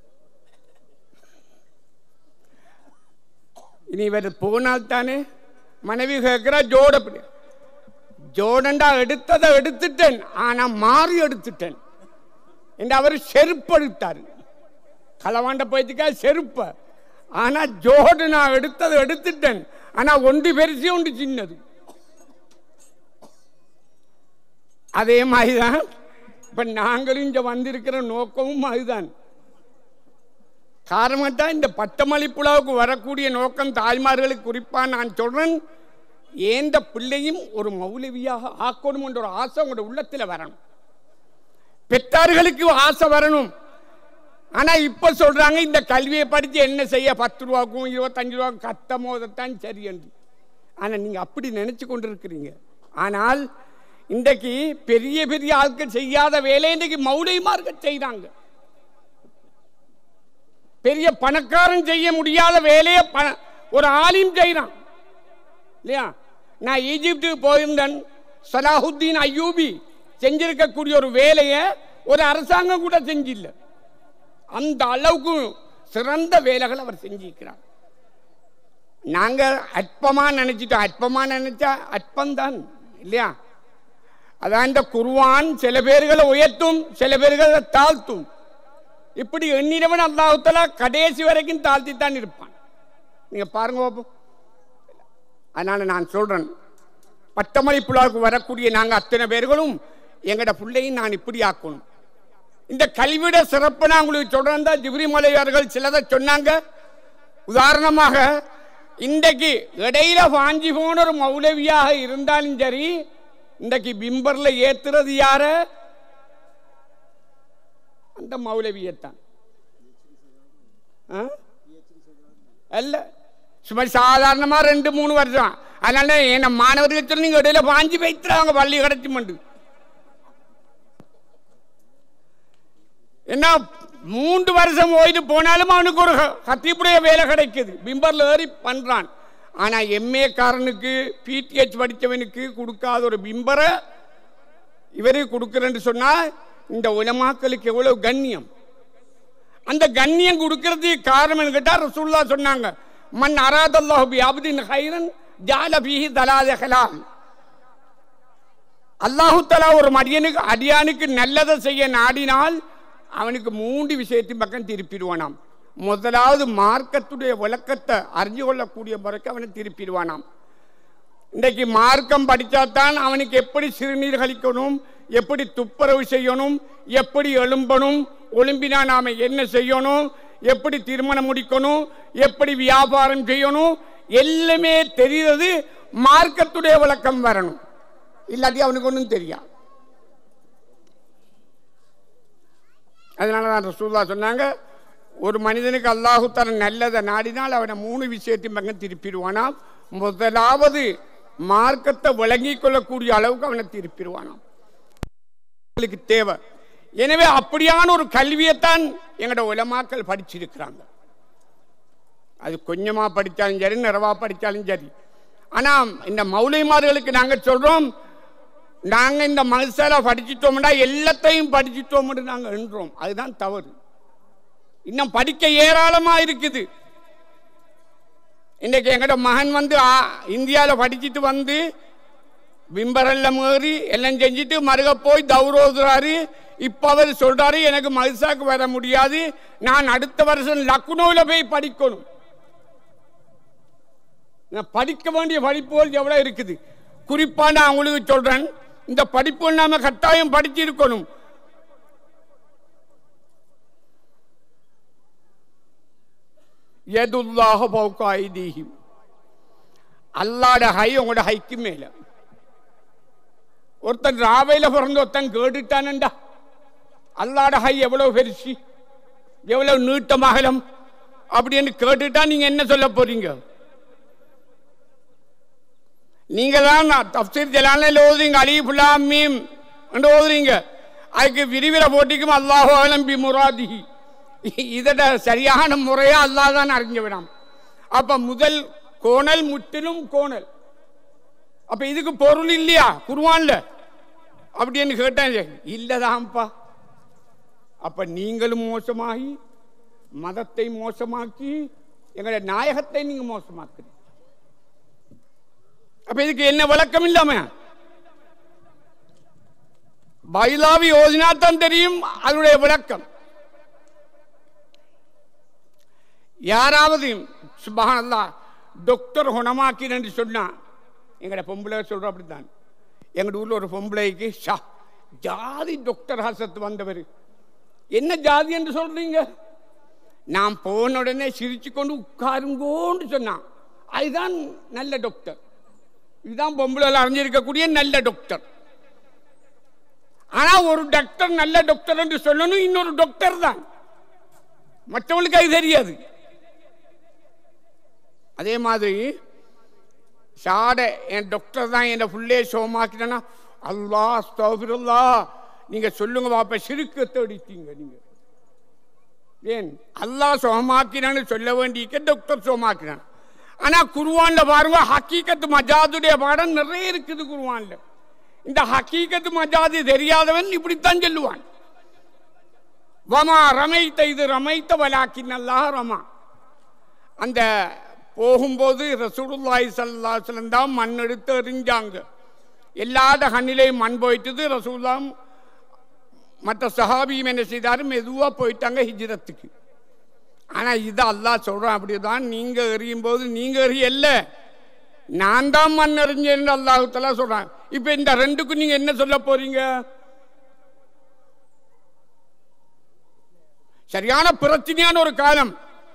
இனி இவர் போனால்தானே மனைவி கேட்கிறா ஜோட ஜோடண்டா எடுத்ததை எடுத்துட்டேன், ஆனா மாறி எடுத்துட்டேன் என்று அவர் செருப்பு எடுத்தார். களவாண்ட போயிட்டுக்கா செருப்ப, ஆனா ஜோடு நான் எடுத்ததை எடுத்துட்டேன், ஆனா ஒன்று பெருசு ஒன்று சின்னது. அதே மாதிரிதான் இப்ப நாங்களும் இங்க வந்திருக்கிற நோக்கமும் அதுதான். காரணம் தான் இந்த பட்டமளிப்புழாவுக்கு வரக்கூடிய நோக்கம் தாய்மார்களுக்கு குறிப்பா நான் சொல்றேன், ஏந்த பிள்ளையும் ஒரு மௌலவியாக ஆக்கணும் என்ற ஒரு ஆசை உங்களோட உள்ளத்துல வரணும். பெற்றார்களுக்கு ஆசை வரணும். ஆனா இப்ப சொல்றாங்க இந்த கல்வியை படிச்சு என்ன செய்ய, பத்து ரூபாய்க்கும் இருபத்தஞ்சு ரூபாய்க்கும் கத்த மோதத்தான் சரி என்று. ஆனா நீங்க அப்படி நினைச்சு கொண்டிருக்கிறீங்க. ஆனால் இன்றைக்கு பெரிய பெரிய ஆட்கள் செய்யாத வேலை இன்றைக்கு மௌலிமார்கள் செய்யறாங்க. பெரிய பணக்காரன் செய்ய முடியாத வேலையை ஒரு ஆலிம் செய்யறான் இல்லையா? நான் ஈஜிப்டுக்கு போயிருந்தேன், சலாஹுத்தீன் அய்யூபி செஞ்சிருக்கக்கூடிய ஒரு வேலையை ஒரு அரசாங்கம் கூட செஞ்சில்ல. அந்த அளவுக்கு சிறந்த வேலைகள் அவர் செஞ்சிருக்கிறார். நாங்க அற்பமா நினைச்சிட்டோம். அற்பமா நினைச்சா அற்பம்தான் இல்லையா? அதான் இந்த குர்ஆன் சில பேர்களை உயர்த்தும், சில பேர்களை தாழ்த்தும். இப்படி எண்ணினவன் அல்லாஹ் தஆலா கடைசி வரைக்கும் தாழ்த்தி தான் இருப்பான். நீங்க பாருங்க பாப்போம். அதனால நான் சொல்றேன், பட்டமளிப்புழாவுக்கு வரக்கூடிய நாங்க அத்தனை பேர்களும் எங்கட பிள்ளையும் நான் இப்படி ஆக்கணும். இந்த கல்வியோட சிறப்பு நான் உங்களுக்கு சொல்றேன். தான் ஜிப்ரீல் மலையார்கள் சிலதை சொன்னாங்க. உதாரணமாக இன்றைக்கு இடையில வாஞ்சி போன ஒரு மௌலவியாக இருந்தாலும் சரி, இன்றைக்கு பிம்பர்ல ஏத்துறது யார? அந்த மௌலவியத்தான் அல்ல. சும்மா சாதாரணமா ரெண்டு மூணு வருஷம். அதனால என்ன மாணவர்கள் சொல்லி நீங்க இடையில வாஞ்சி வைத்துறாங்க பள்ளி கிடைச்சி மண்டு. என்ன மூன்று வருஷம் ஓய்ந்து போனாலும் அவனுக்கு ஒரு கத்திப்புடைய வேலை கிடைக்குது, பிம்பர்ல ஏறி பண்றான். ஆனா எம்ஏ காரனுக்கு பிடிஎச் படித்தவனுக்கு கொடுக்காத ஒரு பிம்பரை இவருக்கு கொடுக்கிறேன்னு சொன்னா இந்த உலமாக்களுக்கு எவ்வளவு கண்ணியம். அந்த கண்ணியம் கொடுக்கறதுக்கு காரணம் கேட்டா ரசூலுல்லாஹ் சொன்னாங்க, மன் அராதல்லாஹு பி அப்தின் கைரன் ஜஅல ஃபீஹி தலாலஹலாம். அல்லாஹ் தஆலா ஒரு மடியனுக்கு அடியானுக்கு நல்லதை செய்ய நாடினால் அவனுக்கு மூன்று விஷயத்தின் பக்கம் திருப்பிடுவானாம். முதலாவது மார்க்கத்துடைய விளக்கத்தை அறிஞ்சு கொள்ளக்கூடிய முறைக்கு அவனை திருப்பிடுவானாம். இன்றைக்கு மார்க்கம் படித்தாத்தான் அவனுக்கு எப்படி சிறுநீர் கழிக்கணும், எப்படி துப்புரவு செய்யணும், எப்படி எழும்பணும், ஒழும்பினா நாம என்ன செய்யணும், எப்படி திருமணம் முடிக்கணும், எப்படி வியாபாரம் செய்யணும், எல்லாமே தெரிகிறது. மார்க்கத்துடைய விளக்கம் வரணும், இல்லாட்டி அவனுக்கு ஒன்றும் தெரியாது. அதனாலதான் ரசூலுல்லாஹ் சொன்னாங்க, ஒரு மனிதனுக்கு அல்லாஹ் தஆலா நல்லதை நாடினால் அவனை மூணு விஷயத்தின் பக்கம் திருப்பிடுவானாம். முதலாவது மார்க்கத்தை விளங்கி கொள்ளக்கூடிய அளவுக்கு அவனை திருப்பிடுவானாம். தேவை. எனவே அப்படியான ஒரு கல்வியைத்தான் எங்களோட உலமாக்கள் படிச்சிருக்கிறாங்க. அது கொஞ்சமா படித்தாலும் சரி, நிறைவா படித்தாலும் சரி. ஆனா இந்த மௌலிமார்களுக்கு நாங்க சொல்றோம், நாங்க இந்த மனசால படிச்சுட்டோம்னா எல்லாத்தையும் படிச்சுட்டோம் நாங்க என்றோம். அதுதான் தவறு. இன்னும் படிக்க ஏராளமா இருக்குது. இன்னைக்கு எங்கட மகன் வந்து இந்தியாவில் படிச்சுட்டு வந்து பிம்பரெல்லாம் ஏறி எல்லாம் செஞ்சுட்டு மருக போய் தௌரோதுறாரு. இப்ப அவர் சொல்றாரு, எனக்கு மதுசாக்கு வர முடியாது, நான் அடுத்த வருஷம் லக்னோவில் போய் படிக்கணும். படிக்க வேண்டிய படிப்புகள் எவ்வளவு இருக்குது. குறிப்பா நான் உங்களுக்கு சொல்றேன், இந்த படிப்பு நாம கட்டாயம் படிச்சு இருக்கணும். யதுல்லாஹு ஃபௌக ஐதீஹிம், அல்லாஹ்ட ஹை உங்களோட ஹைக்கு மேல. ஒருத்தன் ராவையில பிறந்து ஒருத்தன் கேட்டுட்டானண்டா, அல்லாஹ்ட ஹை எவ்வளவு பெருசு, எவ்வளவு நீட்டம் அகலம் அப்படின்னு கேட்டுட்டா நீங்க என்ன சொல்ல போறீங்க? நீங்க தான் தஃப்சீர் ஜலாலில் ஓதுறீங்க, அலீஃப் லாம் மீம் என்று ஓதுறீங்க. அதுக்கு விரிவிர போட்டிக்கும் அல்லாஹு அலம் பி முராதிஹி, இதோட சரியான முறையா அல்லாஹ் தான் அறிஞ்ச விடாம். அப்ப முதல் கோணல் முற்றிலும் கோணல். அப்ப இதுக்கு பொருள் இல்லையா குர்ஆன்ல அப்படின்னு கேட்டேன். இல்லதான்ப்பா. அப்ப நீங்களும் மோசமாகி மதத்தை மோசமாக்கி எங்களுடைய நாயகத்தை நீங்க மோசமாக்குறீங்க. அப்ப இதுக்கு என்ன விளக்கம் இல்லாம பைலாவி ஓதினா தான் தெரியும் அதனுடைய விளக்கம். யாராவது சுப்ஹானல்லாஹ் டாக்டர் குணமாக்கின் என்று சொன்னா எங்கட பொம்பளை சொல்ற அப்படித்தான். எங்க ஊர்ல ஒரு பொம்பளைக்கு ஷா ஜாதி டாக்டர் ஹசத் வந்தவர். என்ன ஜாதி என்று சொல்றீங்க? நான் போன உடனே சிரிச்சு கொண்டு உட்காருங்கோன்னு சொன்னான். அதுதான் நல்ல டாக்டர். இதுதான் பொம்பளை அறிஞ்சிருக்கக்கூடிய நல்ல டாக்டர். ஆனா ஒரு டாக்டர் நல்ல டாக்டர் என்று சொல்லணும், இன்னொரு டாக்டர் தான், மற்றவங்களுக்கு அது தெரியாது. அதே மாதிரி சாட என் டாக்டர் தான் என்ன புள்ளே சோமாக்கிட்டேன்னா அல்லாஹ் அஸ்தக்ஃபிருல்லாஹ் நீங்க சொல்லுங்க பாப்பா, சிறுக்கத்தை அடித்தீங்க நீங்க. ஏன் அல்லாஹ் சோமாக்கினான்னு சொல்ல வேண்டிய டாக்டர் சோமாக்கினான். ஆனா குர்ஆன்ல பாருங்க ஹக்கீகத் மஜாதுடைய பாடம் நிறைய இருக்குது குர்ஆன்ல. இந்த ஹக்கீகத் மஜாது தெரியாதவன் இப்படித்தான் சொல்லுவான். வமா ரமைத்த இது ரமைத்த வலாக்கின் அல்லாஹ் ரமா. அந்த போகும்போது ரசூலுல்லாஹி ஸல்லல்லாஹு அலைஹி வஸல்லம் தான் மண் எடுத்து எறிஞ்சாங்க. எல்லாத கண்ணிலையும் மண் போயிட்டது. ரசூலுல்லாஹ் மற்ற சஹாபியும் என்ன செய்தாரு, மெதுவா போயிட்டாங்க ஹிஜ்ரத்துக்கு. ஆனா இது அல்லாஹ் சொல்றான், அப்படிதான் நீங்க எறியும் போது நீங்க எறியல்ல, நான் தான் மண் எறிஞ்சேன் அல்லாஹ் தஆலா சொல்றான். இப்ப இந்த ரெண்டுக்கும் நீங்க என்ன சொல்ல போறீங்க? சரியான பிரச்சனையான ஒரு காலம்.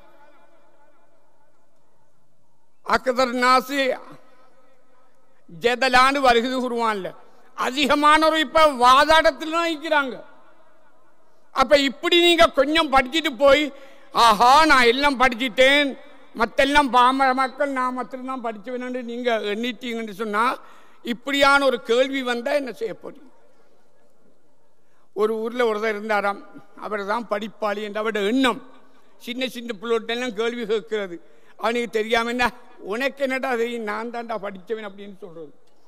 அக்தர் நாசி ஜெதலான்னு வருகிறது குர்ஆன்ல. அதிகமானவர் இப்ப வாதாடத்தில் தான் இருக்கிறாங்க. அப்ப இப்படி நீங்க கொஞ்சம் படிச்சுட்டு போய் ஆஹா நான் எல்லாம் படிச்சுட்டேன், மத்தெல்லாம் பாமர மக்கள் நான் மட்டும்தான் படிச்சு வேணும்னு நீங்க எண்ணிட்டீங்கன்னு சொன்னா இப்படியான ஒரு கேள்வி வந்தா என்ன செய்ய போறீங்க? ஒரு ஊர்ல ஒருத்தர் இருந்தாராம், அவர் தான் படிப்பாளி என்ற அவருடைய எண்ணம். சின்ன சின்ன பிள்ளைட்டெல்லாம் கேள்வி கேட்கிறது. அவனுக்கு தெரியாம என்ன உனக்கு என்னடா தெரியும், நான் தான்டா படிச்சவன் அப்படின்னு சொல்றது.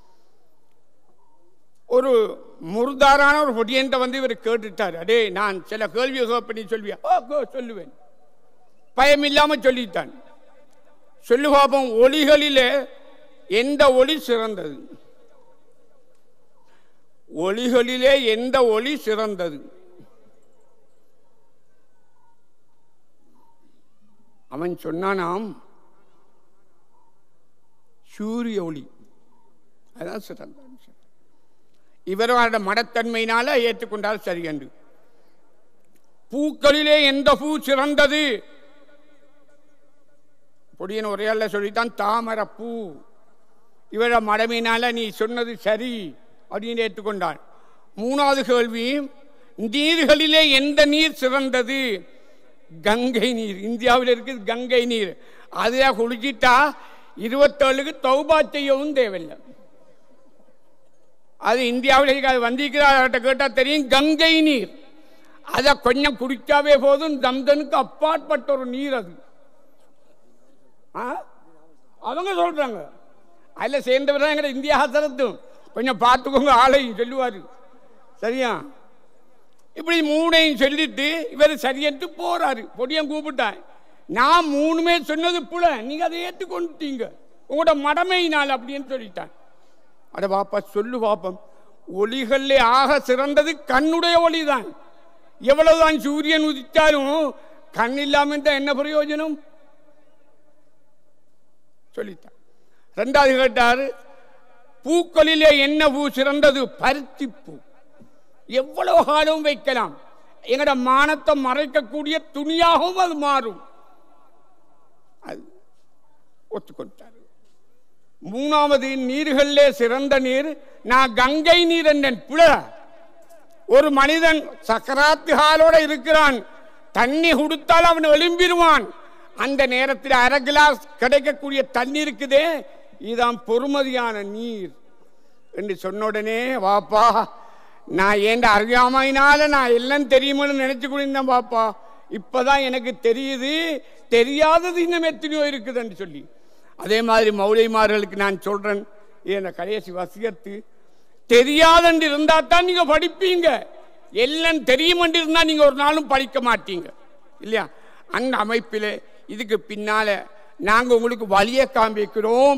ஒரு முருதாரான ஒரு பொடியன்ட்ட வந்து இவர் கேட்டுட்டார், அடே நான் சில கேள்வி பண்ணி சொல்வியா? ஓ சொல்லுவேன், பயம் இல்லாம சொல்லிட்டான். சொல்லு பாப்போம், ஒளிகளிலே எந்த ஒளி சிறந்தது? ஒளிகளிலே எந்த ஒளி சிறந்தது? அவன் சொன்னானாம் சூரிய ஒளி, அதான் சிறந்தது. இவரோட மடத்தன்மையினால ஏற்றுக்கொண்டால் சரி என்று. பூக்களிலே எந்த பூ சிறந்தது? பொடியன் ஒரே சொல்லித்தான் தாமரை பூ. இவரோட மடமையினால நீ சொன்னது சரி அப்படின்னு ஏற்றுக்கொண்டான். மூணாவது கேள்வி, நீர்களிலே எந்த நீர் சிறந்தது? கங்கை நீர். இந்தியாவில் இருக்குது கங்கை நீர். அதை குளிச்சிட்டா இருபத்தேழுக்கு தௌபா செய்யவும் தேவையில்லை. அது இந்தியாவில் வந்திருக்கிறார்கிட்ட கேட்டா தெரியும். கங்கை நீர் அதை கொஞ்சம் குடிச்சாவே போதும், தம்தனுக்கு அப்பாற்பட்ட ஒரு நீர் அது. அவங்க சொல்றாங்க, அதுல சேர்ந்தவர் தான் எங்க இந்தியா ஹசரத்தும். கொஞ்சம் பார்த்துக்கோங்க ஆளையும் சொல்லுவாரு. சரியா? இப்படி மூணையும் சொல்லிட்டு இவர் சரியன்ட்டு போறாரு. பொடியன் கூப்பிட்டான், நான் மூணுமே சொன்னது புல, நீங்க அதை ஏற்றுக்கொண்டுட்டீங்க உங்களோட மடமையினால் அப்படின்னு சொல்லிட்டான். அட பாப்பா சொல்லு பாப்பம், ஒளிகளே ஆக சிறந்தது கண்ணுடைய ஒளிதான். எவ்வளவுதான் சூரியன் உதித்தாலும் கண் இல்லாம இருந்தா என்ன பிரயோஜனம்? சொல்லிட்டான். ரெண்டாவது கேட்டாரு, பூக்களிலே என்ன பூ சிறந்தது? பருத்தி பூ. எவ்வளவு காலம் வைக்கலாம், எங்கட மானத்தை மறைக்கக்கூடிய துணியாகவும் அது மாறும். அது ஒத்துக்கொண்டார். மூணாவது, நீர்களிலே சிறந்த நீர் நான் கங்கை நீர் என்றேன். புல ஒரு மனிதன் சக்கராத்து ஹாலோட இருக்கிறான், தண்ணி கொடுத்தால் அவன் எழும்பிடுவான். அந்த நேரத்தில் அரை கிளாஸ் கிடைக்கக்கூடிய தண்ணி இருக்குதே, இதுதான் பொறுமதியான நீர் என்று சொன்ன உடனே, வாப்பா நான் ஏண்ட அறியாமையினால நான் எல்லாம் தெரியுமென்னு நினைச்சு கொண்டிருந்தேன் பாப்பா, இப்பதான் எனக்கு தெரியுது தெரியாதது இன்னும் எத்தனையோ இருக்குதுன்னு சொல்லி. அதே மாதிரி மௌலிமார்களுக்கு நான் சொல்றேன், என் கடைசி வசியத்து, தெரியாதென்று இருந்தா தான் நீங்க படிப்பீங்க. எல்லாம் தெரியும் என்று இருந்தா நீங்க ஒரு நாளும் படிக்க மாட்டீங்க இல்லையா? அந்த அமைப்பில் இதுக்கு பின்னால நாங்க உங்களுக்கு வழியை காண்பிக்கிறோம்.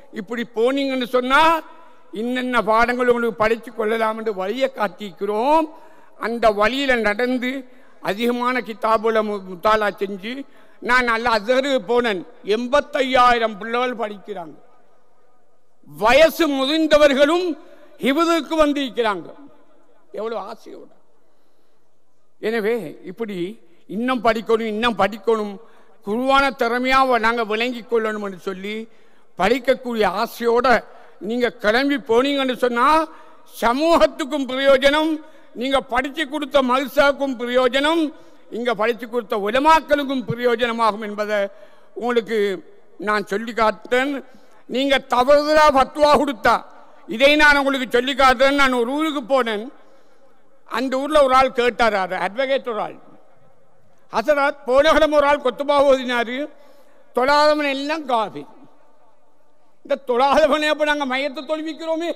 இப்படி போனீங்கன்னு சொன்னா இன்னென்ன பாடங்கள் உங்களுக்கு படித்து கொள்ளலாம் என்று வழியை காட்டிக்கிறோம். அந்த வழியில நடந்து அதிகமான கிதாபுல முத்தாலா செஞ்சு நான் நல்ல அசரு போனேன். எண்பத்தையாயிரம் பிள்ளைகள் படிக்கிறாங்க. வயசு முதிர்ந்தவர்களும் ஹிபுதுக்கு வந்து இருக்கிறாங்க. எவ்வளவு ஆசையோட. எனவே இப்படி இன்னும் படிக்கணும் இன்னும் படிக்கணும் குருவான திறமையாக நாங்கள் விளங்கி கொள்ளணும் என்று சொல்லி படிக்கக்கூடிய ஆசையோட நீங்க கிளம்பி போனீங்கன்னு சொன்னா சமூகத்துக்கும் பிரயோஜனம், நீங்க படிச்சு கொடுத்த மதுசாவுக்கும் பிரயோஜனம், இங்க படிச்சு கொடுத்த உலமாக்களுக்கும் பிரயோஜனமாகும் என்பதை உங்களுக்கு நான் சொல்லி காட்டேன். நீங்க தவறுதலா பத்துவா கொடுத்தா இதை நான் உங்களுக்கு சொல்லி காட்டுறேன். நான் ஒரு ஊருக்கு போனேன். அந்த ஊர்ல ஒரு ஆள் கேட்டார், அட்வொகேட் ஒரு ஆள், ஹசரத் போனகடம் ஒரு ஆள் கொத்துபா ஓதினாரு, தொழாதவன் எல்லாம் காபி. இந்த தொழாதவனை அப்ப நாங்க மையத்தை தொழுவிக்கிறோமே,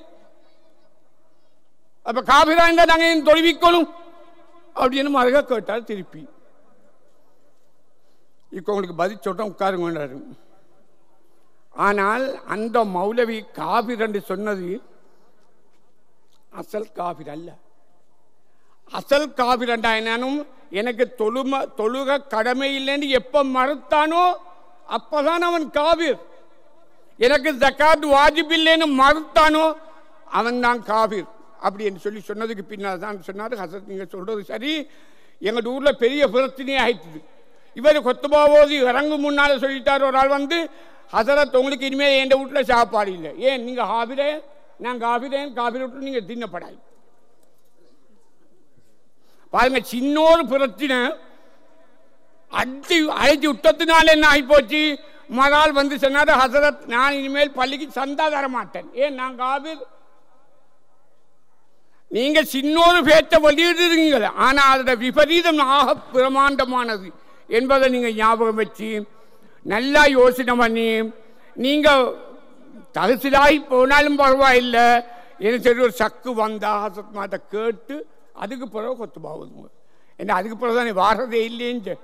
அப்ப காபிரா இருந்தா நாங்க ஏன் தொழுவிக்கணும் அப்படின்னு மருக கேட்டார். திருப்பி இப்ப உங்களுக்கு பதில் சொல்றோம், உட்காருங்க. ஆனால் அந்த மௌலவி காபிர் என்று சொன்னது அசல் காபிர் அல்ல. அசல் காபிர் என்றா என்னனும் எனக்கு தொழும தொழுக கடமை இல்லைன்னு எப்ப மறுத்தானோ அப்பதான் அவன் காபிர். எனக்கு ஜகாத் வாஜிப் இல்லைன்னு மறுத்தானோ அவன் தான் காபிர் அப்படி என்று சொல்லி சொன்னதுக்கு பின்னால் தான் சொன்னார், ஹசரத் நீங்க சொல்றது சரி, எங்கள் ஊர்ல பெரிய பிரச்சனையே ஆயிடுது. இவர் கொத்துபாவோதி இறங்கும் முன்னால சொல்லிட்டார் ஒரு ஆள் வந்து, ஹசரத் உங்களுக்கு இனிமேல் என் வீட்டுல சாப்பாடு இல்லை, ஏன் நீங்க ஹாபிரே நான் காபிரேன், காபிர விட்டு நீங்க தின்னப்படாது. பாருங்க, சின்னோரு பிரச்சனை அடி அழைச்சி விட்டத்தினால என்ன ஆகி போச்சு. மறால் வந்து சொன்னார், ஹசரத் நான் இனிமேல் பள்ளிக்கு சந்தா தர மாட்டேன், ஏன் நான் காபிர். நீங்க சின்னோரு பேச்சை வெளியிடுறீங்க, ஆனா அதோட விபரீதம் ஆக பிரமாண்டமானது என்பதை நீங்க ஞாபகம் வச்சு நல்லா யோசனை பண்ணி நீங்க தகசிலாகி போனாலும் பரவாயில்லை, எனக்கு சரி ஒரு சக்கு வந்தா ஹசரத் மாட்ட கேட்டு அதுக்கு பிறகு கொத்து பாவுங்க. என்ன அதுக்கு பிறகு தானே வாரதே இல்லையே,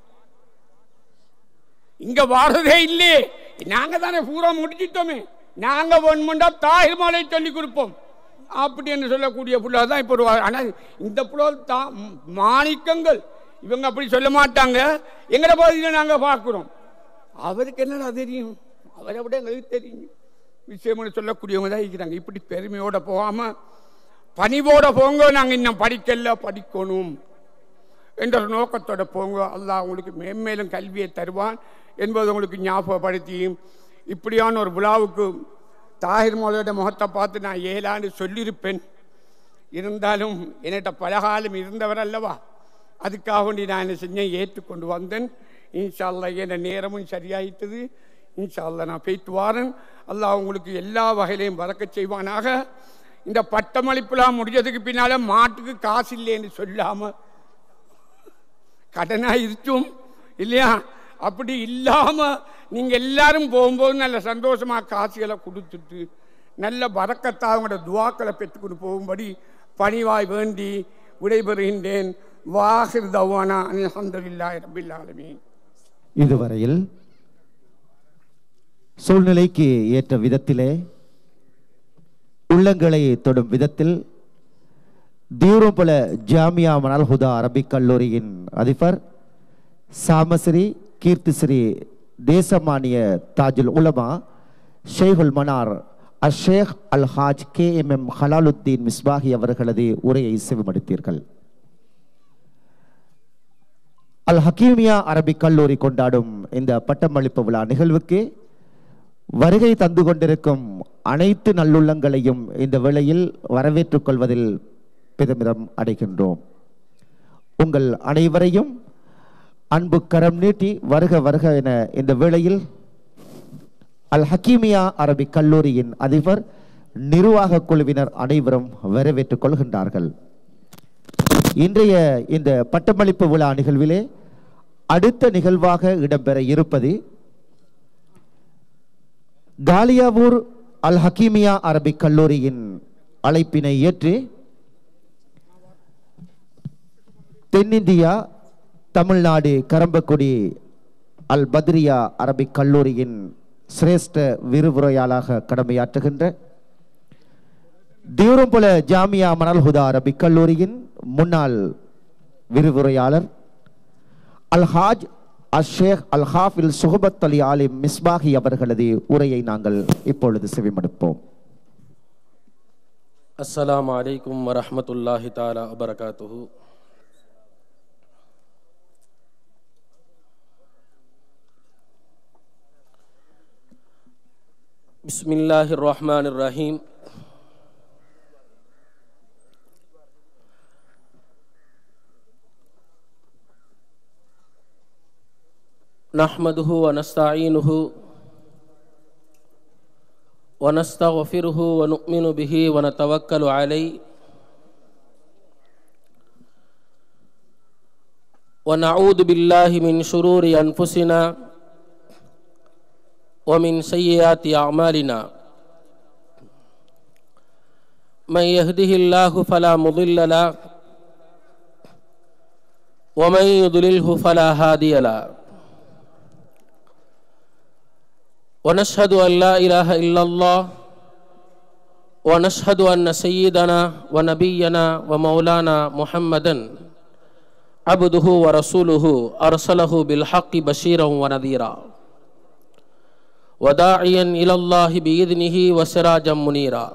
இங்க வாரதே இல்லையே, நாங்க தானே பூரா முடிச்சிட்டோமே, நாங்க ஒன்றுண்டா தாயிர் மாலை சொல்லி கொடுப்போம் அப்படின்னு சொல்லக்கூடிய புள்ள தான் இப்போ. ஆனால் இந்த புள்ள தான் மாணிக்கங்கள், இவங்க அப்படி சொல்ல மாட்டாங்க. எங்கட பகுதியில் நாங்கள் பார்க்குறோம், அவருக்கு என்னடா தெரியும், அவரை விட எங்களுக்கு தெரியும் விஷயம் சொல்லக்கூடியவங்க தான் இருக்கிறாங்க. இப்படி பெருமையோட போகாம பணிவோட போங்க, நாங்கள் இன்னும் படிக்கல படிக்கணும் என்ற நோக்கத்தோட போங்க. அல்லாஹ் உங்களுக்கு மேன்மேலும் கல்வியை தருவான் என்பதை உங்களுக்கு ஞாபகப்படுத்தி, இப்படியான ஒரு விழாவுக்கு தாகிர் மோதோட முகத்தை பார்த்து நான் ஏழாண்டு சொல்லியிருப்பேன். இருந்தாலும் என்கிட்ட பலகாலம் இருந்தவர் அல்லவா, அதுக்காக வேண்டி நான் என்ன செஞ்சேன், ஏற்றுக்கொண்டு வந்தேன். இன்ஷா அல்லாஹ் என் நேரமும் சரியாயிட்டது. இன்ஷா அல்லாஹ் நான் போய்த்து வாரேன். அல்லாஹ் உங்களுக்கு எல்லா வகையிலையும் வரக்க செய்வானாக. இந்த பட்டமளிப்புலாம் முடிஞ்சதுக்கு பின்னால மாட்டுக்கு காசு இல்லைன்னு சொல்லாம கடனா இருக்கும் இல்லையா, அப்படி இல்லாம நீங்க எல்லாரும் போகும்போது நல்ல சந்தோஷமா காசுகளை கொடுத்துட்டு நல்ல வரக்கத்தா அவங்களோட துவாக்களை பெற்றுக்கொண்டு போகும்படி பணிவாய் வேண்டி விடைபெறுகின்றேன். வாஹிர் தவானா அல்ஹம்துலில்லாஹி ரப்பில் ஆலமீன்.
இதுவரையில் சூழ்நிலைக்கு ஏற்ற விதத்திலே உள்ளங்களை தொடும் விதத்தில் தியூரம்பல ஜாமியா மனால் ஹுதா அரபிக் கல்லூரியின் அதிபர் Samashri Keerthishri Deshamanya Tajul Ulama Sheikhul Manar Ashsheikh Al Haj K M M Halaluddeen Misbahi அவர்களது உரையை செவிமடுத்தீர்கள். அல் ஹக்கீமியா அரபிக் கல்லூரி கொண்டாடும் இந்த பட்டமளிப்பு விழா நிகழ்வுக்கு வருகை தந்து கொண்டிருக்கும் அனைத்து நல்லுள்ளங்களையும் இந்த வேளையில் வரவேற்றுக் கொள்வதில் பெருமிதம் அடைகின்றோம். உங்கள் அனைவரையும் அன்பு கரம் நீட்டி வருக வருக என இந்த வேளையில் அல் ஹக்கீமியா அரபிக் கல்லூரியின் அதிபர் நிர்வாக குழுவினர் அனைவரும் வரவேற்றுக் கொள்கின்றார்கள். இன்றைய இந்த பட்டமளிப்பு விழா நிகழ்விலே அடுத்த நிகழ்வாக இடம்பெற இருப்பது காலியாவூர் அல் ஹக்கீமியா அரபிக் கல்லூரியின் அழைப்பினை ஏற்று தென்னிந்தியா தமிழ்நாடு கரம்பக்குடி அல் பத்ரியா அரபிக் கல்லூரியின் சிரேஷ்ட விரிவுரையாளாக கடமையாற்றுகின்ற தியூரம்புல ஜாமியா மணல் ஹுதா அரபிக் கல்லூரியின் முன்னாள் விரிவுரையாளர் அல்ஹாஜ் அஷேக் அல் ஹாஃபில் சுஹபத் அலி ஆலிம் மிஸ்பாஹி அவர்களது உரையை நாங்கள் இப்பொழுது செவிமடுப்போம்.
அஸ்ஸலாமு அலைக்கும் வரஹ்மத்துல்லாஹி தஆலா வபரகாத்துஹு. பிஸ்மில்லாஹிர் ரஹ்மானிர் ரஹீம். நஹ்மதுஹு வ நஸ்தஈனுஹு ونستغفره ونؤمن به ونتوكل عليه ونعوذ بالله من شرور أنفسنا ومن سيئات أعمالنا من يهده الله فلا مضل له ومن يضلله فلا هادي له ونشهد أن لا إله إلا الله ونشهد أن سيدنا ونبينا ومولانا محمدا عبده ورسوله أرسله بالحق بشيرا ونذيرا وداعيا إلى الله بإذنه وسراجا منيرا.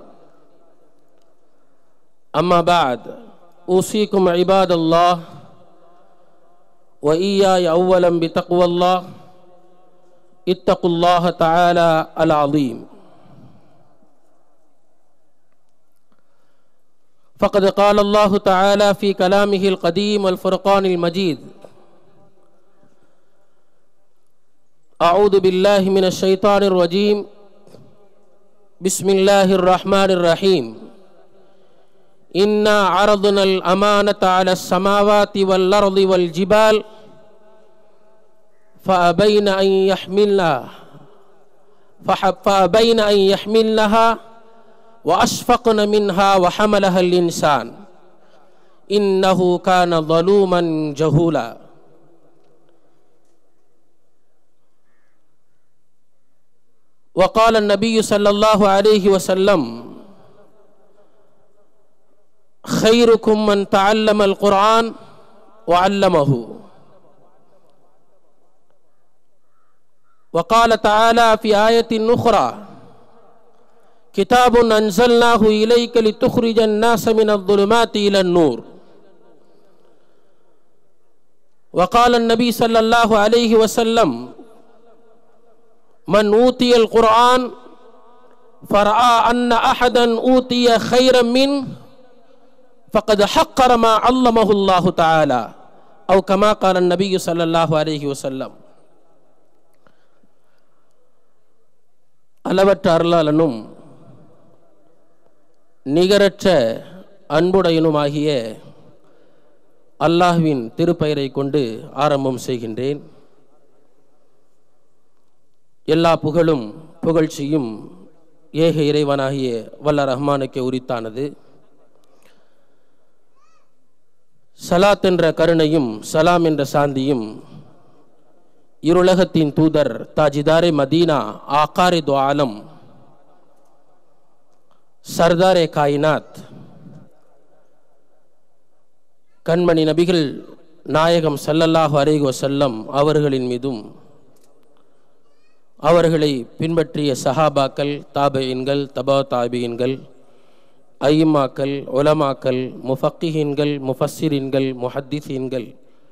أما بعد أوصيكم عباد الله وإياي أولا بتقوى الله اتقوا الله تعالى العظيم. فقد قال الله تعالى في كلامه القديم والفرقان المجيد: أعوذ بالله من الشيطان الرجيم بسم الله الرحمن الرحيم إنا عرضنا الأمانة على السماوات والأرض والجبال فأبين أن يحملنها فأبين أن يحملنها وأشفقن منها وحملها الإنسان إنه كان ظلوما جهولا. وقال النبي صلى الله عليه وسلم: خيركم من تعلم القرآن وعلمه. وقال تعالى في آية أخرى: كتاب أنزلناه إليك لتخرج الناس من الظلمات إلى النور. وقال النبي صلى الله عليه وسلم: من أوتي القرآن فرأى أن أحدا أوتي خيرا منه فقد حقر ما علمه الله تعالى أو كما قال النبي صلى الله عليه وسلم. அளவற்ற அருளாளனும் நிகரற்ற அன்புடையனுமாகிய அல்லாஹ்வின் திருப்பெயரை கொண்டு ஆரம்பம் செய்கின்றேன். எல்லா புகழும் புகழ்ச்சியும் ஏக இறைவனாகிய வல்ல ரஹ்மானுக்கே உரித்தானது. சலாத் என்ற கருணையும் சலாம் என்ற சாந்தியும் இருளகத்தின் தூதர் தாஜிதாரே மதீனா ஆகாரே தோ ஆலம் சர்தாரே காயினாத் கண்மணி நபிகள் நாயகம் ஸல்லல்லாஹு அலைஹி வஸல்லம் அவர்களின் மீதும் அவர்களை பின்பற்றிய சஹாபாக்கள், தாபீன்கள், தபா தாபீன்கள், ஐமாக்கள், உலமாக்கள், முஃபக்கிஹீன்கள், முஃபஸ்ஸிரீன்கள், முஹத்திஸீன்கள்,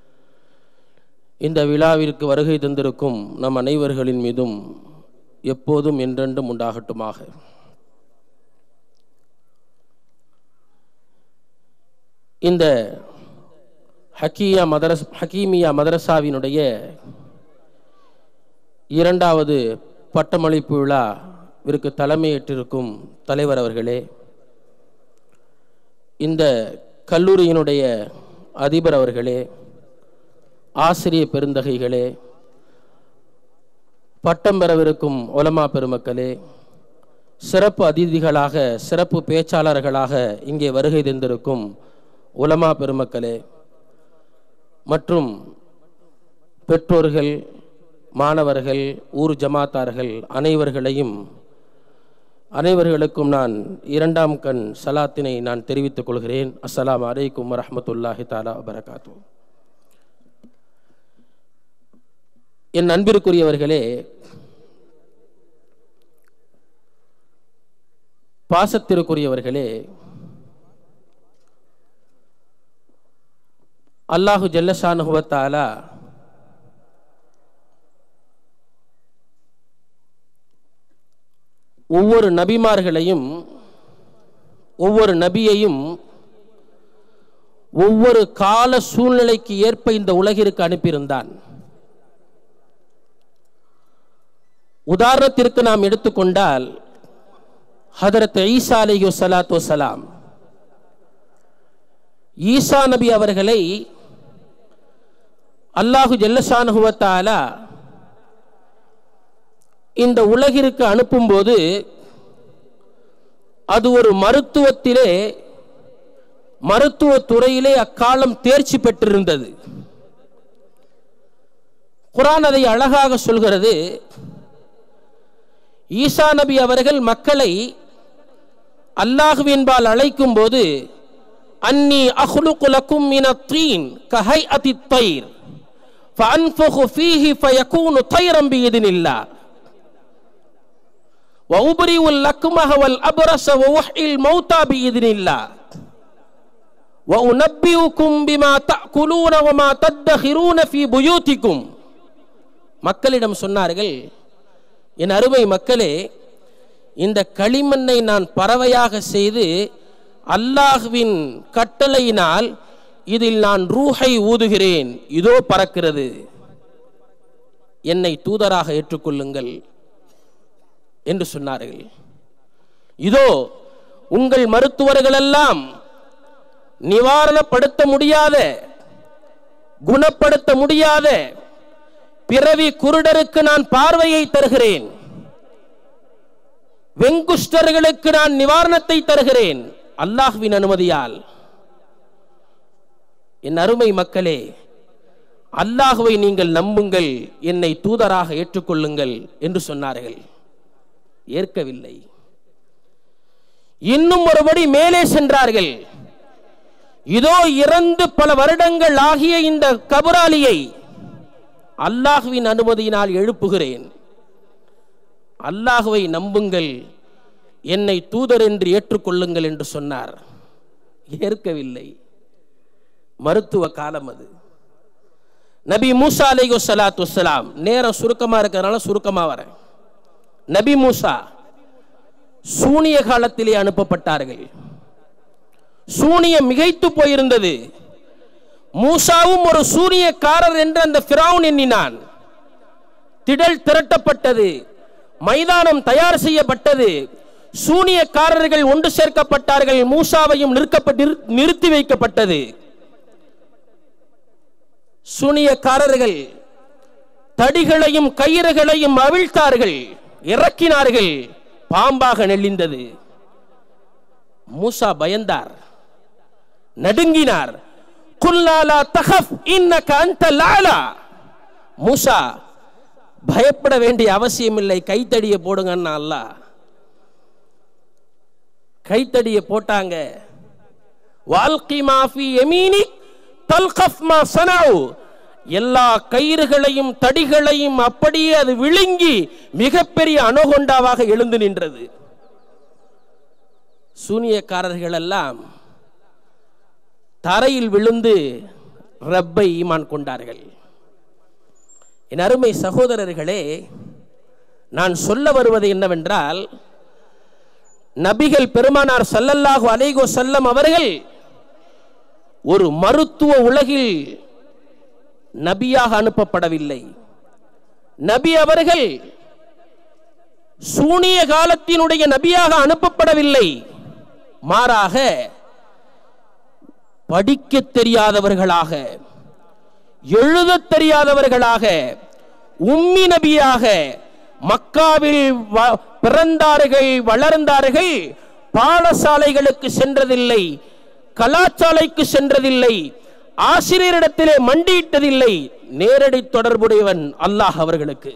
இந்த விழாவிற்கு வருகை தந்திருக்கும் நம் அனைவர்களின் மீதும் எப்போதும் என்றென்றும் உண்டாகட்டுமாக. இந்த ஹக்கியா மதரஸ் ஹக்கீமியா மதரசாவினுடைய இரண்டாவது பட்டமளிப்பு விழாவிற்கு தலைமையேற்றிருக்கும் தலைவர் அவர்களே, இந்த கல்லூரியினுடைய அதிபர் அவர்களே, ஆசிரிய பெருந்தகைகளே, பட்டம் பெறவிருக்கும் உலமா பெருமக்களே, சிறப்பு அதிதிகளாக சிறப்பு பேச்சாளர்களாக இங்கே வருகை தந்திருக்கும் உலமா பெருமக்களே மற்றும் பெற்றோர்கள், மாணவர்கள், ஊர் ஜமாத்தார்கள் அனைவர்களையும் அனைவர்களுக்கும் நான் இரண்டாம் கண் சலாத்தினை நான் தெரிவித்துக் கொள்கிறேன். அஸ்ஸலாமு அலைக்கும் வரஹ்மத்துல்லாஹி தஆலா வபரகாத்து. என் அன்பிற்குரியவர்களே, பாசத்திற்குரியவர்களே, அல்லாஹு ஜல்லஷானஹு வ தஆலா ஒவ்வொரு நபிமார்களையும் ஒவ்வொரு நபியையும் ஒவ்வொரு கால சூழ்நிலைக்கு ஏற்ப இந்த உலகிற்கு அனுப்பியிருந்தான். உதாரணத்திற்கு நாம் எடுத்துக்கொண்டால் ஹதரத் ஈசா அலைஹி ஸலாத்து வஸலாம், ஈசா நபி அவர்களை அல்லாஹு ஜல்லஷானஹு வ தஆலா இந்த உலகிற்கு அனுப்பும்போது அது ஒரு மருத்துவத்திலே மருத்துவ துறையிலே அக்காலம் தேர்ச்சி பெற்றிருந்தது. குர்ஆன் அதை அழகாக சொல்கிறது. ஈசா நபி அவர்கள் மக்களை அல்லாஹ்வின்பால் அழைக்கும் போது அன்னி அஹ்லுகு லக்கும் மினத் தீன் கஹைஅத்தித் தைர் ஃபஅன்ஃபுகு ஃபீஹி ஃபயகூனு தைரன் பிஇذنில்லாஹ் وأبرئ الأكمه والأبرص وأحيي الموتى بإذن الله وأنبئكم بما تأكلون وما تدخرون في بيوتكم. மக்களிடம் சொன்னார்கள், என் அருமை மக்களே, இந்த களிமண்ணை நான் பறவையாக செய்து அல்லாஹ்வின் கட்டளையினால் இதில் நான் ரூஹை ஊதுகிறேன், இதோ பறக்கிறது, என்னை தூதராக ஏற்றுக்கொள்ளுங்கள் என்று சொன்னார்கள். இதோ உங்கள் மருத்துவர்கள் எல்லாம் நிவாரணப்படுத்த முடியாத, குணப்படுத்த முடியாத பிறவி குருடருக்கு நான் பார்வையை தருகிறேன், வெங்குஷ்டர்களுக்கு நான் நிவாரணத்தை தருகிறேன் அல்லாஹ்வின் அனுமதியால். என் அருமை மக்களே, அல்லாஹ்வை நீங்கள் நம்புங்கள், என்னை தூதராக ஏற்றுக்கொள்ளுங்கள் என்று சொன்னார்கள். ஏற்கவில்லை. இன்னும் ஒருபடி மேலே சென்றார்கள். இதோ இறந்து பல வருடங்கள் ஆகிய இந்த கபராலியை அல்லாஹ்வின் அனுமதியினால் எழுப்புகிறேன், அல்லாஹ்வை நம்புங்கள், என்னை தூதர் என்று ஏற்றுக்கொள்ளுங்கள் என்று சொன்னார். ஏற்கவில்லை. மருத்துவ காலம் அது. நபி மூசா அலைஹி ஸலாத்து வஸ்ஸலாம், நேரம் சுருக்கமா இருக்கிறதுனால சுருக்கமா வரேன். நபி மூசா சூனிய காலத்திலே அனுப்பப்பட்டார்கள். சூனியம் மிகைத்து போயிருந்தது. மூசாவும் ஒரு சூனியக்காரர் என்று அந்த ஃபிரௌன் எண்ணினான். திடல் திரட்டப்பட்டது, மைதானம் தயார் செய்யப்பட்டது, சூனியக்காரர்கள் ஒன்று சேர்க்கப்பட்டார்கள், மூசாவையும் நிற்கப்பட்டு நிறுத்தி வைக்கப்பட்டது. சூனியக்காரர்கள் தடிகளையும் கயிறுகளையும் அவிழ்த்தார்கள், இறக்கினார்கள், பாம்பாக நெளிந்தது. மூசா பயந்தார், நடுங்கினார். குல்லா லா தகஃப் இன்னக அன்தல் அலா. மூசா பயப்பட வேண்டிய அவசியம் இல்லை, கைத்தடியை போடுங்கன்னா அல்லாஹ். கைத்தடியை போட்டாங்க. வால்கி மா ஃபீ யமீனிக் தல்கஃப் மா ஸனஉ. எல்லா கயிறுகளையும் தடிகளையும் அப்படியே அது விழுங்கி மிகப்பெரிய அணுகொண்டாவாக எழுந்து நின்றது. சூனியக்காரர்கள் எல்லாம் தரையில் விழுந்து ரப்பை ஈமான் கொண்டார்கள். என் அருமை சகோதரர்களே, நான் சொல்ல வருவது என்னவென்றால், நபிகள் பெருமானார் ஸல்லல்லாஹு அலைஹி வஸல்லம் அவர்கள் ஒரு மருத்துவ உலகில் நபியாக அனுப்பப்படவில்லை. நபி அவர்கள் சூனிய காலத்தினுடைய நபியாக அனுப்பப்படவில்லை. மாறாக படிக்க தெரியாதவர்களாக, எழுத தெரியாதவர்களாக, உம்மி நபியாக மக்காவில் பிறந்தார்கள், வளர்ந்தார்கள். பாடசாலைகளுக்கு சென்றதில்லை, கலாசாலைக்கு சென்றதில்லை, ஆசிரியரிடத்திலே மண்டியிட்டதில்லை. நேரடி தொடர்புடையவன் அல்லாஹ் அவர்களுக்கு.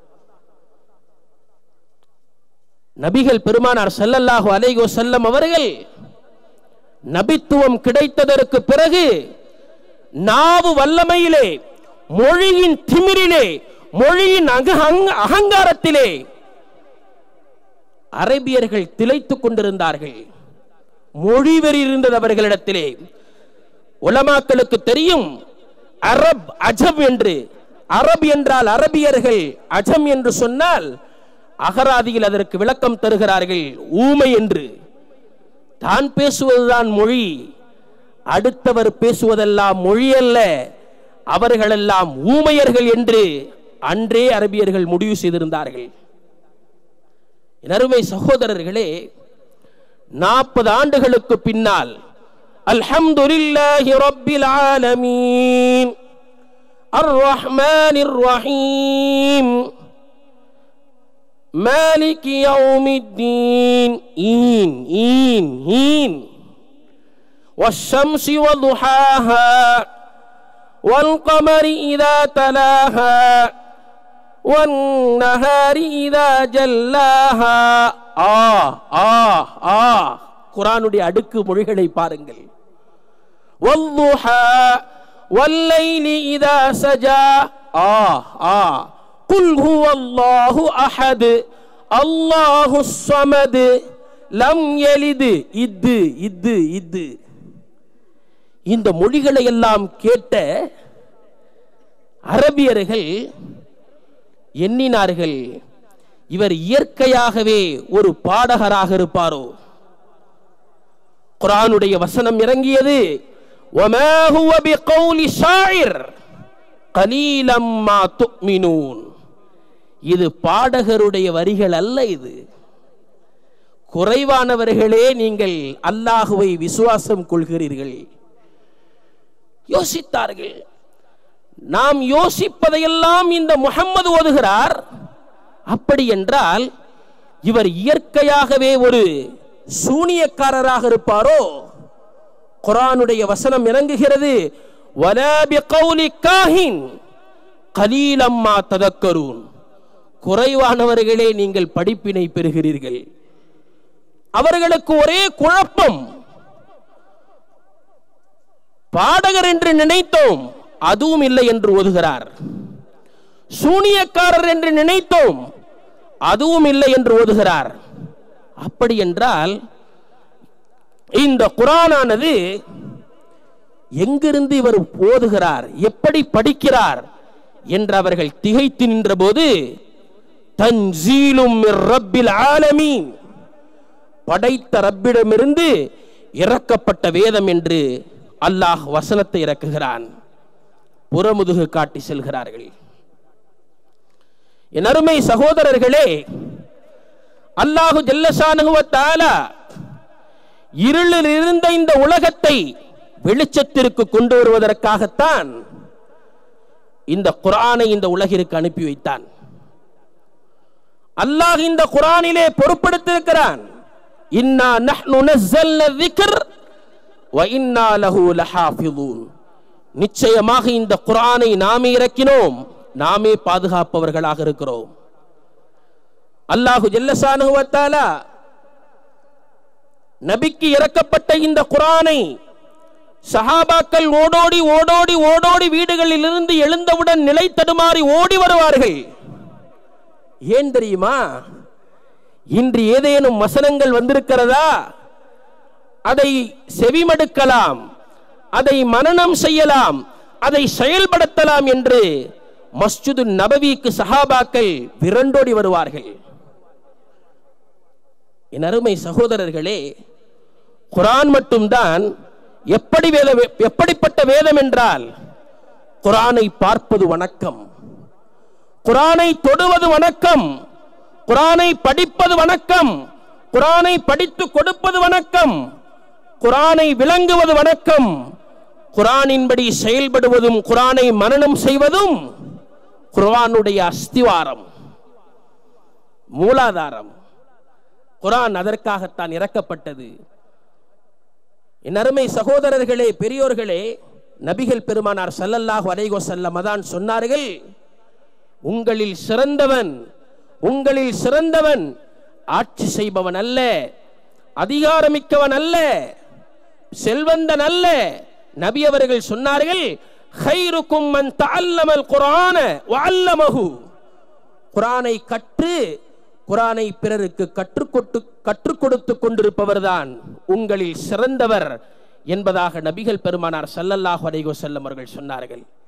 நபிகள் பெருமானார் ஸல்லல்லாஹு அலைஹி வஸல்லம் அவர்கள் நபித்துவம் கிடைத்ததற்கு பிறகு நாவு வல்லமையிலே, மொழியின் திமிரிலே, மொழியின் அகங்காரத்திலே அரபியர்கள் திளைத்துக் கொண்டிருந்தார்கள். மொழிவெறி இருந்தது அவர்களிடத்திலே. உலமாக்களுக்கு தெரியும் அரப் அஜம் என்று. அரப் என்றால் அரபியர்கள், அஜம் என்று சொன்னால் அகராதியில் அதற்கு விளக்கம் தருகிறார்கள் ஊமை என்று. தான் பேசுவதுதான் மொழி, அடுத்தவர் பேசுவதெல்லாம் மொழி அல்ல, அவர்களெல்லாம் ஊமையர்கள் என்று அன்றே அரபியர்கள் முடிவு செய்திருந்தார்கள். அருமை சகோதரர்களே, நாற்பது ஆண்டுகளுக்கு பின்னால் அல்ஹம்துலில்லாஹி ரப்பில் ஆலமீன் அர் ரஹ்மானிர் ரஹீம் மாலிகி யௌமித்தீன் ஈன் ஈன் ஈன் والشمس وضحاها والقمر إذا تلاها والنهار إذا جلاها. ஆ ஆ ஆ குர்ஆனுடைய அடுக்கு மொழிகளை பாருங்கள். والضحى والليل إذا سجى. ஆ ஆ قل هو الله أحد الله الصمد لم يلد. இது இது இது இந்த மொழிகளை எல்லாம் கேட்ட அரபியர்கள் எண்ணினார்கள், இவர் இயற்கையாகவே ஒரு பாடகராக இருப்பாரோ. குர்ஆனுடைய வசனம் இறங்கியது, وما هو بقول شاعر قليلا ما تؤمنون. இது பாடகருடைய வரிகள் அல்ல, இது குறைவானவர்களே நீங்கள் அல்லாஹுவை விசுவாசம் கொள்கிறீர்கள். யோசித்தார்கள். நாம் யோசிப்பதையெல்லாம் இந்த முஹம்மது ஓதுகிறார், அப்படி என்றால் இவர் இயற்கையாகவே ஒரு சூனியக்காரராக இருப்பாரோ. குர்ஆனுடைய வசனம் இறங்குகிறது, வலா பிகௌலி காஹின் கலீலம் மா ததக்கரூன். குறைவானவர்களே நீங்கள் படிப்பினை பெறுகிறீர்கள். அவர்களுக்கு ஒரே குழப்பம். பாடகர் என்று நினைத்தோம், அதுவும் இல்லை என்று ஓதுகிறார். சூனியக்காரர் என்று நினைத்தோம், அதுவும் இல்லை என்று ஓதுகிறார். அப்படி என்றால் இந்த குர்ஆனானது எங்கிருந்து இவர் ஓதுகிறார், எப்படி படிக்கிறார் என்று அவர்கள் திகைத்து நின்ற போது, தன்சீலும் மிர் ரப்பில் ஆலமீன், படைத்த ரப்பிடமிருந்து இறக்கப்பட்ட வேதம் என்று அல்லாஹ் வசனத்தை இறக்குகிறான். புறமுதுகு காட்டி செல்கிறார்கள். என் அருமை சகோதரர்களே, அல்லாஹு ஜல்லஷானுஹு வ தஆலா இருளில் இருந்த இந்த உலகத்தை வெளிச்சத்திற்கு கொண்டு வருவதற்காகத்தான் இந்த குர்ஆனை இந்த உலகிற்கு அனுப்பி வைத்தான். அல்லாஹ் இந்த குர்ஆனிலே பொறுப்படுத்தியிருக்கிறான், இன்னா நஹ்னு நஸ்ஸல்னா ذிக்ர் வ இன்னா லஹு லஹாஃபிதூன். நிச்சயமாக இந்த குர்ஆனை நாமே இறக்கினோம், நாமே பாதுகாப்பவர்களாக இருக்கிறோம். அல்லாஹு ஜல்லஷானுஹு வ தஆலா நபிக்கு இறக்கப்பட்ட இந்த குர்ஆனை சஹாபாக்கள் ஓடோடி ஓடோடி ஓடோடி வீடுகளில் இருந்து எழுந்தவுடன் நிலை தடுமாறி ஓடி வருவார்கள். ஏன் தெரியுமா? இன்று ஏதேனும் வசனங்கள் வந்திருக்கிறதா, அதை செவிமடுக்கலாம், அதை மனனம் செய்யலாம், அதை செயல்படுத்தலாம் என்று மஸ்ஜிது நபவிக்கு சஹாபாக்கள் விரண்டோடி வருவார்கள். என் அருமை சகோதரர்களே, குர்ஆன் மட்டும்தான் எப்படி வேதம், எப்படிப்பட்ட வேதம் என்றால், குர்ஆனை பார்ப்பது வணக்கம், குர்ஆனை தொடுவது வணக்கம், குர்ஆனை படிப்பது வணக்கம், குர்ஆனை படித்து கொடுப்பது வணக்கம், குர்ஆனை விளங்குவது வணக்கம், குர்ஆனின்படி செயல்படுவதும் குர்ஆனை மனனம் செய்வதும் குர்ஆனுடைய அஸ்திவாரம், மூலாதாரம். குர்ஆன் அதற்காகத்தான் இறக்கப்பட்டது. என் அருமை சகோதரர்களே, பெரியோர்களே, நபிகள் பெருமானார் ஸல்லல்லாஹு அலைஹி வஸல்லம் தான் சொன்னார்கள், உங்களில் சிறந்தவன் உங்களில் சிறந்தவன் ஆட்சி செய்பவன் அல்ல, அதிகாரமிக்கவன் அல்ல, செல்வந்தன் அல்ல. நபி அவர்கள் சொன்னார்கள், கைருக்கும் மன் தஅல்லமல் குர்ஆன வஅல்லமஹு, குர்ஆனை கற்று குர்ஆனை பிறருக்கு கற்றுக்கொட்டு கற்றுக் கொடுத்து கொண்டிருப்பவர்தான் உங்களில் சிறந்தவர் என்பதாக நபிகள் பெருமானார் ஸல்லல்லாஹு அலைஹி வஸல்லம் அவர்கள் சொன்னார்கள்.